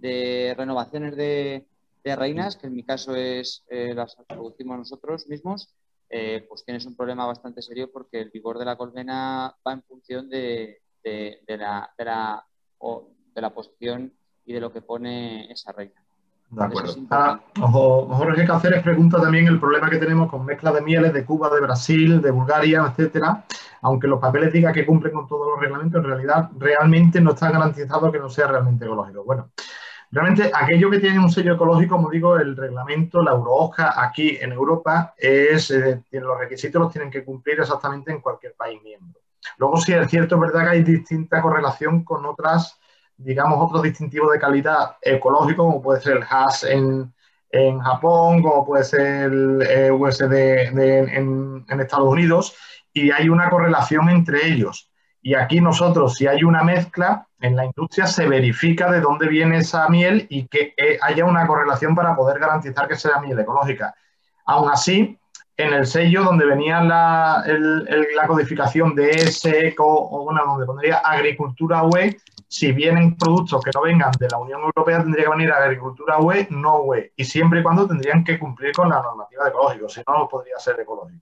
C: de renovaciones de, de reinas, que en mi caso es eh, las producimos nosotros mismos, eh, pues tienes un problema bastante serio porque el vigor de la colmena va en función de, de, de, la, de, la, o de la posición y de lo que pone esa reina.
E: De acuerdo.
C: Es
E: Ahora, Jorge Cáceres pregunta también el problema que tenemos con mezcla de mieles de Cuba, de Brasil, de Bulgaria, etcétera. Aunque los papeles digan que cumplen con todos los reglamentos, en realidad realmente no está garantizado que no sea realmente ecológico. Bueno, realmente aquello que tiene un sello ecológico, como digo, el reglamento, la Eurohoja aquí en Europa, es eh, los requisitos los tienen que cumplir exactamente en cualquier país miembro. Luego sí es cierto, es verdad que hay distinta correlación con otras, digamos, otros distintivos de calidad ecológico, como puede ser el Hass en, en Japón, como puede ser el eh, U S D de, en, en Estados Unidos, y hay una correlación entre ellos. Y aquí nosotros, si hay una mezcla, en la industria se verifica de dónde viene esa miel y que eh, haya una correlación para poder garantizar que sea miel ecológica. Aún así, en el sello donde venía la, el, el, la codificación de ese eco, o bueno, donde pondría agricultura U E, si vienen productos que no vengan de la Unión Europea, tendría que venir agricultura U E, no U E, y siempre y cuando tendrían que cumplir con la normativa de ecológico, si no, no podría ser ecológico.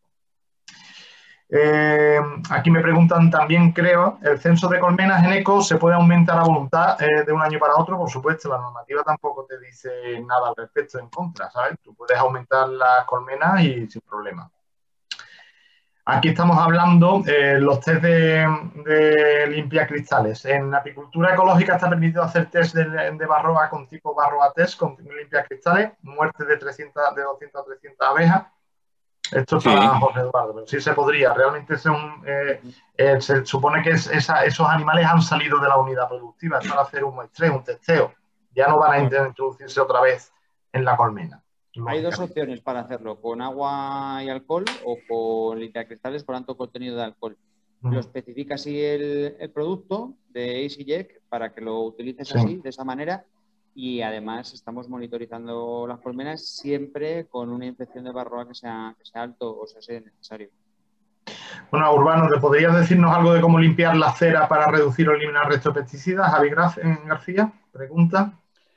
E: Eh, aquí me preguntan también, creo, ¿el censo de colmenas en eco se puede aumentar a voluntad eh, de un año para otro? Por supuesto, la normativa tampoco te dice nada al respecto en contra, ¿sabes? Tú puedes aumentar las colmenas y sin problema. Aquí estamos hablando de eh, los test de, de limpiacristales. En apicultura ecológica está permitido hacer test de, de Varroa con tipo Varroa test con limpiacristales, muerte de, trescientas, de doscientas a trescientas abejas. Esto es sí. Para José Eduardo, pero sí se podría. Realmente son, eh, eh, se supone que es esa, esos animales han salido de la unidad productiva, es para hacer un muestreo, un testeo. Ya no van a introducirse otra vez en la colmena.
C: Hay dos opciones para hacerlo, con agua y alcohol o con limpiacristales con alto contenido de alcohol. Mm. Lo especifica así el, el producto de EasyJect para que lo utilices sí. así, de esa manera. Y además estamos monitorizando las colmenas siempre con una infección de Varroa que sea, que sea alto o sea, sea necesario.
E: Bueno, Urbano, ¿te podrías decirnos algo de cómo limpiar la cera para reducir o eliminar restos de pesticidas? Javi García, pregunta.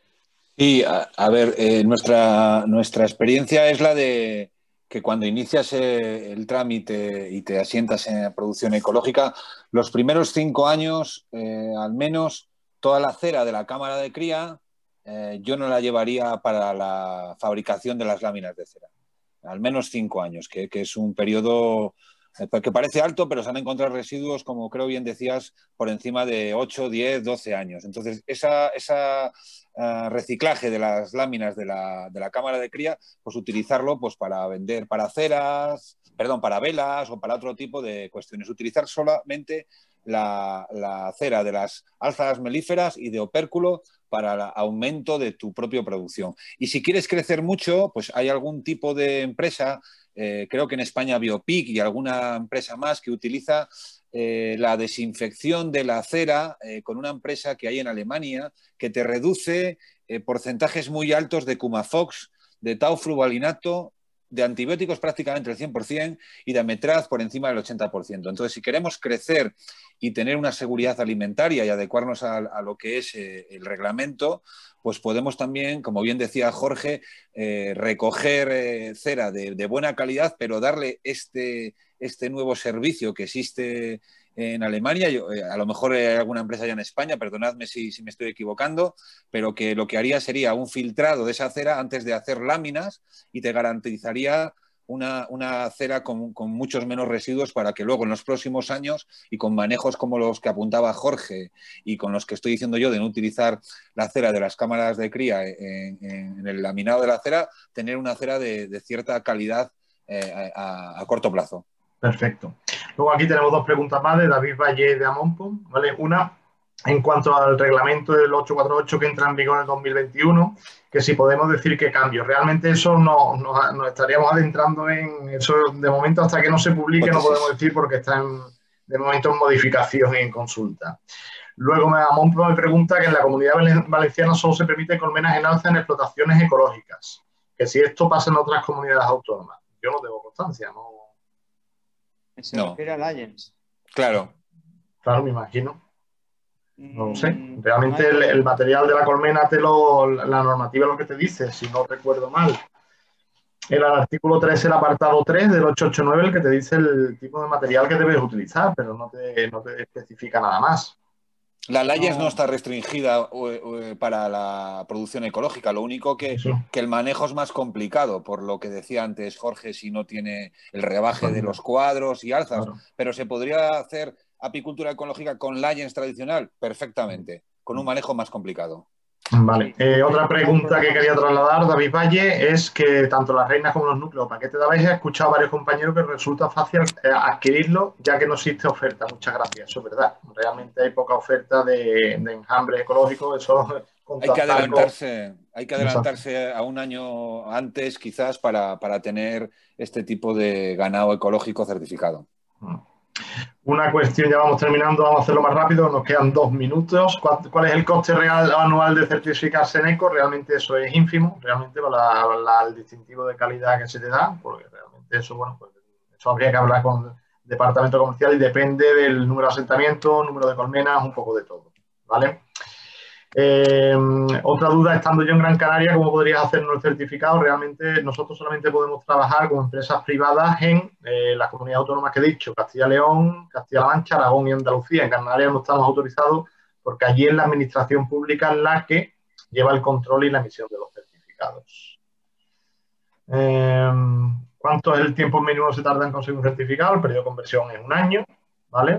B: Sí, a, a ver, eh, nuestra, nuestra experiencia es la de que cuando inicias eh, el trámite y te asientas en producción ecológica, los primeros cinco años, eh, al menos, toda la cera de la cámara de cría, eh, yo no la llevaría para la fabricación de las láminas de cera. Al menos cinco años, que, que es un periodo que parece alto, pero se han encontrado residuos, como creo bien decías, por encima de ocho, diez, doce años. Entonces, esa, esa uh, reciclaje de las láminas de la, de la cámara de cría, pues utilizarlo pues, para vender para ceras, perdón, para velas o para otro tipo de cuestiones. Utilizar solamente la, la cera de las alzas melíferas y de opérculo para el aumento de tu propia producción. Y si quieres crecer mucho, pues hay algún tipo de empresa, eh, creo que en España Biopic y alguna empresa más que utiliza eh, la desinfección de la cera eh, con una empresa que hay en Alemania que te reduce eh, porcentajes muy altos de Cumafox, de taufluvalinato, de antibióticos prácticamente el cien por cien y de ametraz por encima del ochenta por ciento. Entonces, si queremos crecer y tener una seguridad alimentaria y adecuarnos a, a lo que es eh, el reglamento, pues podemos también, como bien decía Jorge, eh, recoger eh, cera de, de buena calidad, pero darle este, este nuevo servicio que existe en Alemania. Yo, eh, a lo mejor hay alguna empresa ya en España, perdonadme si, si me estoy equivocando, pero que lo que haría sería un filtrado de esa cera antes de hacer láminas y te garantizaría una, una cera con, con muchos menos residuos para que luego en los próximos años y con manejos como los que apuntaba Jorge y con los que estoy diciendo yo de no utilizar la cera de las cámaras de cría en, en, en el laminado de la cera, tener una cera de, de cierta calidad eh, a, a corto plazo.
E: Perfecto. Luego aquí tenemos dos preguntas más de David Valle de Amonpo, ¿vale? Una, en cuanto al reglamento del ocho cuatro ocho que entra en vigor en el dos mil veintiuno, que si podemos decir qué cambios. Realmente eso no, nos, nos estaríamos adentrando en eso, de momento hasta que no se publique no podemos decir porque está en, de momento en modificación y en consulta. Luego Amonpo me pregunta que en la Comunidad Valenciana solo se permite colmenas en alza en explotaciones ecológicas, que si esto pasa en otras comunidades autónomas. Yo no tengo constancia, ¿no?
C: Se no. refiere a Lions.
B: Claro.
E: Claro, me imagino. No lo sé. Realmente el, el material de la colmena, te lo, la normativa es lo que te dice, si no recuerdo mal. El artículo tres, el apartado tres del ocho ocho nueve, el que te dice el tipo de material que debes utilizar, pero no te, no te especifica nada más.
B: La Lions no está restringida para la producción ecológica, lo único que, que el manejo es más complicado, por lo que decía antes Jorge, si no tiene el rebaje de los cuadros y alzas, claro. Pero se podría hacer apicultura ecológica con Lions tradicional perfectamente, con un manejo más complicado.
E: Vale, eh, otra pregunta que quería trasladar, David Valle, es que tanto las reinas como los núcleos paquetes de abejas, he escuchado a varios compañeros que resulta fácil eh, adquirirlo ya que no existe oferta. Muchas gracias, eso es verdad. Realmente hay poca oferta de, de enjambre ecológico, eso
B: hay que adelantarse, con... hay que adelantarse a un año antes quizás para, para tener este tipo de ganado ecológico certificado.
E: Una cuestión, ya vamos terminando, vamos a hacerlo más rápido, nos quedan dos minutos. ¿Cuál, cuál es el coste real anual de certificarse en eco? Realmente eso es ínfimo, realmente para la, la, el distintivo de calidad que se te da, porque realmente eso, bueno, pues eso habría que hablar con el departamento comercial y depende del número de asentamientos, número de colmenas, un poco de todo, ¿vale? Eh, otra duda, estando yo en Gran Canaria, ¿cómo podrías hacernos el certificado? Realmente nosotros solamente podemos trabajar con empresas privadas en eh, las comunidades autónomas que he dicho, Castilla-León, Castilla-La Mancha, Aragón y Andalucía. En Canarias no estamos autorizados porque allí es la administración pública la que lleva el control y la emisión de los certificados. Eh, ¿Cuánto es el tiempo mínimo que se tarda en conseguir un certificado? El periodo de conversión es un año, ¿vale?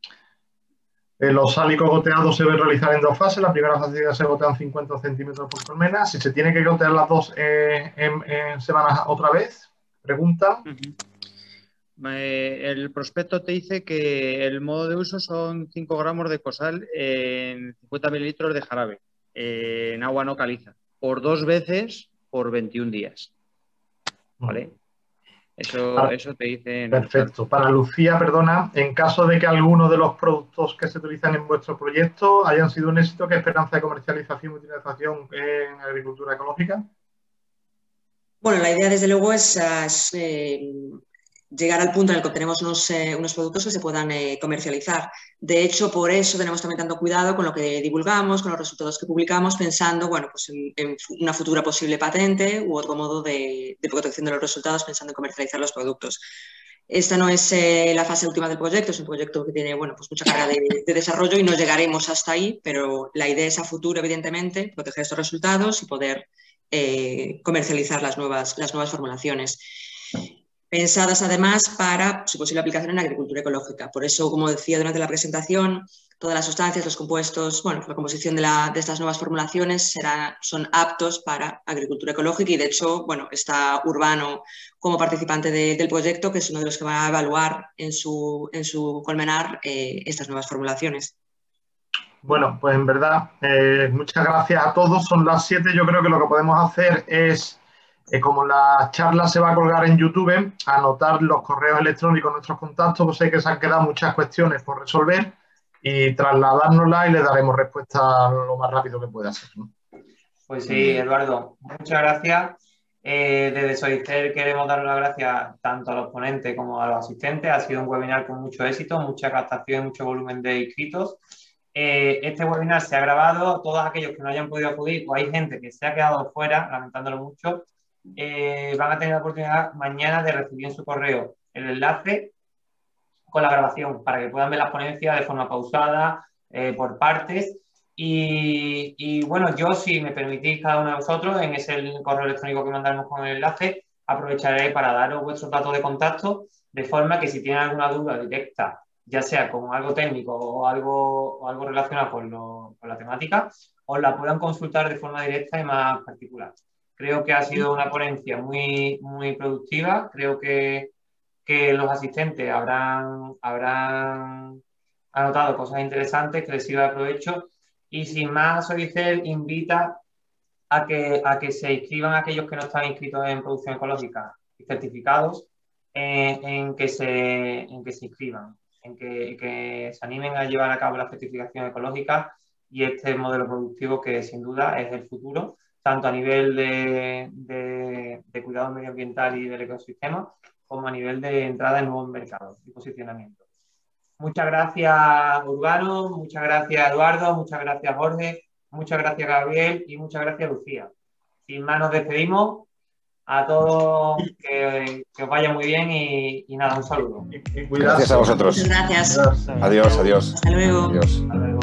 E: Eh, los sálicos goteados se deben realizar en dos fases. La primera fase se gotean cincuenta centímetros por colmena. Si se tiene que gotear las dos eh, en, en semanas otra vez, pregunta.
C: Uh-huh. eh, el prospecto te dice que el modo de uso son cinco gramos de cosal en cincuenta mililitros de jarabe eh, en agua no caliza por dos veces por veintiún días. ¿Vale? Eso,
E: para,
C: eso te dice...
E: Perfecto. Para Lucía, perdona, en caso de que alguno de los productos que se utilizan en vuestro proyecto hayan sido un éxito, ¿qué esperanza de comercialización y utilización en agricultura ecológica?
F: Bueno, la idea desde luego es, es eh, llegar al punto en el que obtenemos unos, eh, unos productos que se puedan eh, comercializar. De hecho, por eso tenemos también tanto cuidado con lo que divulgamos, con los resultados que publicamos, pensando, bueno, pues en, en una futura posible patente u otro modo de, de protección de los resultados, pensando en comercializar los productos. Esta no es eh, la fase última del proyecto, es un proyecto que tiene, bueno, pues mucha carga de, de desarrollo y no llegaremos hasta ahí, pero la idea es a futuro, evidentemente, proteger estos resultados y poder eh, comercializar las nuevas, las nuevas formulaciones. Pensadas además para su posible aplicación en agricultura ecológica. Por eso, como decía durante la presentación, todas las sustancias, los compuestos, bueno, la composición de, la, de estas nuevas formulaciones será, son aptos para agricultura ecológica y de hecho, bueno, está Urbano como participante de, del proyecto, que es uno de los que va a evaluar en su, en su colmenar eh, estas nuevas formulaciones.
E: Bueno, pues en verdad, eh, muchas gracias a todos. Son las siete, yo creo que lo que podemos hacer es... Eh, como la charla se va a colgar en YouTube, anotar los correos electrónicos, nuestros contactos, pues sé que se han quedado muchas cuestiones por resolver y trasladárnoslas y le daremos respuesta lo más rápido que pueda ser, ¿no?
A: Pues sí, Eduardo, muchas gracias. Eh, desde Soicer queremos dar las gracias tanto a los ponentes como a los asistentes. Ha sido un webinar con mucho éxito, mucha captación, mucho volumen de inscritos. Eh, este webinar se ha grabado. Todos aquellos que no hayan podido acudir, o hay gente que se ha quedado fuera, lamentándolo mucho, Eh, van a tener la oportunidad mañana de recibir en su correo el enlace con la grabación para que puedan ver las ponencias de forma pausada, eh, por partes. Y, y bueno, yo, si me permitís cada uno de vosotros, en ese correo electrónico que mandaremos con el enlace, aprovecharé para daros vuestros datos de contacto, de forma que si tienen alguna duda directa, ya sea con algo técnico o algo, o algo relacionado con, lo, con la temática, os la puedan consultar de forma directa y más particular. Creo que ha sido una ponencia muy, muy productiva. Creo que, que los asistentes habrán, habrán anotado cosas interesantes que les sirva de provecho. Y sin más, Soicer invita a que, a que se inscriban aquellos que no están inscritos en producción ecológica y certificados, en, en, que, se, en que se inscriban, en que, que se animen a llevar a cabo la certificación ecológica y este modelo productivo que sin duda es el futuro, tanto a nivel de, de, de cuidado medioambiental y del ecosistema, como a nivel de entrada en nuevos mercados y posicionamiento. Muchas gracias, Urbano, muchas gracias, Eduardo, muchas gracias, Jorge, muchas gracias, Gabriel, y muchas gracias, Lucía. Sin más, nos despedimos. A todos, que, que os vaya muy bien y, y nada, un saludo.
B: Gracias a vosotros.
F: Muchas gracias.
B: Adiós, adiós.
F: Hasta luego.
B: Adiós.
A: Hasta luego.